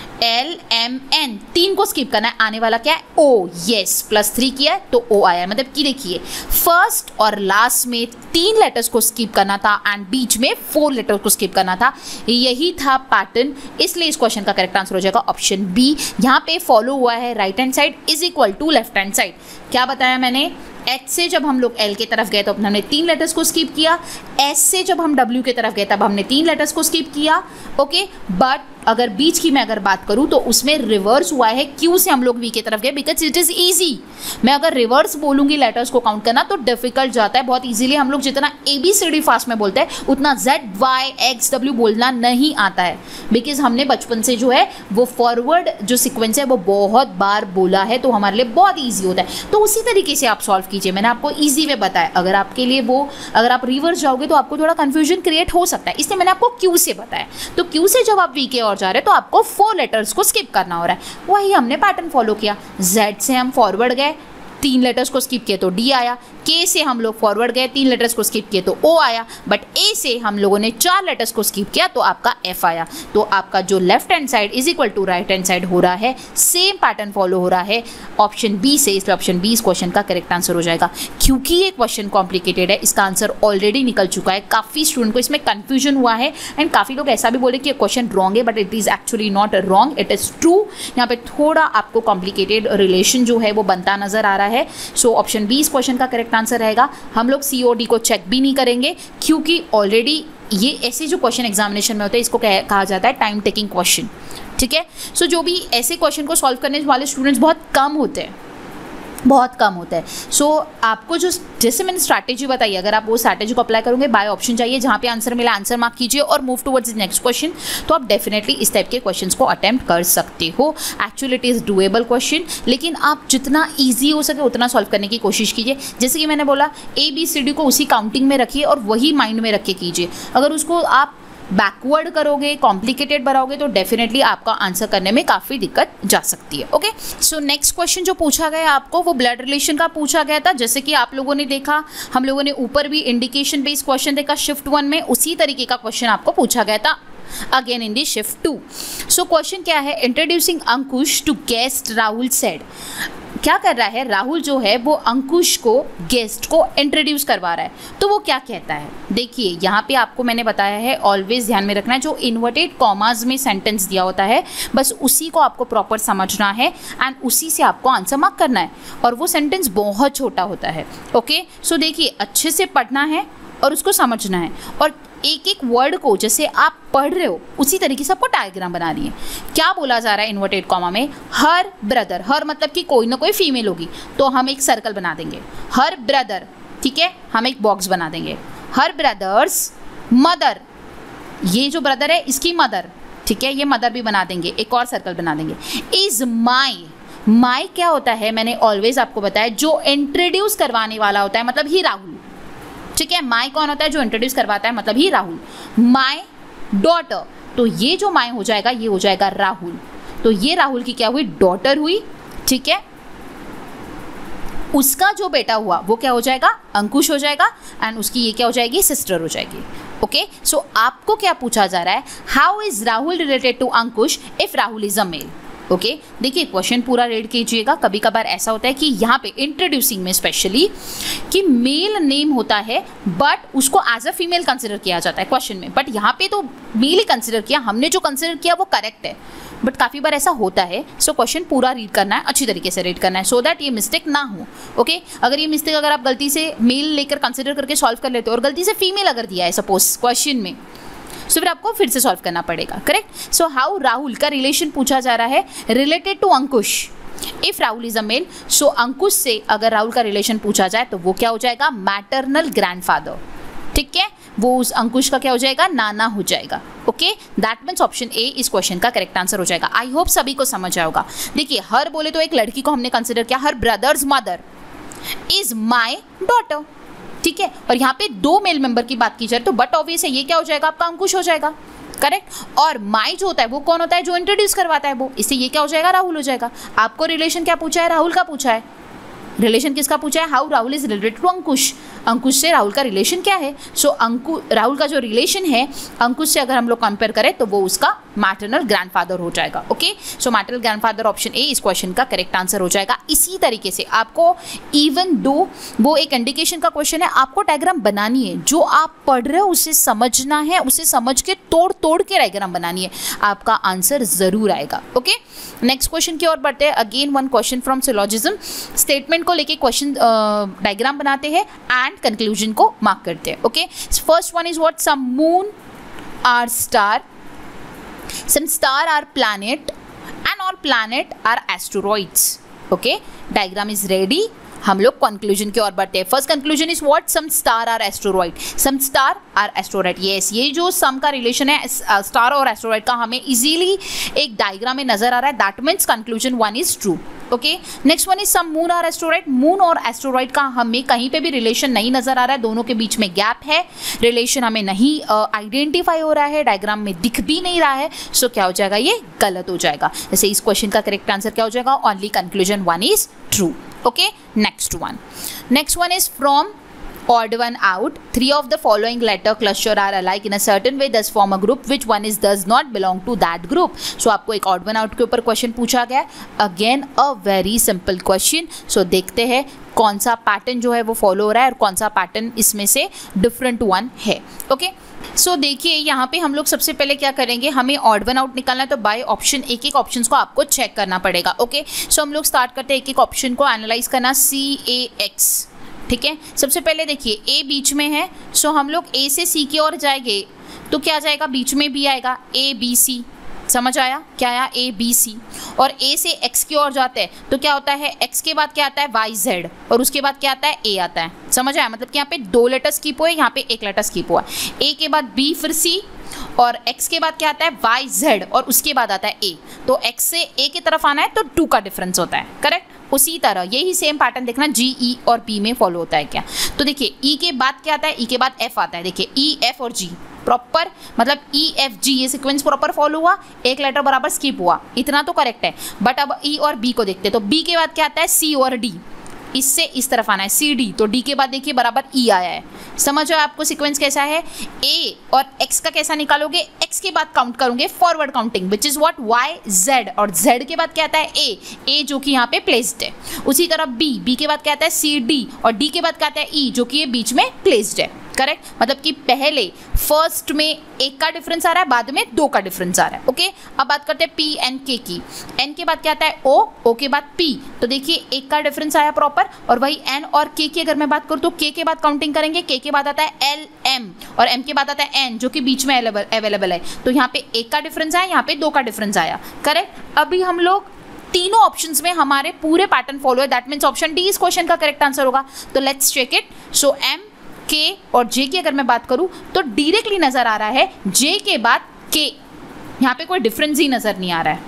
एल एम एन, तीन को स्किप करना है, आने वाला क्या है, ओ। यस, प्लस थ्री किया है तो ओ आया है, मतलब कि देखिए फर्स्ट और लास्ट में तीन लेटर्स को स्किप करना था एंड बीच में फोर लेटर्स को स्किप करना था, यही था पैटर्न, इसलिए इस क्वेश्चन का करेक्ट आंसर हो जाएगा ऑप्शन बी। यहाँ पे फॉलो हुआ है right hand side is equal to left hand side. क्या बताया मैंने, H से जब हम लोग L की तरफ गए तो हमने तीन लेटर्स को स्किप किया, S से जब हम W की तरफ गए तब हमने तीन लेटर्स को स्किप किया। ओके, बट अगर बीच की मैं अगर बात करूं तो उसमें रिवर्स हुआ है, Q से हम लोग V की तरफ गए बिकॉज इट इज़ ईजी। मैं अगर रिवर्स बोलूँगी लेटर्स को काउंट करना तो डिफिकल्ट जाता है, बहुत ईजिली हम लोग जितना A B C D fast में बोलते हैं उतना जेड वाई एक्स डब्ल्यू बोलना नहीं आता है, बिकॉज हमने बचपन से जो है वो फॉरवर्ड जो सिक्वेंस है वो बहुत बार बोला है तो हमारे लिए बहुत ईजी होता है। तो उसी तरीके से आप सॉल्व कीजिए, मैंने आपको ईजी वे बताया। अगर आपके लिए वो अगर आप रिवर्स जाओगे तो आपको थोड़ा कन्फ्यूजन क्रिएट हो सकता है, इसलिए मैंने आपको क्यू से बताया। तो क्यू से जब आप वी के और जा रहे हैं तो आपको फोर लेटर्स को स्किप करना हो रहा है, वही हमने पैटर्न फॉलो किया। जेड से हम फॉरवर्ड गए, तीन लेटर्स को स्किप किए तो डी आया, के से हम लोग फॉरवर्ड गए, तीन लेटर्स को स्किप किए तो ओ आया, बट ए से हम लोगों ने चार लेटर्स को स्किप किया तो आपका एफ आया। तो आपका जो left hand side is equal to right hand side हो रहा है, सेम पैटर्न फॉलो हो रहा है ऑप्शन बी से, इसलिए ऑप्शन बी इस क्वेश्चन का करेक्ट आंसर हो जाएगा। क्योंकि ये क्वेश्चन कॉम्प्लिकेटेड है, इसका आंसर ऑलरेडी निकल चुका है, काफ़ी स्टूडेंट को इसमें कन्फ्यूजन हुआ है एंड काफ़ी लोग ऐसा भी बोले कि ये क्वेश्चन रॉन्ग है, but it is actually not wrong, it is true. यहाँ पे थोड़ा आपको कॉम्प्लिकेटेड रिलेशन जो है वो बनता नजर आ रहा है। सो ऑप्शन बी इस क्वेश्चन का करेक्ट आंसर रहेगा। हम लोग सी ओ डी को चेक भी नहीं करेंगे क्योंकि ऑलरेडी ये ऐसे जो क्वेश्चन एग्जामिनेशन में होते हैं इसको कहा जाता है टाइम टेकिंग क्वेश्चन। ठीक है, सो so, जो भी ऐसे क्वेश्चन को सॉल्व करने वाले स्टूडेंट्स बहुत कम होते हैं, बहुत कम होता है। सो so, आपको जो जैसे मैंने स्ट्रैटेजी बताई, अगर आप वो स्ट्रैटेजी को अप्लाई करोगे, बाय ऑप्शन चाहिए, जहाँ पे आंसर मिला आंसर मार्क कीजिए और move towards the next question, तो आप डेफिनेटली इस टाइप के क्वेश्चंस को अटेम्प्ट कर सकते हो। Actually it is doable question, लेकिन आप जितना ईजी हो सके उतना सॉल्व करने की कोशिश कीजिए। जैसे कि मैंने बोला, ए बी सी डी को उसी काउंटिंग में रखिए और वही माइंड में रख के कीजिए। अगर उसको आप बैकवर्ड करोगे, कॉम्प्लिकेटेड बनाओगे तो डेफिनेटली आपका आंसर करने में काफ़ी दिक्कत जा सकती है। ओके, सो नेक्स्ट क्वेश्चन जो पूछा गया आपको वो ब्लड रिलेशन का पूछा गया था। जैसे कि आप लोगों ने देखा, हम लोगों ने ऊपर भी इंडिकेशन बेस्ड क्वेश्चन देखा शिफ्ट वन में, उसी तरीके का क्वेश्चन आपको पूछा गया था again in the shift two. So question क्या है, introducing Ankush to guest Rahul said. क्या कर रहा है राहुल जो है वो अंकुश को गेस्ट को इंट्रोड्यूस करवा रहा है, तो वो क्या कहता है। देखिए यहाँ पे आपको मैंने बताया है, ऑलवेज ध्यान में रखना है, जो इन्वर्टेड कॉमाज में सेंटेंस दिया होता है बस उसी को आपको प्रॉपर समझना है एंड उसी से आपको आंसर मार्क करना है, और वो सेंटेंस बहुत छोटा होता है। ओके, सो देखिए अच्छे से पढ़ना है और उसको समझना है, और एक एक वर्ड को जैसे आप पढ़ रहे हो उसी तरीके से आपको डायग्राम बना रही है। क्या बोला जा रहा है इन्वर्टेड कॉमा में, हर ब्रदर, हर मतलब कि कोई ना कोई फीमेल होगी तो हम एक सर्कल बना देंगे, हर ब्रदर, ठीक है, हम एक बॉक्स बना देंगे, हर ब्रदर्स मदर, ये जो ब्रदर है इसकी मदर, ठीक है, ये मदर भी बना देंगे, एक और सर्कल बना देंगे। इज माई, माई क्या होता है, मैंने ऑलवेज आपको बताया, जो इंट्रोड्यूस करवाने वाला होता है, मतलब ही राहुल, ठीक है। माई कौन होता है, जो इंट्रोड्यूस करवाता है, मतलब ही राहुल। माई डॉटर, तो ये जो माई हो जाएगा ये हो जाएगा राहुल, तो ये राहुल की क्या हुई, डॉटर हुई, ठीक है। उसका जो बेटा हुआ वो क्या हो जाएगा, अंकुश हो जाएगा, एंड उसकी ये क्या हो जाएगी, सिस्टर हो जाएगी। ओके, सो आपको क्या पूछा जा रहा है, how is Rahul related to Ankush if Rahul is a male. Okay okay? देखिए क्वेश्चन पूरा रीड कीजिएगा। कभी कभार ऐसा होता है कि यहाँ पे इंट्रोड्यूसिंग में स्पेशली कि मेल नेम होता है बट उसको एज अ फीमेल कंसिडर किया जाता है क्वेश्चन में, बट यहाँ पे तो मेल ही कंसिडर किया, हमने जो कंसिडर किया वो करेक्ट है, बट काफ़ी बार ऐसा होता है। सो so, क्वेश्चन पूरा रीड करना है, अच्छी तरीके से रीड करना है सो so दैट ये मिस्टेक ना हो। Okay okay? अगर ये मिस्टेक अगर आप गलती से मेल लेकर कंसिडर करके सॉल्व कर लेते हो और गलती से फीमेल अगर दिया है सपोज क्वेश्चन में, सो so, फिर आपको फिर से सॉल्व करना पड़ेगा। करेक्ट। सो हाउ राहुल का रिलेशन पूछा जा रहा है, related to Ankush. If Rahul is a male, so Ankush से अगर राहुल का रिलेशन पूछा जाए तो वो क्या हो जाएगा, मैटरनल ग्रैंडफादर। ठीक है, वो उस अंकुश का क्या हो जाएगा, नाना हो जाएगा। Okay, that means option A इस क्वेश्चन का करेक्ट आंसर हो जाएगा। आई होप सभी को समझ आया होगा। देखिए हर बोले तो एक लड़की को हमने कंसिडर किया, her brother's mother is my daughter. ठीक है, और यहाँ पे दो मेल मेंबर की बात की जाए तो बट ऑब्वियस है ये क्या हो जाएगा, आपका अंकुश हो जाएगा। करेक्ट। और माई जो होता है वो कौन होता है, जो इंट्रोड्यूस करवाता है वो, इससे ये क्या हो जाएगा, राहुल हो जाएगा। आपको रिलेशन क्या पूछा है, राहुल का पूछा है। रिलेशन किसका पूछा है, how Rahul is related to Ankush. Ankush से राहुल का रिलेशन क्या है, सो so, अंकु राहुल का जो रिलेशन है अंकुश से अगर हम लोग कंपेयर करें तो वो उसका मैटरनल ग्रैंडफादर हो जाएगा। Okay, so maternal grandfather option A इस क्वेश्चन का करेक्ट आंसर हो जाएगा। इसी तरीके से आपको इवन दो वो एक इंडिकेशन का क्वेश्चन है, आपको डायग्राम बनानी है, जो आप पढ़ रहे हो उसे समझना है, उसे समझ के तोड़ तोड़ के डायग्राम बनानी है, आपका आंसर जरूर आएगा। ओके, नेक्स्ट क्वेश्चन की ओर बढ़ते हैं। Again one question from syllogism, statement को लेके क्वेश्चन डायग्राम बनाते हैं एंड कंक्लूजन को मार्क करते हैं। Okay, first one is what, some moon are star, some star are planet and all planet are asteroids. Okay, diagram is ready, हम लोग conclusion की ओर बढ़ते हैं। First conclusion is what, some star are asteroid, some star are asteroid. Yes, ये जो सम का relation है स्टार और एस्टेरॉइड का हमें इजीली एक डायग्राम में नजर आ रहा है, that means conclusion one is true. Okay, next one is some moon और एस्टेरॉइड, मून और एस्टेरॉइड का हमें कहीं पे भी रिलेशन नहीं नजर आ रहा है, दोनों के बीच में गैप है, रिलेशन हमें नहीं आइडेंटिफाई uh, हो रहा है, डायग्राम में दिख भी नहीं रहा है, सो so, क्या हो जाएगा, ये गलत हो जाएगा। जैसे इस क्वेश्चन का करेक्ट आंसर क्या हो जाएगा, only conclusion one is true. Okay, next one. Next one is from odd one out. Three of the following letter cluster are alike in a certain way, thus form a group. Which one is does not belong to that group? So आपको एक odd one out के ऊपर question पूछा गया है. Again a very simple question. So देखते हैं कौन सा पैटर्न जो है वो फॉलो हो रहा है और कौन सा पैटर्न इसमें से डिफरेंट वन है। ओके, सो देखिए यहाँ पे हम लोग सबसे पहले क्या करेंगे, हमें ऑड वन आउट निकालना है, तो बाय ऑप्शन एक एक ऑप्शन को आपको चेक करना पड़ेगा। ओके, सो हम लोग स्टार्ट करते हैं एक एक ऑप्शन को एनालाइज करना, सी ए एक्स। ठीक है, सबसे पहले देखिए ए बीच में है, सो हम लोग ए से सी की ओर जाएंगे तो क्या जाएगा, बीच में बी आएगा, ए बी सी। समझ आया, क्या आया, ए बी सी। और ए से एक्स की ओर जाते हैं तो क्या होता है, एक्स के बाद क्या आता है, वाई जेड, और उसके बाद क्या आता है, ए आता है। समझ आया, मतलब कि यहाँ पे दो लेटर स्किप हुए, यहाँ पे एक लेटर स्किप हुआ। ए के बाद बी फिर सी, और एक्स के बाद क्या आता है, वाई जेड, और उसके बाद आता है ए। तो एक्स से ए की तरफ आना है तो टू का डिफरेंस होता है। करेक्ट। उसी तरह यही सेम पैटर्न देखना जी ई और पी में फॉलो होता है क्या। तो देखिए ई के बाद क्या आता है, ई के बाद एफ आता है। देखिए ई एफ और जी प्रॉपर, मतलब ई एफ जी ये सीक्वेंस प्रॉपर फॉलो हुआ, एक लेटर बराबर स्किप हुआ, इतना तो करेक्ट है। बट अब ई और बी को देखते हैं, तो बी के बाद क्या आता है, सी और डी, इससे इस तरफ आना है सी डी, तो डी के बाद देखिए बराबर ई आया है। समझो आपको सीक्वेंस कैसा है, ए और एक्स का कैसा निकालोगे, एक्स के बाद काउंट करोगे forward counting, which is what, Y Z, और जेड के बाद क्या आता है, ए, ए जो कि यहाँ पे प्लेस्ड है। उसी तरह बी, बी के बाद क्या आता है, सी डी, और डी के बाद क्या आता है, ई, जो कि ये बीच में प्लेस्ड है। करेक्ट, मतलब कि पहले फर्स्ट में एक का डिफरेंस आ रहा है, बाद में दो का डिफरेंस आ रहा है। ओके, अब बात करते हैं पी एंड के की। एन के बाद क्या आता है, ओ, ओ के बाद पी, तो देखिए एक का डिफरेंस आया प्रॉपर। और वही एन और के की अगर मैं बात करूँ तो के के बाद काउंटिंग करेंगे, के के बाद आता है एल एम, और एम के बाद आता है एन, जो कि बीच में अवेलेबल है। तो यहाँ पे एक का डिफरेंस आया, यहाँ पे दो का डिफरेंस आया। करेक्ट। अभी हम लोग तीनों ऑप्शंस में हमारे पूरे पैटर्न फॉलो है, दैट मीन्स ऑप्शन डी इस क्वेश्चन का करेक्ट आंसर होगा। तो let's check it. So M, K और जे की अगर मैं बात करूं तो डायरेक्टली नजर आ रहा है जे के बाद के, यहाँ पे कोई डिफरेंस ही नजर नहीं आ रहा है,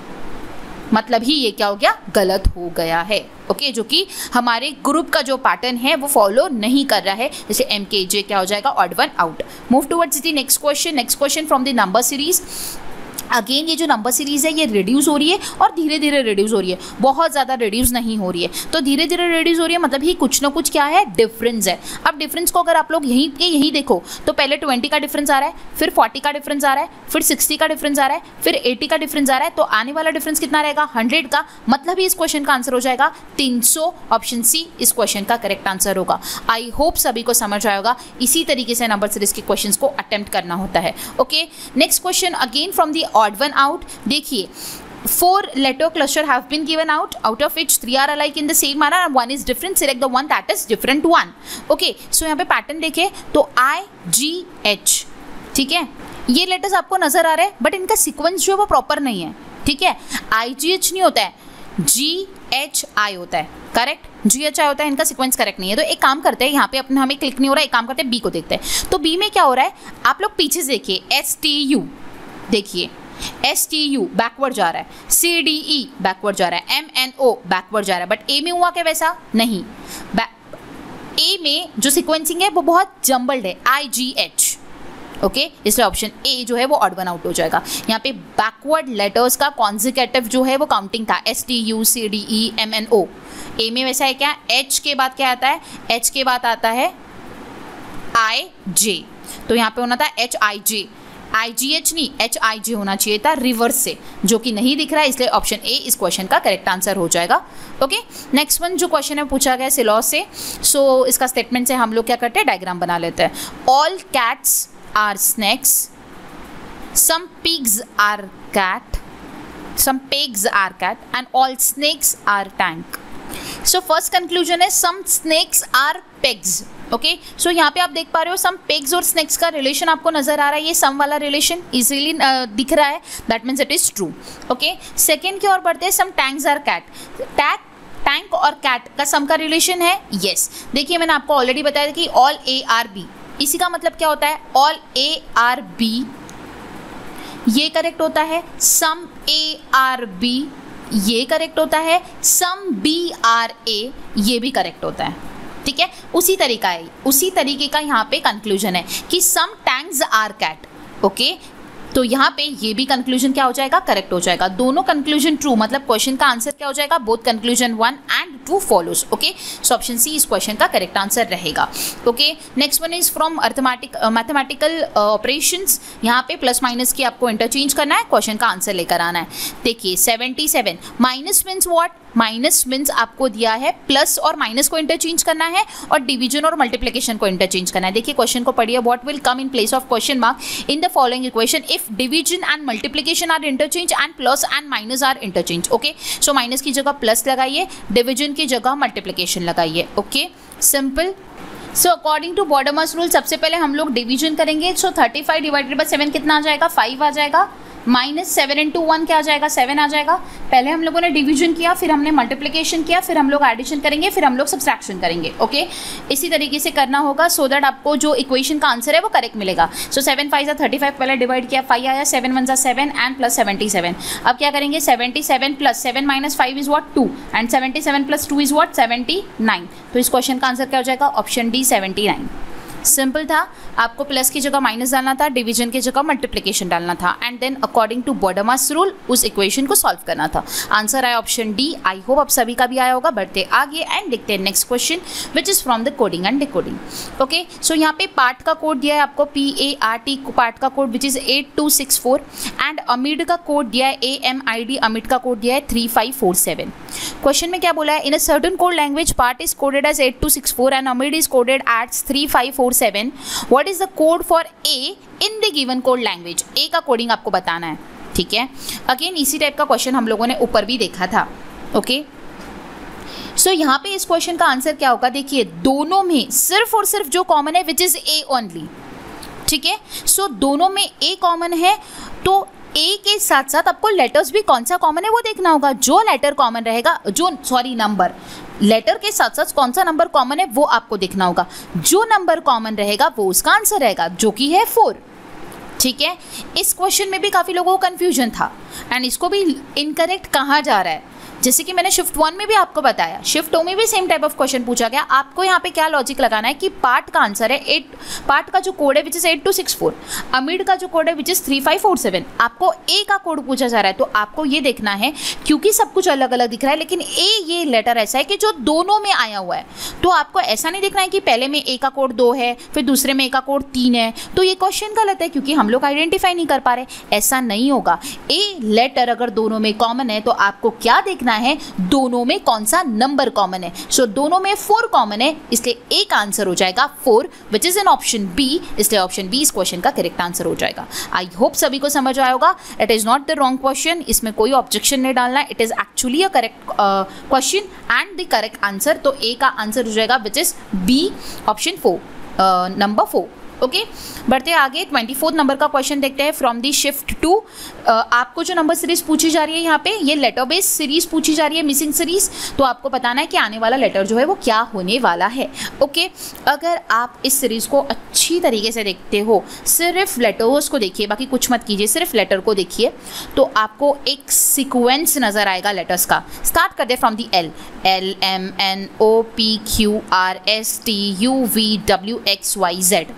मतलब ही ये क्या हो गया, गलत हो गया है। ओके, जो कि हमारे ग्रुप का जो पैटर्न है वो फॉलो नहीं कर रहा है। जैसे एम के जे क्या हो जाएगा, odd one out. Move towards the next question. Next question from the number series. Again ये जो नंबर सीरीज है ये रिड्यूस हो रही है और धीरे धीरे रिड्यूस हो रही है, बहुत ज़्यादा रिड्यूस नहीं हो रही है। तो धीरे धीरे रिड्यूस हो रही है मतलब ही कुछ ना कुछ क्या है, डिफरेंस है। अब डिफरेंस को अगर आप लोग यहीं के यहीं देखो तो पहले ट्वेंटी का डिफरेंस आ रहा है, फिर फोर्टी का डिफरेंस आ रहा है, फिर सिक्सटी का डिफरेंस आ रहा है, फिर एटी का डिफरेंस आ रहा है। तो आने वाला डिफरेंस कितना रहेगा, हंड्रेड का। मतलब ही इस क्वेश्चन का आंसर हो जाएगा तीन सौ। ऑप्शन सी इस क्वेश्चन का करेक्ट आंसर होगा। आई होप सभी को समझ आएगा। इसी तरीके से नंबर सीरीज के क्वेश्चंस को अटेम्प्ट करना होता है। Okay, next question again from the odd one out. देखिए, four letter cluster have been given out, out of which three are alike in the same manner and one is different. Select the one that is different one. Okay, so यहाँ पे pattern देखे तो I G H, ठीक है, ये letters आपको नजर आ रहे हैं बट इनका सीक्वेंस जो है वो प्रॉपर नहीं है। ठीक है, I G H नहीं होता है, G H I होता है। करेक्ट, G H I होता है, इनका सीक्वेंस करेक्ट नहीं है। तो एक काम करते हैं, यहाँ पे अपने हमें क्लिक नहीं हो रहा है, एक काम करते हैं B को देखते हैं। तो B में क्या हो रहा है, आप लोग पीछे से देखिए, S T U देखिए, एस टी यू बैकवर्ड जा रहा है, सी डी ई बैकवर्ड जा रहा है, एम एन ओ बैकवर्ड जा रहा है। बट ए में हुआ क्या वैसा नहीं, ए में जो सिक्वेंसिंग है वो बहुत जम्बल्ड है, आई जी एच। ओके, इसलिए ऑप्शन ए जो है वो ऑड वन आउट हो जाएगा। यहाँ पे बैकवर्ड लेटर्स का कॉन्जिक्यूटिव जो है वो काउंटिंग था, S T U C D E M N O. A में वैसा है क्या, एच के बाद क्या आता है, एच के बाद आता है आई जे। तो यहाँ पे होना था H I J, I G H नहीं, एच आई जी होना चाहिए था रिवर्स से, जो कि नहीं दिख रहा है, इसलिए ऑप्शन ए इस क्वेश्चन का करेक्ट आंसर हो जाएगा। ओके, नेक्स्ट वन जो क्वेश्चन है पूछा गया सिलॉस से। सो so, इसका स्टेटमेंट से हम लोग क्या करते हैं, डायग्राम बना लेते हैं। All cats are snakes, some pigs are cat, some pigs are cat and all snakes are tank. So first conclusion है some snakes are pigs. Okay, so यहाँ पे आप देख पा रहे हो सम पिग्स और स्नेक्स का रिलेशन आपको नजर आ रहा है, ये सम वाला रिलेशन इजीली दिख रहा है, that means it is true. Okay, second की ओर बढ़ते हैं, some tanks are cat. Tank tank और कैट का सम का रिलेशन है, यस yes. देखिए मैंने आपको ऑलरेडी बताया था कि ऑल ए आर बी, इसी का मतलब क्या होता है, ऑल ए आर बी ये करेक्ट होता है, सम ए आर बी ये करेक्ट होता है, सम बी आर ए ये भी करेक्ट होता है। ठीक है, उसी तरीका है, उसी तरीके का यहाँ पे कंक्लूजन है कि some tanks are cat. Okay, तो यहाँ पे ये भी कंक्लूजन क्या हो जाएगा, करेक्ट हो जाएगा। दोनों कंक्लूजन ट्रू, मतलब क्वेश्चन का आंसर क्या हो जाएगा, both conclusion one and two follows. Okay, so option C इस क्वेश्चन का करेक्ट आंसर रहेगा। Okay, next one is from arithmetic mathematical operations. यहाँ पे प्लस माइनस की आपको इंटरचेंज करना है, क्वेश्चन का आंसर लेकर आना है। देखिए seventy seven minus means what, minus means आपको दिया है प्लस और माइनस को इंटरचेंज करना है और डिवीजन और मल्टीप्लिकेशन को इंटरचेंज करना है। देखिए क्वेश्चन को पढ़िए, what will come in place of question mark in the following equation if division and multiplication are interchange and plus and minus are interchange. Okay, so minus की जगह plus लगाइए, division की जगह मल्टीप्लिकेशन लगाइए। Okay, simple. So according to BODMAS rule सबसे पहले हम लोग डिवीजन करेंगे। So thirty five divided by seven कितना आ जाएगा, फाइव आ जाएगा, माइनस सेवन इंटू वन क्या आ जाएगा, सेवन आ जाएगा। पहले हम लोगों ने डिवीजन किया, फिर हमने मल्टीप्लिकेशन किया, फिर हम लोग एडिशन करेंगे, फिर हम लोग सब्सट्रैक्शन करेंगे। ओके, इसी तरीके से करना होगा सो दैट आपको जो इक्वेशन का आंसर है वो करेक्ट मिलेगा। So seven five thirty five पहले डिवाइड किया, फाइव आया, सेवन वन जा seven and plus seventy seven. अब क्या करेंगे, seventy seven plus seven minus five is what, two and seventy seven plus two is what, seventy nine. तो इस question का आंसर क्या हो जाएगा, option D seventy nine. Simple था, आपको प्लस की जगह माइनस डालना था, डिवीजन की जगह मल्टीप्लिकेशन डालना था and then according to BODMAS rule उस इक्वेशन को सॉल्व करना था। आंसर आया ऑप्शन डी। आई होप आप सभी का भी आया होगा। बढ़ते आगे एंड देखते हैं next question which is from the coding and decoding. Okay, so यहाँ पे पार्ट का कोड दिया है आपको, P A R T part का code which is eight two six four and amid का कोड दिया है, A M I D amid का कोड दिया है three five four seven. Question में क्या बोला है, in a certain code language part is coded as eight two six four and amid is coded as three five four seven. What is the code for A in the given code language? A का coding आपको बताना है। ठीक है, again इसी type का question हम लोगों ने ऊपर भी देखा था। ओके, सो यहाँ पे इस क्वेश्चन का आंसर क्या होगा, देखिए दोनों में सिर्फ और सिर्फ जो कॉमन है विच इज A ओनली। ठीक है, सो दोनों में A कॉमन है, तो ए के साथ साथ आपको लेटर्स भी कौन सा कॉमन है वो देखना होगा। जो लेटर कॉमन रहेगा, जो सॉरी नंबर, लेटर के साथ साथ कौन सा नंबर कॉमन है वो आपको देखना होगा। जो नंबर कॉमन रहेगा वो उसका आंसर रहेगा, जो कि है फोर। ठीक है, इस क्वेश्चन में भी काफ़ी लोगों को कन्फ्यूजन था एंड इसको भी इनकरेक्ट कहा जा रहा है। जैसे कि मैंने शिफ्ट वन में भी आपको बताया, शिफ्ट टू में भी सेम टाइप ऑफ क्वेश्चन पूछा गया। आपको यहाँ पे क्या लॉजिक लगाना है कि पार्ट का आंसर है एट, पार्ट का जो कोड है which is eight two six four, amid का जो कोड है which is three five four seven, आपको ए का कोड पूछा जा रहा है। तो आपको ये देखना है, क्योंकि सब कुछ अलग अलग दिख रहा है लेकिन ए ये लेटर ऐसा है कि जो दोनों में आया हुआ है, तो आपको ऐसा नहीं देखना है कि पहले में ए का कोड दो है फिर दूसरे में ए का कोड तीन है, तो ये क्वेश्चन गलत है क्योंकि हम लोग आइडेंटिफाई नहीं कर पा रहे। ऐसा नहीं होगा, ए लेटर अगर दोनों में कॉमन है तो आपको क्या देखना है, दोनों में कौन सा नंबर कॉमन है। सो so, दोनों में फोर कॉमन है, इसलिए ए का आंसर हो जाएगा four which is in option B, इसलिए ऑप्शन बी इस क्वेश्चन का करेक्ट आंसर हो जाएगा। आई होप सभी को समझ आया होगा। It is not the wrong question, इसमें कोई ऑब्जेक्शन नहीं डालना है, it is actually a correct question and the correct answer. तो ए का आंसर हो जाएगा which is B, option four, number four. Okay, बढ़ते आगे ट्वेंटी फोर्थ नंबर का क्वेश्चन देखते हैं फ्रॉम दी शिफ्ट टू। आपको जो नंबर सीरीज पूछी जा रही है यहाँ पे, ये लेटर बेस सीरीज पूछी जा रही है, मिसिंग सीरीज। तो आपको बताना है कि आने वाला लेटर जो है वो क्या होने वाला है। Okay okay? अगर आप इस सीरीज को अच्छी तरीके से देखते हो, सिर्फ लेटर्स को देखिए, बाकी कुछ मत कीजिए, सिर्फ लेटर को देखिए, तो आपको एक सीक्वेंस नजर आएगा लेटर्स का। स्टार्ट करते from the L, L M N O P Q R S T U V W X Y Z.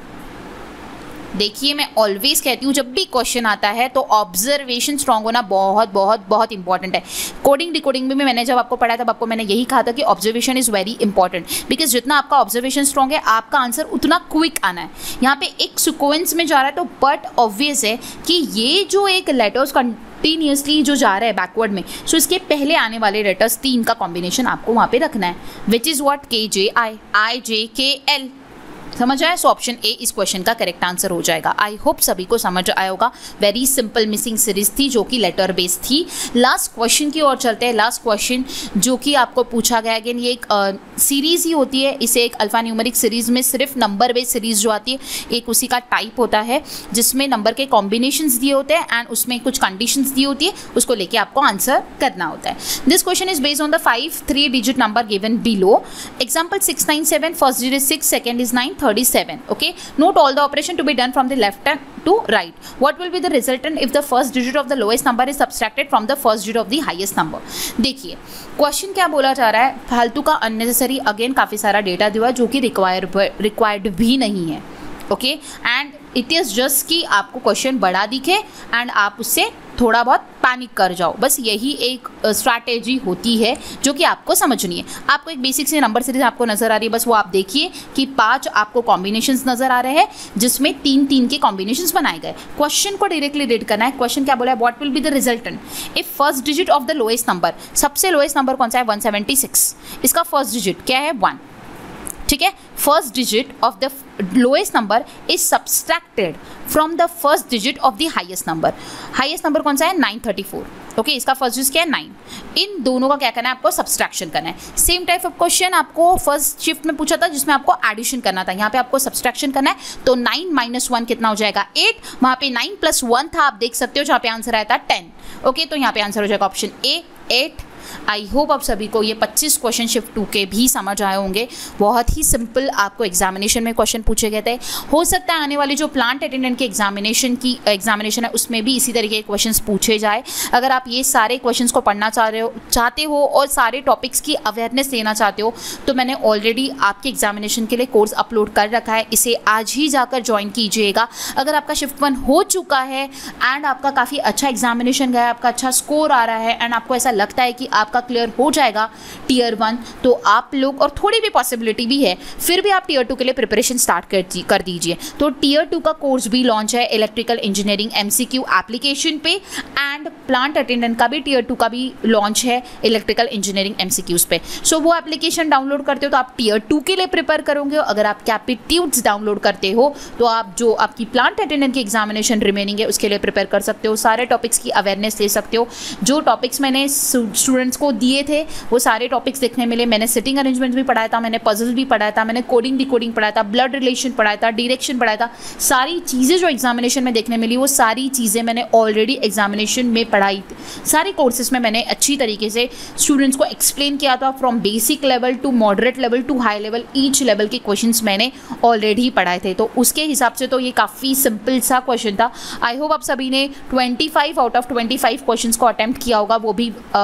देखिए, मैं ऑलवेज कहती हूँ जब भी क्वेश्चन आता है तो ऑब्जर्वेशन स्ट्रांग होना बहुत बहुत बहुत इंपॉर्टेंट है। कोडिंग डिकोडिंग में भी मैंने जब आपको पढ़ा तब आपको मैंने यही कहा था कि observation is very important, because जितना आपका ऑब्जर्वेशन स्ट्रांग है आपका आंसर उतना क्विक आना है। यहाँ पे एक सिक्वेंस में जा रहा है तो बट ऑब्वियस है कि ये जो एक लेटर्स कंटिन्यूसली जो जा रहा है बैकवर्ड में, सो इसके पहले आने वाले लेटर्स तीन का कॉम्बिनेशन आपको वहाँ पे रखना है, विच इज़ व्हाट, के जे आई, आई जे के एल। समझ आया? सो ऑप्शन ए इस क्वेश्चन का करेक्ट आंसर हो जाएगा। आई होप सभी को समझ आया होगा। वेरी सिंपल मिसिंग सीरीज थी जो कि लेटर बेस्ड थी। लास्ट क्वेश्चन की ओर चलते हैं। लास्ट क्वेश्चन जो कि आपको पूछा गया, अगेन ये एक सीरीज ही होती है, इसे एक अल्फा न्यूमेरिक सीरीज में सिर्फ नंबर बेस्ड सीरीज जो आती है, एक उसी का टाइप होता है जिसमें नंबर के कॉम्बिनेशंस दिए होते हैं एंड उसमें कुछ कंडीशंस दी होती है, उसको लेके आपको आंसर करना होता है। This question is based on the five three digit number given below. Example six nine seven, first digit six, second is nine, thirty-seven. Okay, note all the operation to be done from the left to right. What will be the resultant if the first digit of the lowest number is subtracted from the first digit of the highest number? देखिए question क्या बोला जा रहा है, फालतू का unnecessary again काफ़ी सारा डेटा दिया है जो कि रिक्वायर रिक्वायर्ड भी नहीं है। Okay, and it is just कि आपको क्वेश्चन बड़ा दिखे एंड आप उससे थोड़ा बहुत पैनिक कर जाओ, बस यही एक स्ट्रैटेजी uh, होती है जो कि आपको समझनी है। आपको एक बेसिक से नंबर सीरीज आपको नजर आ रही है, बस वो आप देखिए कि पांच आपको कॉम्बिनेशंस नजर आ रहे हैं जिसमें तीन तीन के कॉम्बिनेशंस बनाए गए। क्वेश्चन को डायरेक्टली रीड करना है। क्वेश्चन क्या बोला है, what will be the resultant if first digit of the lowest number, सबसे लोएस्ट नंबर कौन सा है, वन सेवेंटी सिक्स, इसका फर्स्ट डिजिट क्या है, वन। ठीक है, first digit of the lowest number is subtracted from the first digit of the highest number. Highest number कौन सा है, नाइन थर्टी फोर। ओके, इसका फर्स्ट डिजिट क्या है, नाइन। इन दोनों का क्या करना है, आपको सब्सट्रैक्शन करना है। सेम टाइप ऑफ क्वेश्चन आपको फर्स्ट शिफ्ट में पूछा था जिसमें आपको एडिशन करना था, यहाँ पे आपको सब्सट्रैक्शन करना है। तो नाइन माइनस वन कितना हो जाएगा, एट। वहाँ पे नाइन प्लस वन था, आप देख सकते हो, जहाँ पे आंसर आया था टेन। ओके, तो यहाँ पे आंसर हो जाएगा option A, eight. I hope आप सभी को ये पच्चीस क्वेश्चन शिफ्ट टू के भी समझ आए होंगे। बहुत ही सिंपल आपको एग्जामिनेशन में क्वेश्चन पूछे गए थे। हो सकता है आने वाली जो प्लांट अटेंडेंट की एग्जामिनेशन की एग्जामिनेशन है उसमें भी इसी तरीके के क्वेश्चंस पूछे जाए। अगर आप ये सारे क्वेश्चंस को पढ़ना चाह रहे हो चाहते हो और सारे टॉपिक्स की अवेयरनेस लेना चाहते हो तो मैंने ऑलरेडी आपके एग्जामिनेशन के लिए कोर्स अपलोड कर रखा है, इसे आज ही जाकर ज्वाइन कीजिएगा। अगर आपका शिफ्ट वन हो चुका है एंड आपका काफ़ी अच्छा एग्जामिनेशन गया, आपका अच्छा स्कोर आ रहा है एंड आपको ऐसा लगता है कि आपका क्लियर हो जाएगा टीयर वन, तो आप लोग, और थोड़ी भी पॉसिबिलिटी भी है, फिर भी आप टीयर टू के लिए प्रिपरेशन स्टार्ट कर कर दीजिए। तो टीयर टू का कोर्स भी लॉन्च है इलेक्ट्रिकल इंजीनियरिंग एमसीक्यू एप्लीकेशन पे, एंड प्लांट अटेंडेंट का भी टीयर टू का भी लॉन्च है इलेक्ट्रिकल इंजीनियरिंग एमसीक्यूज पे। सो so, वो एप्लीकेशन डाउनलोड करते हो तो आप टीयर टू के लिए प्रिपेयर करोगे। अगर आप कैपेट्यूड्स डाउनलोड करते हो तो आप जो आपकी प्लांट अटेंडेंट की एग्जामिनेशन रिमेनिंग है उसके लिए प्रिपेयर कर सकते हो, सारे टॉपिक्स की अवेयरनेस ले सकते हो। जो टॉपिक्स मैंने स्टूडेंट्स को दिए थे वो सारे टॉपिक्स देखने मिले। मैंने सिटिंग अरेंजमेंट भी पढ़ाया था, मैंने पजल भी पढ़ाया था, मैंने कोडिंग डिकोडिंग पढ़ाया था, ब्लड रिलेशन पढ़ाया था, डायरेक्शन पढ़ाया था। सारी चीज़ें जो एग्जामिनेशन में देखने मिली वो सारी चीज़ें मैंने ऑलरेडी एग्जामिनेशन में पढ़ाई थी। सारे कोर्सेज में मैंने अच्छी तरीके से स्टूडेंट्स को एक्सप्लेन किया था, from basic level to moderate level to high level, each level के क्वेश्चंस मैंने ऑलरेडी पढ़ाए थे। तो उसके हिसाब से तो ये काफ़ी सिंपल सा क्वेश्चन था। आई होप आप सभी ने पच्चीस आउट ऑफ पच्चीस क्वेश्चंस को अटेम्प्ट किया होगा, वो भी with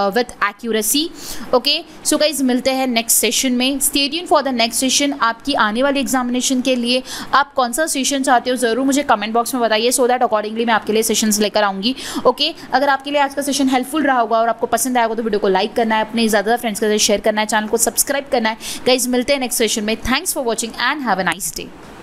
accuracy. Okay, so guys मिलते हैं नेक्स्ट सेशन में। Stay tuned for the next session. आपकी आने वाली एग्जामिनेशन के लिए आप कौन सा सेशन चाहते हो ज़रूर मुझे कमेंट बॉक्स में बताइए, सो दैट अकॉर्डिंगली मैं आपके लिए सेशंस लेकर आऊँगी। ओके, अगर आपके लिए आज का सेशन हेल्पफुल रहा होगा और आपको पसंद आया होगा तो वीडियो को लाइक करना है, अपने ज़्यादा फ्रेंड्स के साथ शेयर करना है, चैनल को सब्सक्राइब करना है। गाइज मिलते हैं नेक्स्ट सेशन में। Thanks for watching and have a nice day.